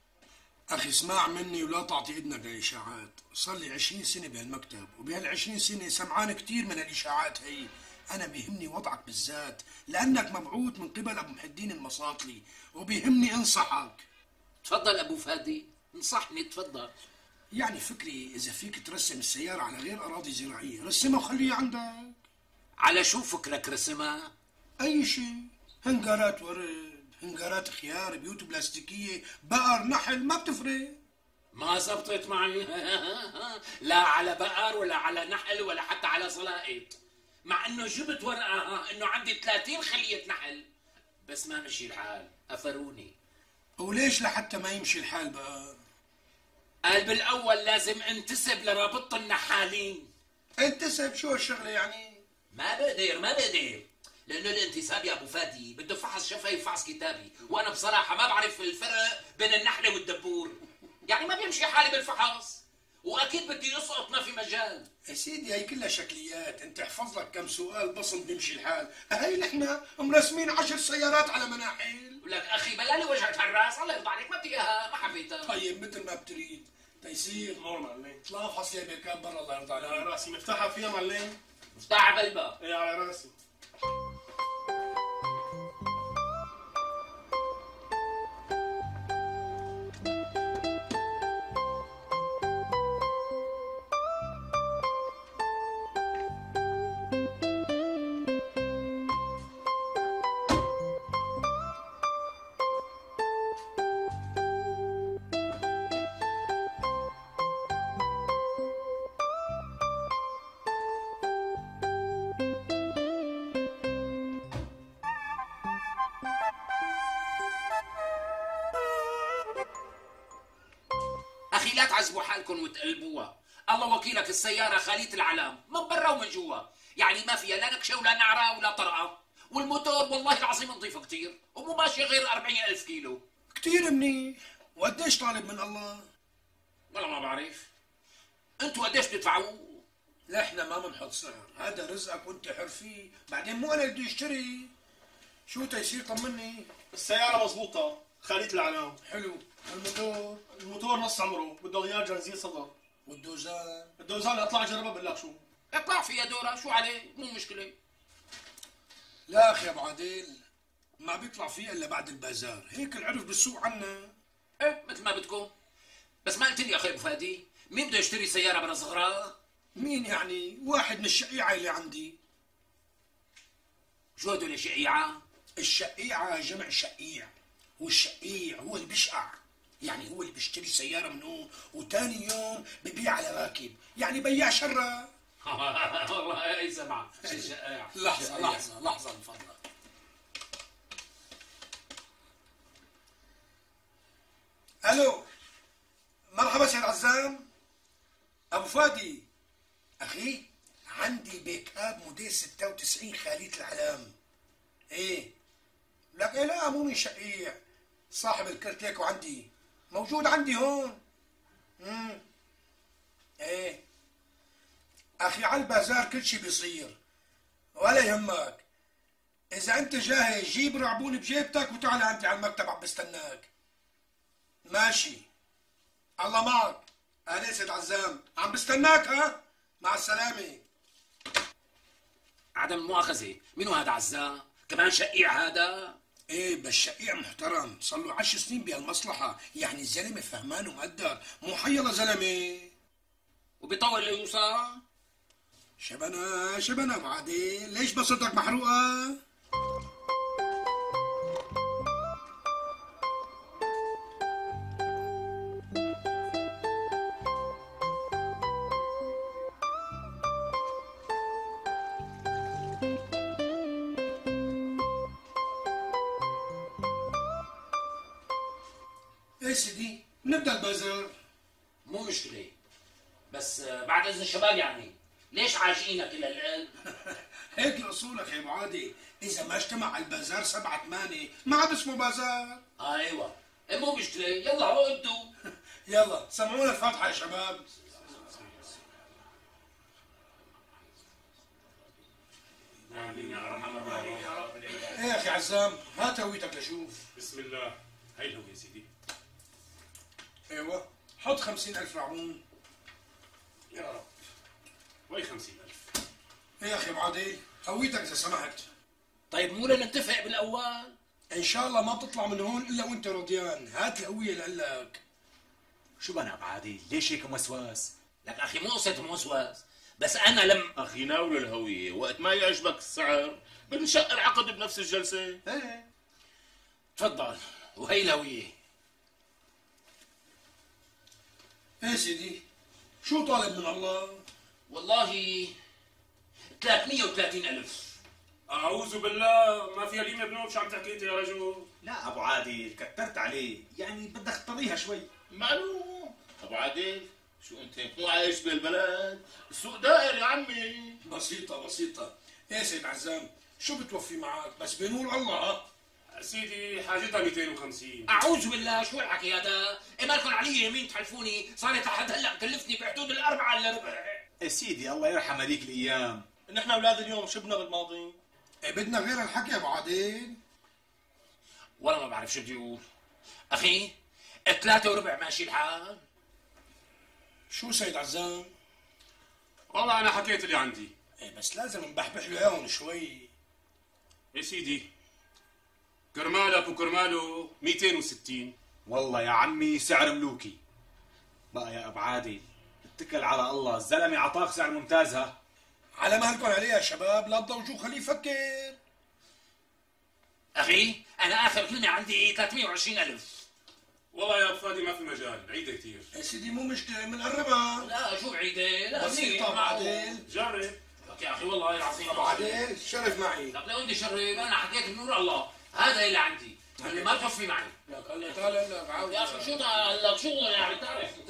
أخي اسمع مني ولا تعطي إذنك للإشاعات. صار لي 20 سنة بهالمكتب وبهال20 سنة سمعان كثير من الإشاعات هي. أنا بيهمني وضعك بالذات لأنك مبعوث من قبل أبو محي الدين المساطلي وبيهمني أنصحك. تفضل أبو فادي انصحني تفضل. يعني فكري إذا فيك ترسم السيارة على غير أراضي زراعية رسمها وخليها عندك. على شو فكرك رسمها؟ أي شيء. هنجارات ورد، هنجارات خيار، بيوت بلاستيكية، بقر، نحل، ما بتفرق. ما زبطت معي. لا على بقر ولا على نحل ولا حتى على صلائط. مع انه جبت ورقة انه عندي 30 خلية نحل بس ما مشي الحال قفروني. وليش لحتى ما يمشي الحال بقى؟ قال بالاول لازم انتسب لرابطة النحالين. انتسب شو الشغلة يعني؟ ما بقدر لانه الانتساب يا ابو فادي بده فحص شفهي وفحص كتابي وانا بصراحة ما بعرف الفرق بين النحلة والدبور يعني ما بيمشي حالي بالفحص واكيد بدي اسقط ما في مجال. يا سيدي هي كلها شكليات. انت احفظ لك كم سؤال بصم بيمشي الحال. هي نحن مرسمين 10 سيارات على مناحل. ولك اخي بلالي وجهك هالراس الله يرضى عليك ما بدي اياها ما حبيتها. طيب مثل ما بتريد. تيسير نور معلم. اطلع افحص لي بيكاب برا الله يرضى عليك. على راسي. مفتاحها فيها معلم؟ مفتاحها بلبة. ايه على راسي. اخي لا تعذبوا حالكم وتقلبوها. الله وكيلك السيارة خالية العلام من برا ومن جوا يعني ما فيها لا نكشة ولا نعرة ولا طرقة والموتور والله العظيم نظيفة كتير ومو ماشية غير 40,000 كيلو. كتير منيح. وقديش طالب من الله؟ والله ما بعرف. انتوا قديش بتدفعوا؟ لا احنا ما بنحط سعر. هذا رزقك وانت حر فيه. بعدين مو انا اللي بدي اشتري. شو تيسير طمني؟ السيارة مزبوطة، خالية العلام. حلو. الموتور؟ الموتور نص عمره، بده غيار جنزير صدر. والدوزان؟ الدوزان اطلع اجربها بقول لك شو. اطلع فيها دورة، شو عليه؟ مو مشكلة. لا اخي ابو عادل، ما بيطلع فيها الا بعد البازار، هيك العرف بالسوق عنا. ايه مثل ما بدكم. بس ما قلت لي يا اخي ابو فادي، مين بده يشتري سيارة بلا صغرى؟ مين يعني؟ واحد من الشقيعة اللي عندي. شو هدول الشقيعة؟ الشقيعة جمع شقيع، والشقيع هو اللي بيشقع، يعني هو اللي بيشتري السيارة من هون وتاني يوم ببيع على راكب، يعني بياع شرة. والله اي سمعة الشقيع. لحظة من فضلك. الو، مرحبا سيد عزام. ابو فادي، اخي عندي بيك اب موديل 96 خالية العلام. ايه لك إيه؟ لا مو من شقيع، صاحب الكرت وعندي موجود عندي هون. ايه اخي على البازار كل شي بيصير، ولا يهمك. اذا انت جاهز جيب رعبون بجيبتك وتعال عندي على المكتب عم بستناك. ماشي، الله معك. اهلا سيد عزام، عم بستناك. ها، مع السلامة. عدم المؤاخذة، منو هذا عزام؟ كمان شقيع هذا؟ ايه بس شقيع محترم، صار له 10 سنين بهالمصلحة، يعني الزلمة فهمان ومقدر، مو حيلا زلمة. وبيطول ليوصل؟ شبنا ابو عادل، ليش بصرتك محروقة؟ ايه سيدي، نبدا البازار. مو مشكلة، بس بعد اذن الشباب يعني، ليش عاشقينك الى القلب؟ هيك اصولك يا ابو عادل، اذا ما اجتمع على البازار 7-8 ما عاد اسمه بازار. ايوه، مو مشكلة، يلا عقدوا. يلا سمعونا الفاتحة يا شباب. آمين يا رحمن الرحيم يا رب. ايه يا اخي عزام، هات هويتك لشوف. بسم الله، هاي الهوية يا سيدي. ايوه، حط 50,000 رعون. يا رب. وي 50,000. ايه يا اخي ابو عادل، هويتك اذا سمحت. طيب مو نتفق بالاول؟ ان شاء الله ما بتطلع من هون الا وانت رضيان، هات الهوية لقلك. شو بنا ابو عادل؟ ليش هيك موسواس؟ لك اخي مو قصة موسواس، بس انا لم اخي ناول الهوية، وقت ما يعجبك السعر بنشق العقد بنفس الجلسة. ايه تفضل، وهي الهوية. ايه سيدي، شو طالب من الله؟ والله 330,000. أعوذ بالله، ما فيها اليمة بنوب، شو عم تحكي أنت يا رجل؟ لا ابو عادل كترت عليه، يعني بدك تطريها شوي. معلوم ابو عادل، شو انت مو عايش بالبلد؟ السوق دائر يا عمي. بسيطة. ايه سيد عزام، شو بتوفي معك؟ بس بنور الله. ها سيدي حاجتها 250. اعوذ بالله، شو الحكي هذا؟ إيه مالكم علي يمين تحلفوني؟ صارت لحد هلا كلفني بحدود ال4 الا ربع. يا سيدي الله يرحم هذيك الايام. نحن اولاد اليوم شبنا بالماضي. ايه بدنا غير الحكي يا ابو عادل. والله ما بعرف شو بدي اقول. اخي 3 وربع ماشي الحال؟ شو سيد عزام؟ والله أنا حكيت اللي عندي. ايه بس لازم نبحبح له اياهم شوي. يا سيدي كرمالك وكرماله 260. والله يا عمي سعر ملوكي. بقى يا ابو عادل اتكل على الله، الزلمه عطاك سعر ممتاز. ها على مهلكم عليه يا شباب، لا تضوجوا خليه يفكر. اخي انا اخر كلمه عندي 320,000. والله يا ابو فادي ما في مجال، بعيده كثير. يا سيدي مو مشكله، بنقربها. لا شو بعيده؟ لا بسيطة ابو عادل. جرب. لك يا اخي والله العظيم ابو عادل شرف معي. لك لو بدي شرب، انا حكيت بنور الله، هذا اللي عندي، اللي ما توفي معي. لك هلا تعال هلا بعود. يا اخي شو لك شو يعني تعرف انت.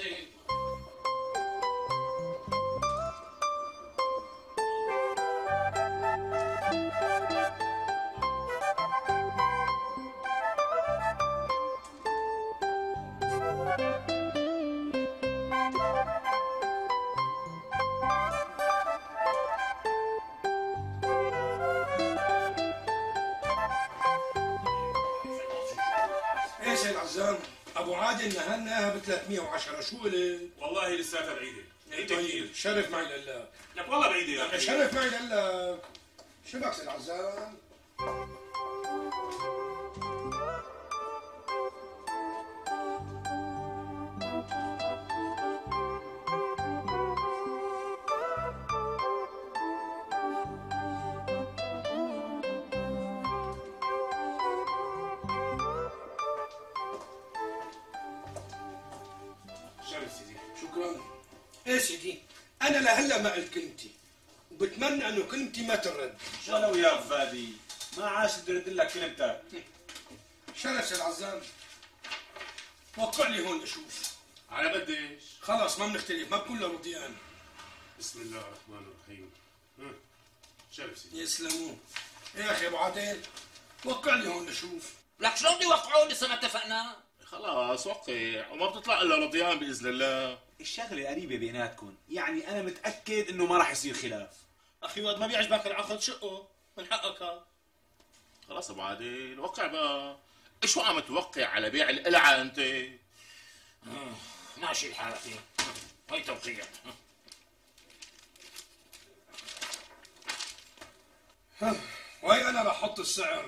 يا سيد عزام، ابو عادل نهلناها ب 310، شو قلت؟ والله لساتها بعيده. بعيده كثير. شرف معي لله. لك والله بعيده يا اخي. شرف معي لله. شو بك سيد عزام؟ شرف سيدي. شكرا. ايه سيدي، انا لهلا ما قلت كلمتي وبتمنى انه كلمتي ما ترد. شلو يا فادي؟ ما عاش ترد لك كلمتك. شرف سيد عزام، وقع لي هون اشوف. على بديش. خلاص ما بنختلف، ما بكون رضيان. بسم الله الرحمن الرحيم. شرف سيدي. يسلمون. يا اخي ابو عادل، وقع لي هون اشوف. لك شلون بدي يوقعوا لسه ما اتفقنا؟ خلاص وقع وما بتطلع الا رضيان باذن الله. الشغله قريبه بيناتكم، يعني انا متاكد انه ما راح يصير خلاف. اخي واد ما بيعجبك العقد شقه من حقك. خلاص ابو عادل وقع بقى. شو عم توقع على بيع القلعه انت؟ ماشي الحال اخي. هي توقيع. وهي انا رح احط السعر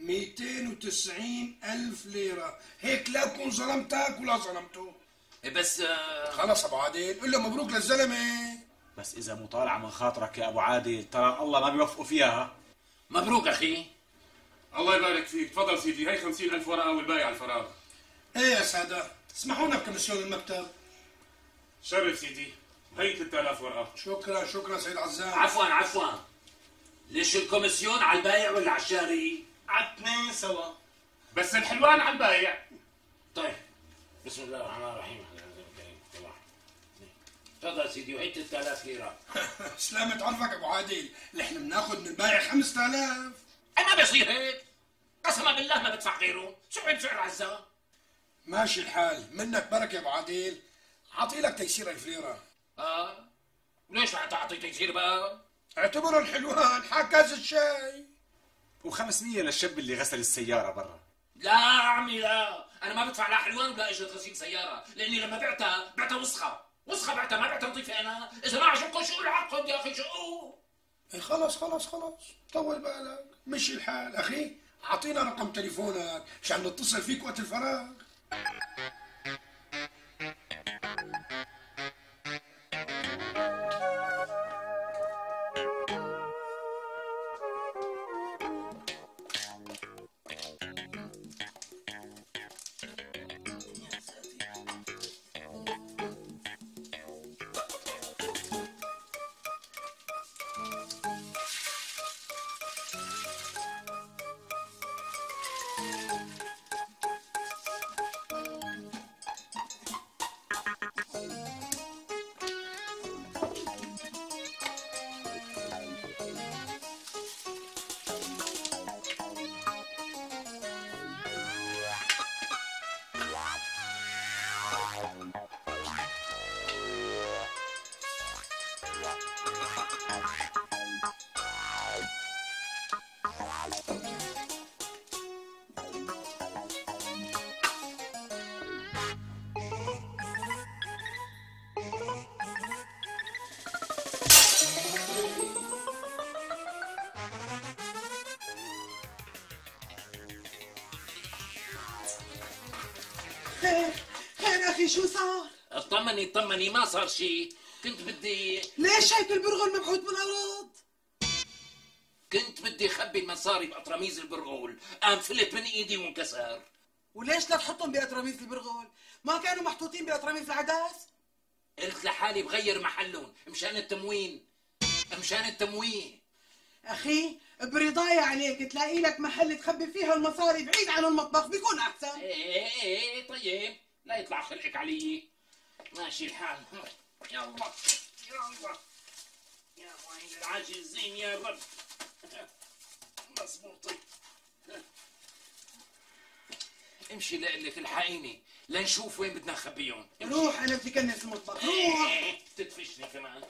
290,000 ليرة، هيك لا اكون ظلمتك ولا ظلمته. بس خلص ابو عادل، قل له مبروك للزلمه. بس اذا مطالعه من خاطرك يا ابو عادل ترى الله ما بيوفقوا فيها. مبروك اخي. الله يبارك فيك. تفضل سيدي، هي 50,000 ورقه والباقي على الفراغ. ايه يا سادة، اسمحونا بكمسيون المكتب. شرف سيدي، هي 3000 ورقه. شكرا شكرا سيد عزام. عفوا ليش الكوميسيون على البايع ولا على الشاري؟ على الاثنين سوا. بس الحلوان على البايع. طيب بسم الله الرحمن الرحيم. تفضل سيدي، وهي 3000 ليره. سلامة عرفك ابو عادل، نحن بناخذ من البايع 5000. ما بيصير هيك، قسما بالله ما بدفع غيره. شو عيب سعر عزام؟ ماشي الحال، منك بركه يا ابو عادل. اعطي لك تيسير 1000 ليره. وليش رح تعطي تيسير بقى؟ اعتبره الحلوان حكاز الشاي. و500 للشاب اللي غسل السياره برا. لا عمي لا، انا ما بدفع لا حلوان ولا اجره غسيل سياره، لاني لما بعتها وسخه بعتها، ما بعتها نظيفه انا. اذا ما عجبكم شو العقد يا اخي شو؟ إيه خلص طول بالك، مشي الحال. اخي اعطينا رقم تليفونك عشان نتصل فيك وقت الفراغ. خير اخي شو صار؟ اطمني ما صار شيء. كنت بدي ليش هيك البرغل مبعوث بالارض؟ كنت بدي اخبي المصاري باطرميز البرغول، قام فلت من ايدي وانكسر. وليش لا تحطهم باطرميز البرغول؟ ما كانوا محطوطين باطرميز العدس؟ قلت لحالي بغير محلهم مشان التموين. اخي برضاي عليك تلاقي لك محل تخبي فيها المصاري بعيد عن المطبخ بيكون احسن. ايه طيب، لا يطلع خلقك علي. ماشي الحال. يلا يا ويل العاجزين يا رب. مظبوطي. امشي لقلك الحقيني لنشوف وين بدنا نخبيهم. روح انا بدي كنس المطبخ. روح. تدفشني كمان.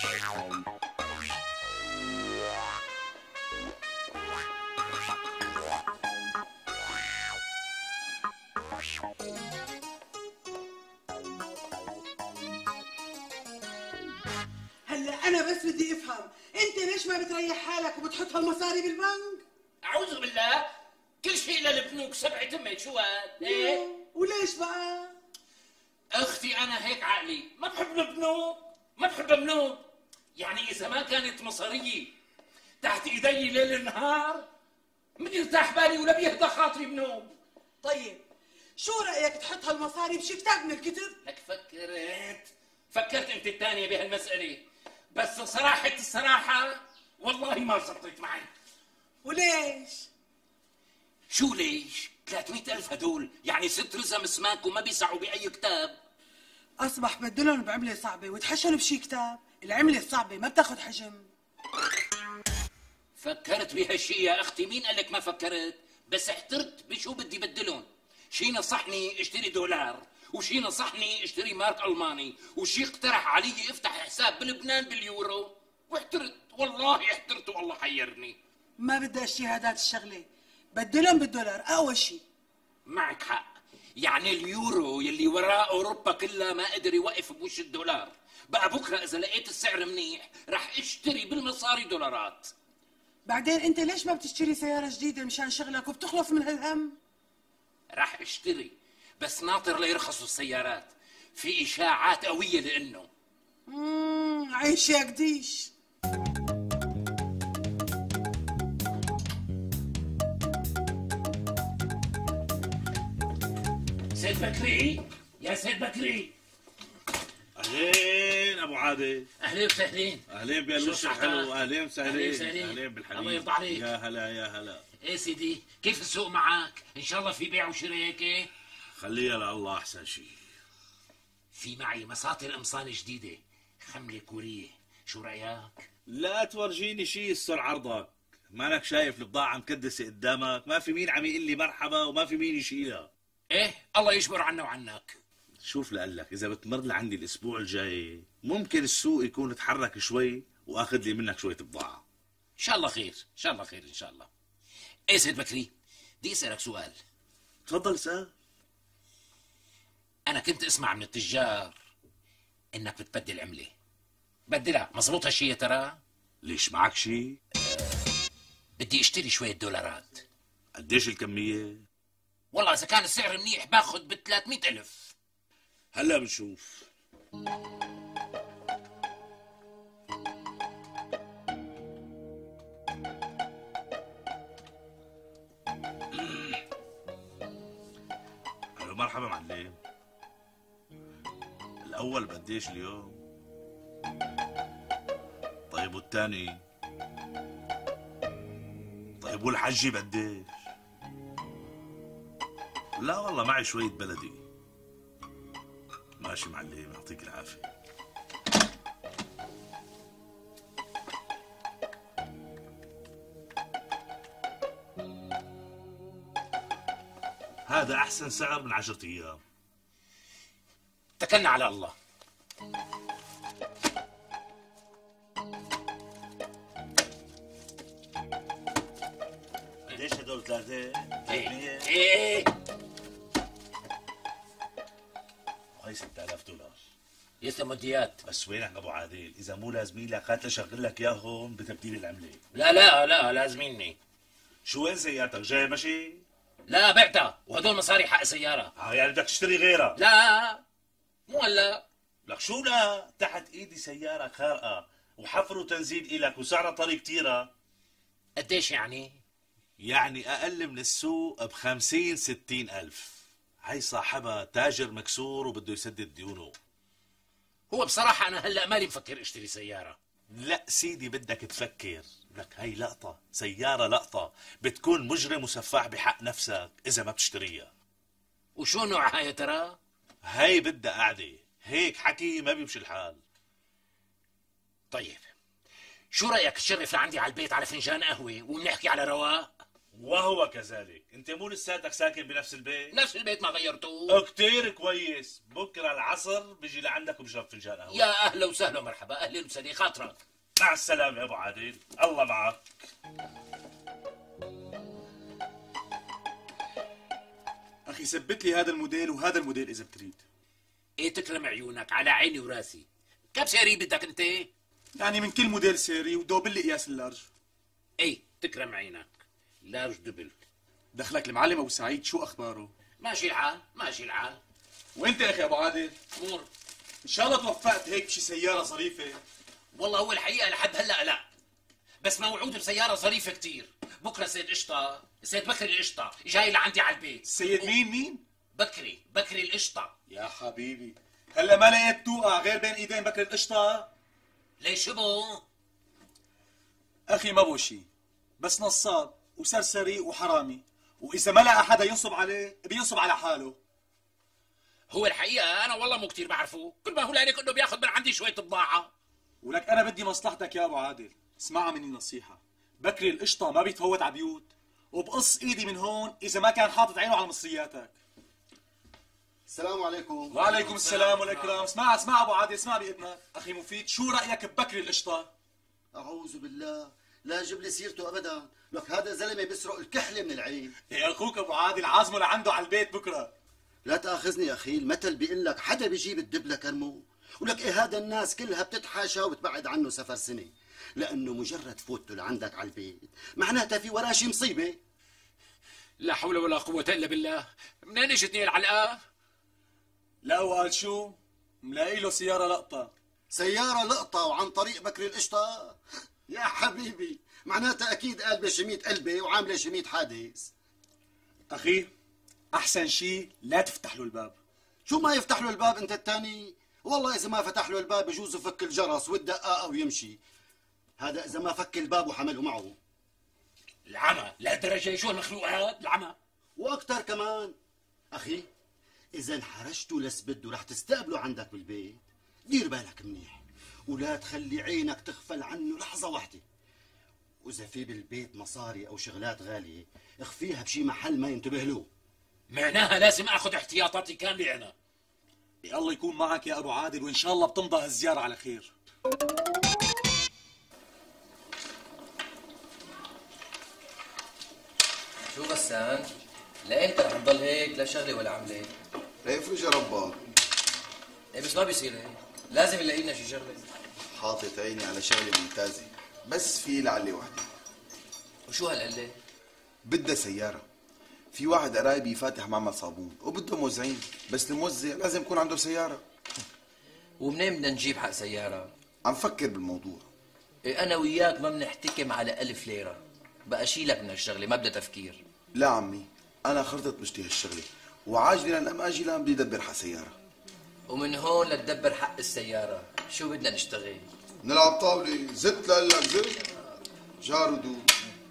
هلا انا بس بدي افهم، انت ليش ما بتريح حالك وبتحط هالمصاري بالبنك؟ اعوذ بالله، كل شيء للبنوك سبع تمت. شو هاد؟ ايه وليش بقى؟ اختي انا هيك عقلي، ما بحب البنوك، ما بحب البنوك. يعني اذا ما كانت مصاريي تحت ايدي ليل نهار ما يرتاح بالي ولا بيهدى خاطري بنوم. طيب شو رايك تحط هالمصاري بشي كتاب من الكتب؟ لك فكرت انت الثانيه بهالمساله، بس صراحه الصراحه والله ما زبطت معي. وليش؟ شو ليش؟ 300,000 هدول يعني 6 رزم سماك وما بيسعوا بأي كتاب. أصبح بدلهم بعملة صعبة وتحشروا بشي كتاب، العملة الصعبة ما بتاخد حجم. فكرت بهالشي يا أختي، مين قال لك ما فكرت؟ بس احترت بشو بدي بدلهم. شي نصحني اشتري دولار، وشي نصحني اشتري مارك ألماني، وشي اقترح علي افتح حساب بلبنان باليورو، واحترت والله احترت والله حيرني. ما بدها اجتهادات الشغلة، بدلهم بالدولار أول شي. معك حق، يعني اليورو يلي وراه اوروبا كلها ما قدر يوقف بوش الدولار. بقى بكره اذا لقيت السعر منيح رح اشتري بالمصاري دولارات. بعدين انت ليش ما بتشتري سيارة جديدة مشان شغلك وبتخلص من هالهم؟ رح اشتري بس ناطر ليرخصوا السيارات، في اشاعات قوية لانه عيش يا قديش. سيد بكري، يا سيد بكري. اهلين ابو عادل. اهلين وسهلين. اهلين بهالوش الحلو، اهلين وسهلين. اهلين بالحبيب. الله يرضى عليك. يا هلا يا هلا. ايه سيدي، كيف السوق معك؟ ان شاء الله في بيع وشراء هيك؟ خليها لله احسن شيء. في معي مساطر قمصان جديدة، خملة كورية، شو رأيك؟ لا تورجيني شيء يستر عرضك، مالك شايف البضاعة مكدسة قدامك، ما في مين عم يقول لي مرحبا وما في مين يشيلها. ايه الله يجبر عنا وعنك. شوف لقلك اذا بتمر لعندي الاسبوع الجاي ممكن السوق يكون تحرك شوي واخذ لي منك شوية بضاعة. ان شاء الله خير، ان شاء الله خير ان شاء الله. ايه سيد بكري، بدي اسألك سؤال. تفضل اسأل. انا كنت اسمع من التجار انك بتبدل عملة، بدلها، مزبوط هالشي يا ترى؟ ليش معك شيء؟ بدي اشتري شوية دولارات. قديش الكمية؟ والله اذا كان السعر منيح باخذ ب 300,000. هلا بنشوف. الو مرحبا معلم. الاول بقديش اليوم؟ طيب والثاني؟ طيب والحجي بقديش؟ لا والله معي شوية بلدي. ماشي معلم، يعطيك العافية. هذا أحسن سعر من 10 أيام. اتكلنا على الله. قديش هدول 300؟ ايه هاي 6000 دولار. لسه مديات. بس وينك ابو عادل؟ اذا مو لازمين لك هات لشغل لك اياهم بتبديل العمله. لا لازميني. شو وين سيارتك؟ جاي مشي؟ لا بعتها وهدول مصاري حق سيارة. يعني بدك تشتري غيرها؟ لا مو هلا. لك شو لا؟ تحت ايدي سيارة خارقة وحفر وتنزيل الك وسعرها طري كتيرة. قديش يعني؟ يعني اقل من السوق ب50 60 الف. هي صاحبها تاجر مكسور وبده يسدد ديونه. هو بصراحة أنا هلأ مالي مفكر اشتري سيارة. لا سيدي بدك تفكر، لك هي لقطة، سيارة لقطة، بتكون مجرم وسفاح بحق نفسك إذا ما بتشتريها. وشو نوعها يا ترى؟ هي بدها قعدة، هيك حكي ما بيمشي الحال. طيب شو رأيك تشرف لعندي على البيت على فنجان قهوة وبنحكي على رواق؟ وهو كذلك. انت مو لساتك ساكن بنفس البيت؟ نفس البيت ما غيرتوه. كتير كويس. بكره العصر بيجي لعندك وبشرب فنجان قهوه. يا اهلا وسهلا ومرحبا، اهلا وسهلا خاطرك. مع السلامه يا ابو عادل، الله معك. اخي ثبت لي هذا الموديل وهذا الموديل اذا بتريد. ايه تكرم عيونك، على عيني وراسي. كم سيري بدك انت؟ يعني من كل موديل سيري ودوبل لي قياس اللارج. ايه تكرم عينك، لارج دبل. دخلك المعلم ابو سعيد، شو اخباره؟ ماشي الحال ماشي الحال. وانت يا اخي ابو عادل؟ امور ان شاء الله توفقت هيك بشي سياره ظريفه. والله هو الحقيقه لحد هلا لا، بس موعود بسياره ظريفه كتير. بكره سيد قشطه، سيد بكري القشطه جاي لعندي على البيت. سيد مين؟ بكري القشطه. يا حبيبي هلا ما لقيت توقع غير بين ايدين بكري القشطه؟ ليش شبو؟ اخي ما بو شي، بس نصاب وسرسري وحرامي، واذا ما لقى حدا ينصب عليه بينصب على حاله. هو الحقيقه انا والله مو كتير بعرفه، كل ما هو لك انه بياخذ من عندي شويه بضاعه. ولك انا بدي مصلحتك يا ابو عادل، اسمعها مني نصيحه. بكري القشطه ما بيتفوت على بيوت، وبقص ايدي من هون اذا ما كان حاطط عينه على مصرياتك. السلام عليكم. وعليكم السلام والاكرام. اسمع ابو عادل، اسمع باذنك. اخي مفيد، شو رايك ببكري القشطه؟ اعوذ بالله، لا جيب لي سيرته ابدا، لك هذا زلمه بيسرق الكحله من العين. يا اخوك ابو عادل عازمه لعنده على البيت بكره. لا تاخذني يا اخي، المثل بيقول لك حدا بيجيب الدبله كرمه، ولك ايه هذا الناس كلها بتتحاشى وبتبعد عنه سفر سنه، لانه مجرد فوته لعندك على البيت معناتها في وراه شي مصيبه. لا حول ولا قوه الا بالله. منين اجتني العلقه؟ لا وقال شو؟ ملاقي له سياره لقطه. سياره لقطه وعن طريق بكري القشطه؟ يا حبيبي معناتها اكيد قلبه شميت قلبه وعامله شميت حادث. اخي احسن شيء لا تفتح له الباب. شو ما يفتح له الباب انت الثاني؟ والله اذا ما فتح له الباب بجوز يفك الجرس والدقاقه ويمشي. هذا اذا ما فك الباب وحمله معه. العمى لهالدرجه؟ شو المخلوق هذا العمى؟ واكثر كمان. اخي اذا انحرجتوا لسبده رح تستقبله عندك بالبيت، دير بالك منيح ولا تخلي عينك تغفل عنه لحظه واحده. واذا في بالبيت مصاري او شغلات غاليه اخفيها بشي محل ما ينتبه له. معناها لازم اخذ احتياطاتي كامله انا. يا الله يكون معك يا ابو عادل، وان شاء الله بتمضى هالزياره على خير. شو غسان؟ لإمتى رح تضل هيك لا شغله ولا عمله؟ ليفرج يا ربا. ايه بس ما بيصير هيك، لازم نلاقي لنا شي شغله. حاطط عيني على شغله ممتازه، بس في لعلي وحده. وشو هالقله؟ بدها سياره. في واحد قرايبي فاتح معمل صابون وبده موزعين، بس الموزع لازم يكون عنده سياره. ومنين بدنا نجيب حق سياره؟ عم فكر بالموضوع. إيه أنا وياك ما بنحتكم على 1000 ليرة، بقى شيلك من هالشغلة ما بدها تفكير. لا عمي، أنا خرطت مشتهي هالشغلة، وعاجلا أم آجلا بدي أدبر حق سيارة. ومن هون لتدبر حق السيارة، شو بدنا نشتغل؟ نلعب طاولة، زت لقلك زت، جار ودود.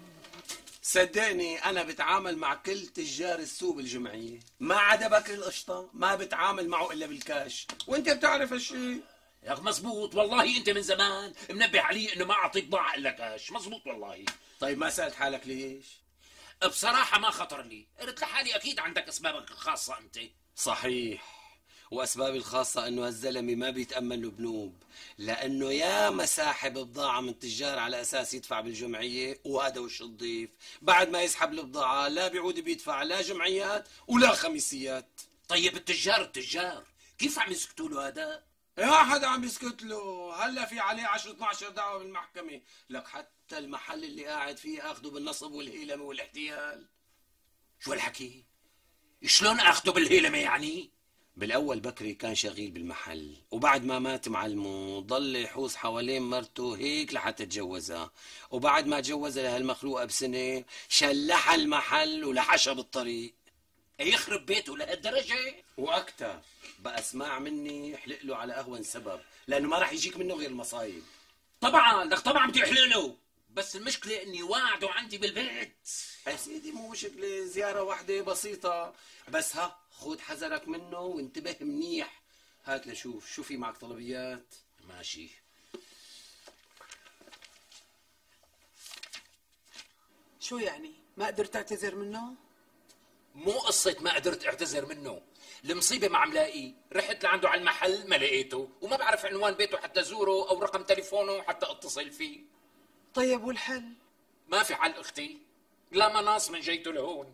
صدقني أنا بتعامل مع كل تجار السوق بالجمعية، ما عدا بكري القشطة ما بتعامل معه إلا بالكاش، وأنت بتعرف هالشيء. يا اخي مزبوط والله، انت من زمان منبه علي انه ما اعطيك ضاعه الا كاش. مزبوط والله. طيب ما سألت حالك ليش؟ بصراحه ما خطر لي، قلت لحالي اكيد عندك اسبابك الخاصه انت. صحيح، وأسبابي الخاصة إنه هالزلمة ما بيتأمن له بنوب، لأنه يا مساحب بضاعة من تجار على أساس يدفع بالجمعية، وهذا وش الضيف بعد ما يسحب البضاعة لا بيعود بيدفع لا جمعيات ولا خميسيات. طيب التجار كيف عم يسكتوا له هذا؟ يا حدا عم يسكت له، هلا في عليه 10-12 دعوة بالمحكمة، لك حتى المحل اللي قاعد فيه اخذه بالنصب والهيلمة والاحتيال. شو الحكي؟ شلون اخذه بالهيلمة يعني؟ بالاول بكري كان شغيل بالمحل، وبعد ما مات معلمه ضل يحوس حوالين مرته هيك لحتى تجوزها، وبعد ما تجوزها لهالمخلوقة بسنة شلحها المحل ولحشها بالطريق. يخرب بيته لهالدرجة؟ واكثر. بقى اسمع مني، احلق له على اهون سبب، لانه ما راح يجيك منه غير المصايب. طبعا لك طبعا بدي احلق له، بس المشكلة اني واعده عندي بالبيت. يا سيدي مو مشكلة، زيارة واحدة بسيطة، بس خذ حذرك منه وانتبه منيح. هات لشوف شو في معك طلبيات. ماشي. شو يعني؟ ما قدرت تعتذر منه؟ مو قصة ما قدرت اعتذر منه، المصيبة ما عم لاقيه، رحت لعنده على المحل ما لقيته، وما بعرف عنوان بيته حتى زوره أو رقم تليفونه حتى اتصل فيه. طيب والحل؟ ما في حل أختي، لا مناص من جيته لهون.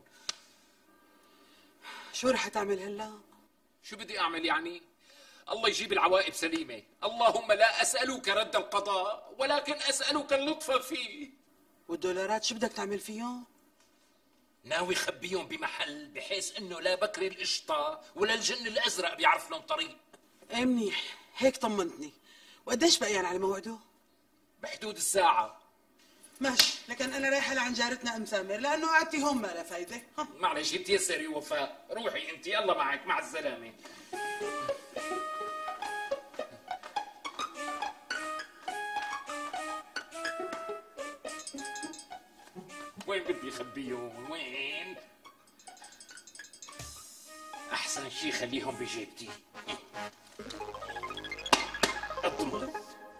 شو رح تعمل هلا؟ شو بدي أعمل يعني؟ الله يجيب العواقب سليمة، اللهم لا أسألك رد القضاء ولكن أسألك اللطف فيه. والدولارات شو بدك تعمل فيهم؟ ناوي خبيهم بمحل بحيث انه لا بكري القشطة ولا الجن الازرق بيعرف لهم طريق. ايه منيح، هيك طمنتني. وقديش بقيان على موعده؟ بحدود الساعة. ماشي، لكن انا رايحة لعند جارتنا ام سامر لانه قعدتي هون ما لها فايدة. معلش بتيسري وفاء، روحي انت الله معك، مع السلامة. وين بدي اخبيهم؟ وين؟ احسن شي خليهم بجيبتي. اضمن.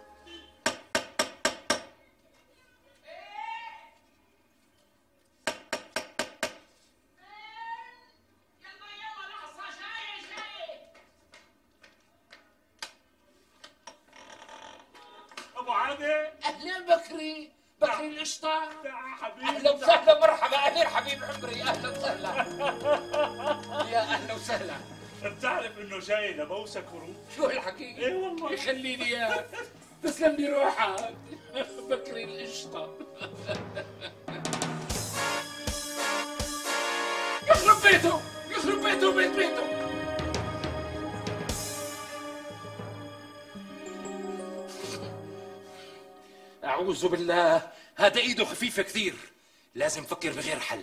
ابو عادل. اهلا بكري، بكري القشطة. حبيبي اهلا وسهلا، مرحبا، اهلا حبيب عمري، اهلا وسهلا. يا اهلا وسهلا. بتعرف انه جاي لبوسك وروح؟ شو هالحكي؟ ايه والله. يخليني اياك، تسلم لي روحك. بكري القشطة. يخرب بيته، يخرب بيته وبيت بيته. أعوذ بالله، هذا إيده خفيفة كثير، لازم فكر بغير حل.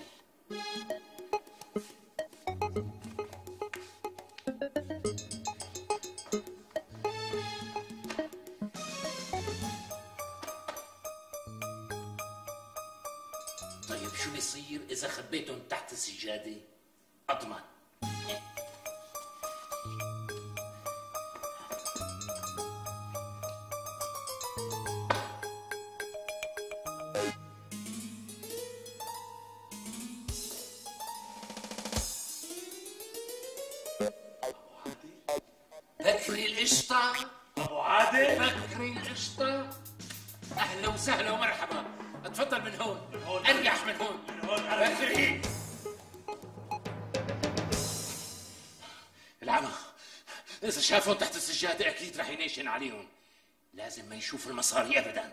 طيب شو بيصير إذا خبيتهم تحت السجادة؟ أضمن. بكري القشطة. ابو عادل. بكري القشطة. اهلا وسهلا ومرحبا، اتفضل من هون، اريح من هون. بكري. العمى اذا شافهم تحت السجادة اكيد رح ينيشن عليهم، لازم ما يشوف المصاري ابدا.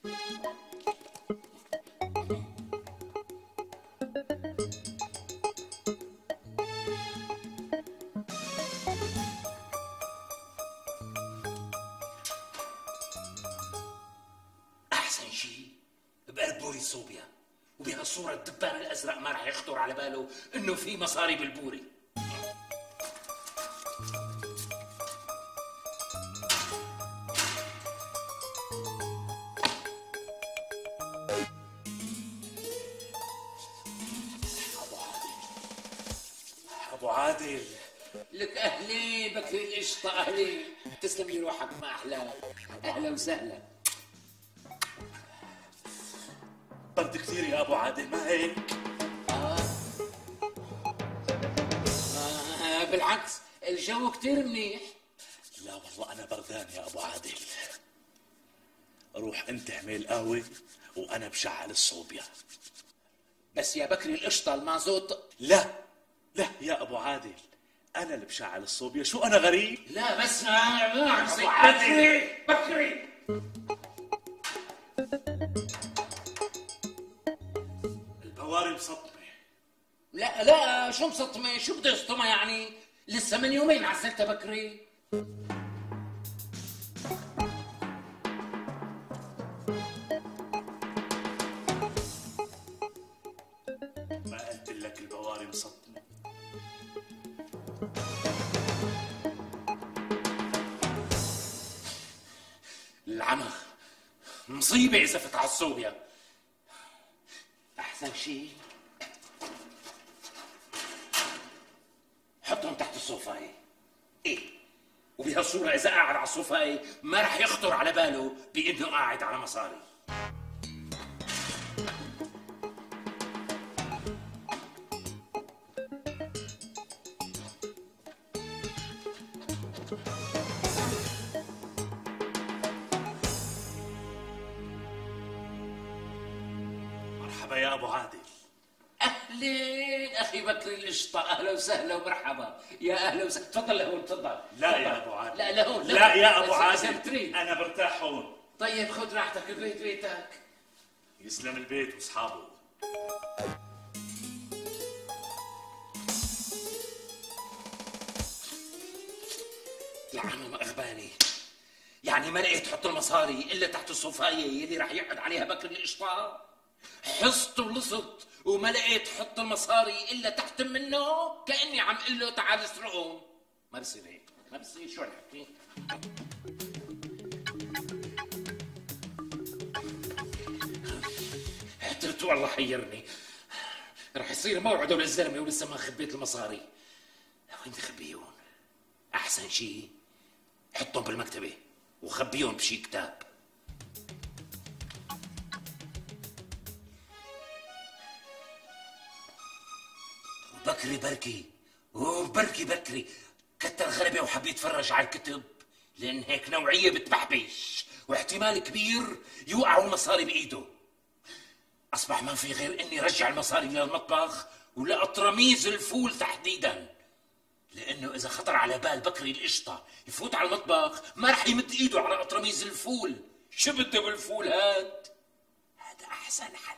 احسن شيء بقلبوري صوبيا، وبهالصورة الدبان الازرق ما رح يخطر على باله انه في مصاري بالبوري. ابو عادل. لك اهلين بكري القشطة، اهلين، تسلم لي روحك، ما احلاك، اهلا وسهلا. برد كثير يا ابو عادل، ما هيك؟ بالعكس الجو كثير منيح. لا والله انا بردان يا ابو عادل. روح انت اعمل قهوه وانا بشعل الصوبيا. بس يا بكري القشطة المازوت. لا لا يا ابو عادل، انا اللي بشعل الصوبيا، شو انا غريب؟ لا بس ما ابو عادل. بكري. البواري مسطمه. لا لا، شو مسطمه؟ شو بدي اصطمها يعني؟ لسه من يومين عزلتها بكري. ما قلت لك البواري مسطمه؟ العمى مصيبة إذا فت على الصوبيا. أحسن شيء حطهم تحت الصوفاية. إيه، وبهالصورة إذا قاعد على الصوفاية ما رح يخطر على باله بإنه قاعد على مصاري. مرحبا يا ابو عادل. اهلين اخي بكري القشطه، اهلا وسهلا ومرحبا، يا اهلا وسهلا. تفضل لهون تفضل. لا يا ابو عادل. لا لهون. لا يا ابو عادل، انا برتاح هون. طيب خذ راحتك، البيت بيتك. يسلم البيت واصحابه. العمى ما اغباني، يعني ما لقيت تحط المصاري الا تحت الصوفايه اللي راح يقعد عليها بكر القشطه؟ حصت ولصت وما لقيت تحط المصاري الا تحت منه، كاني عم قل له تعال اسرقهم. ما بصير هيك، ما بصير. شو الحكي؟ اعترت والله حيرني، راح يصير موعده للزلمه ولسه ما خبيت المصاري. وين خبيهم؟ احسن شيء حطهم بالمكتبه وخبيهم بشي كتاب. بكري بركي وبركي بكري كتر غلبه وحب يتفرج على الكتب، لان هيك نوعيه بتبحبش واحتمال كبير يوقعوا المصاري بايده. اصبح ما في غير اني رجع المصاري للمطبخ ولاطرميز الفول تحديدا، لانه اذا خطر على بال بكري القشطه يفوت على المطبخ ما رح يمد ايده على اطرميز الفول. شو بده بالفول هذا احسن حل.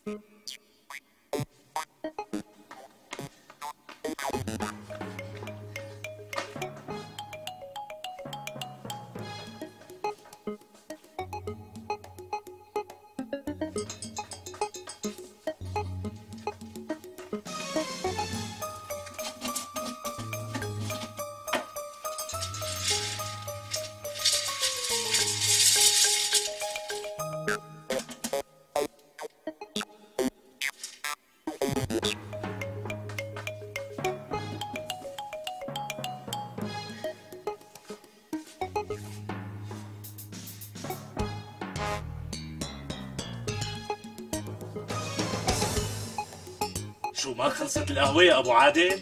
شو ما خلصت القهوة يا أبو عادل؟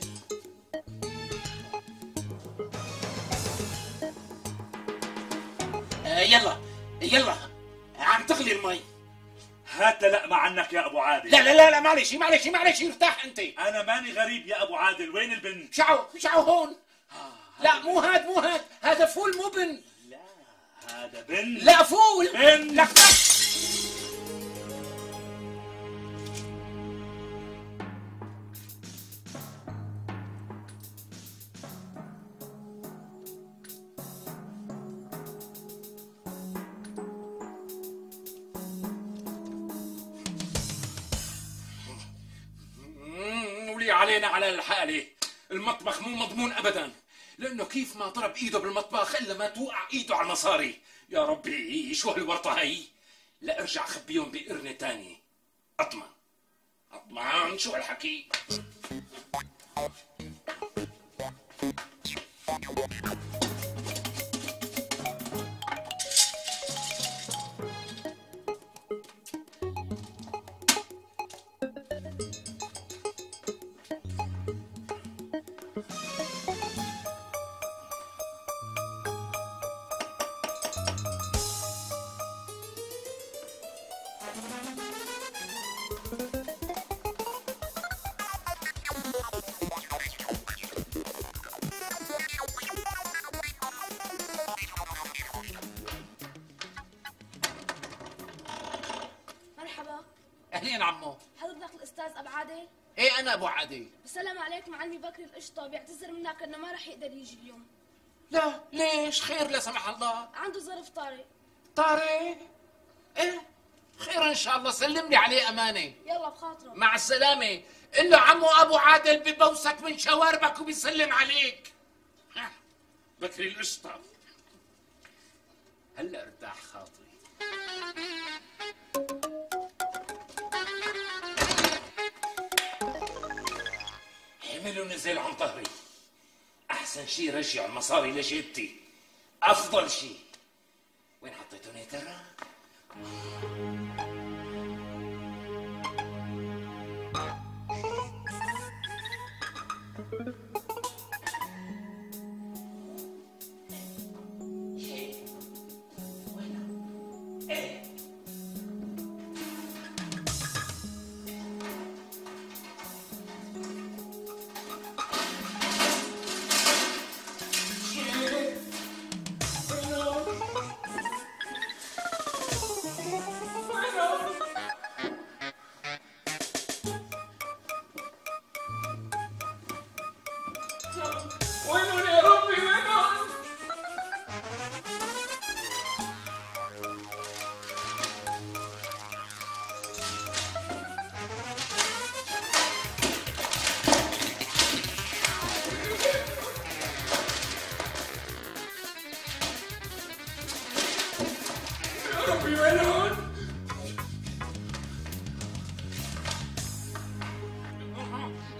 يلا يلا عم تغلي المي. هات لقمة عنك يا أبو عادل. لا لا لا لا معلش معلش معلش، ارتاح أنت. أنا ماني غريب يا أبو عادل، وين البن؟ شعو هون. لا مو هاد هذا فول مو بن. لا هذا بن. لا فول بن. لك. علينا على الحالة، المطبخ مو مضمون ابدا، لانه كيف ما ضرب ايده بالمطبخ الا ما توقع ايده على المصاري. يا ربي شو هالورطه هي؟ لا ارجع خبيهم بقرنه تاني. اطمع شو هالحكي؟ اهلين عمو. حضرتك الاستاذ ابو عادل؟ ايه انا ابو عادل. السلام عليكم، عمي بكري القشطه بيعتذر منك انه ما رح يقدر يجي اليوم. لا ليش؟ خير لا سمح الله. عنده ظرف طارئ. طارئ؟ ايه خير ان شاء الله، سلم لي عليه امانه. يلا بخاطره. مع السلامه. قل له عمو ابو عادل ببوسك من شواربك وبيسلم عليك. بكري القشطه. هلا ارتاح خاطري. حمل ونزل عن ظهري. احسن شيء رجع المصاري لجيبتي، افضل شيء. وين حطيتهم يا ترى؟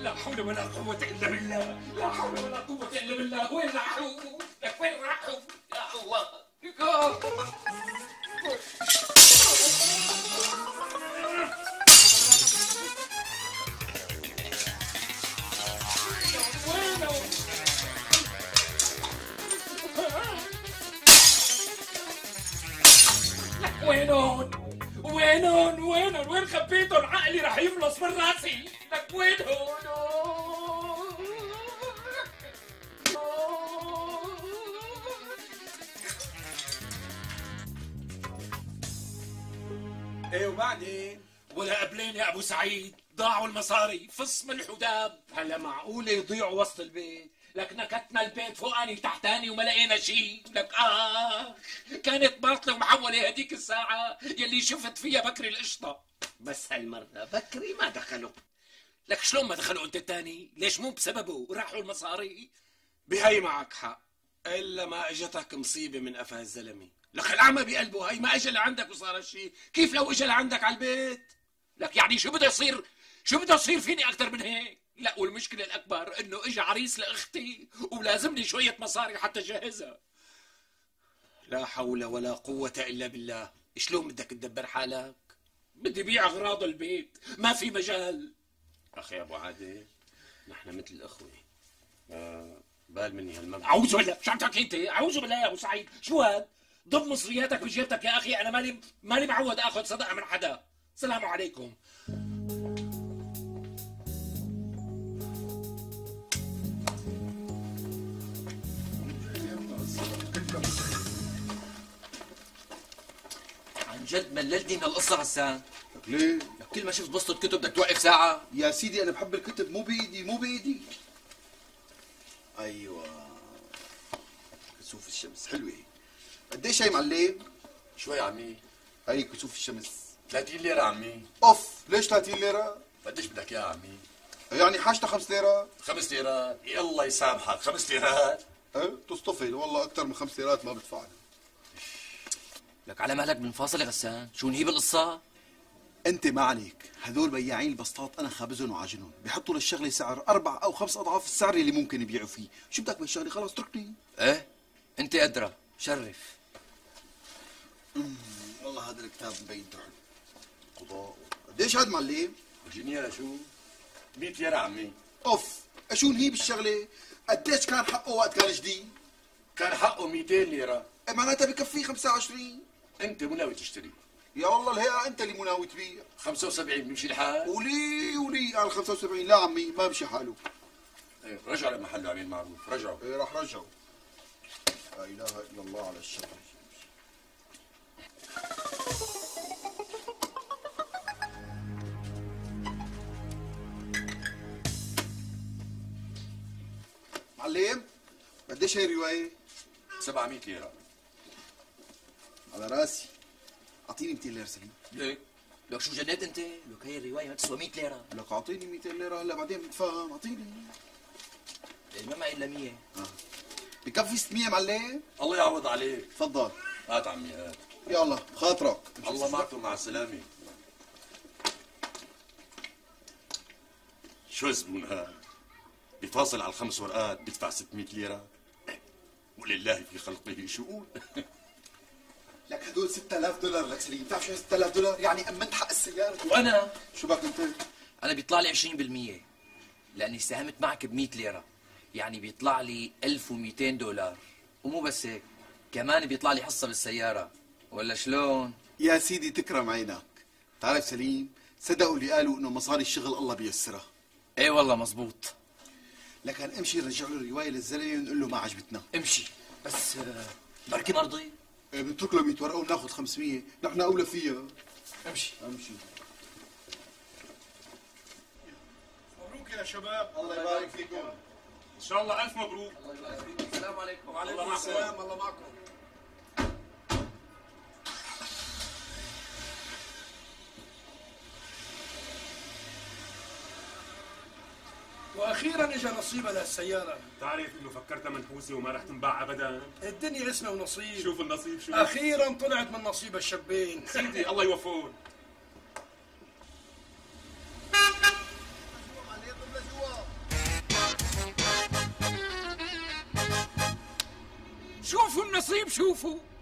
لا حول ولا قوة إلا بالله، لا حول ولا قوة إلا بالله. وين راحوا؟ لك وين راحوا؟ يا الله. وينهم؟ وين خبيتهم؟ عقلي رح يفلص من راسي. لك وينهم؟ ايه وبعدين؟ ولا قبلين يا ابو سعيد، ضاعوا المصاري، فص ملح وداب. هلا معقولة يضيعوا وسط البيت؟ لك نكتنا البيت فوقاني وتحتاني وما لقينا شيء. لك كانت باطلة ومحولة هديك الساعة يلي شفت فيها بكري القشطة. بس هالمرة بكري ما دخلوا. لك شلون ما دخلوا انت الثاني؟ ليش مو بسببه راحوا المصاري؟ بهي معك حق، الا ما اجتك مصيبة من قفا الزلمة. لك الأعمى بقلبه، هي ما اجى لعندك وصار هالشيء، كيف لو اجى لعندك على البيت؟ لك يعني شو بده يصير فيني اكثر من هيك؟ لا والمشكلة الأكبر إنه إجا عريس لأختي ولازمني شوية مصاري حتى جهزها. لا حول ولا قوة إلا بالله. شلون بدك تدبر حالك؟ بدي بيع أغراض البيت، ما في مجال. أخي أبو عادل، نحن مثل الأخوة، بال مني هالمبلغ. أعوذ بالله، شو عم تحكي أنت؟ أعوذ بالله يا أبو سعيد، شو هاد؟ ضب مصرياتك بجيبتك يا أخي، أنا مالي معود آخذ صدقة من حدا. السلام عليكم. عن جد مللتني من القصة غسان. لك ليه؟ لك كل ما شفت بسطة كتب بدك توقف ساعة. يا سيدي أنا بحب الكتب، مو بإيدي. أيوة، كسوف الشمس حلوة. قديش هي معلم؟ شوي عمي. هي كسوف الشمس 30 ليرة عمي. اوف، ليش 30 ليرة؟ قديش بدك اياه عمي؟ يعني حاجتها 5 ليرات. 5 ليرات؟ الله يسامحك، 5 ليرات؟ ايه تصطفل، والله أكثر من 5 ليرات ما بدفعها. لك على مالك بالمفاصل يا غسان، شو نهيب القصة؟ أنت ما عليك، هذول بياعين البسطات أنا خابزهم وعاجنهم، بيحطوا للشغلة سعر 4 أو 5 أضعاف السعر اللي ممكن يبيعوا فيه، شو بدك بالشغلة؟ خلاص اتركني. إيه؟ أنت أدرى، شرف. والله هذا الكتاب مبينته حلو. قضاء. قديش هاد معلم؟ جنيه شو؟ 100 ليرة عمي. اوف، شو نهيب الشغلة؟ قديش كان حقه وقت كان جديد؟ كان حقه 200 ليرة. معناتها بكفيه 25. انت مو ناوي تشتري؟ يا والله الهيئة انت اللي مو ناوي تبيع. 75 بيمشي الحال؟ ولي قال 75. لا عمي ما بمشي حاله. ايه رجعوا لمحله عميل معروف، رجعوا. ايه راح رجعوا. لا اله الا الله على الشر. معلم قديش هي الرواية؟ 700 ليرة. على راسي. اعطيني 200 ليرة سليم. ليك؟ لك شو جنيت انت؟ لك هي الرواية تسوى 100 ليرة. لك اعطيني 200 ليرة هلا بعدين بنتفاهم، اعطيني. ما معي الا 100. بكفي 600 معلم؟ الله يعوض عليك. تفضل. هات عمي هات. يلا بخاطرك. الله معكم، مع السلامة. شو الزبون هذا؟ بفاصل على ال5 ورقات بدفع 600 ليرة؟ ولله في خلقه شؤون. لك هدول 6000 دولار لك سليم، بتعرف شو 6000 دولار؟ يعني امنت حق السيارة. وانا؟ شو بك انت؟ انا بيطلع لي 20% لاني ساهمت معك ب100 ليرة، يعني بيطلع لي 1200 دولار، ومو بس هيك، كمان بيطلع لي حصة بالسيارة، ولا شلون؟ يا سيدي تكرم عينك. تعرف سليم، صدقوا اللي قالوا انه مصاري الشغل الله بيسرها. ايه والله مزبوط. لكن امشي نرجع له الرواية للزلمة ونقول له ما عجبتنا. امشي بس بركي مرضي. بنترك له 100 ورقة وناخذ 500، نحن اولى فيها. امشي. مبروك يا شباب. الله يبارك فيكم. ان شاء الله الف مبروك. الله يبارك فيكم. السلام عليكم. وعليكم السلام. الله معكم. واخيرا اجى نصيبها للسياره. تعرف انه فكرتها منحوسه وما رح تنباع ابدا. الدنيا اسمها ونصيب. شوف النصيب شو. اخيرا طلعت من نصيب الشابين. سيدي الله يوفقون. شوفوا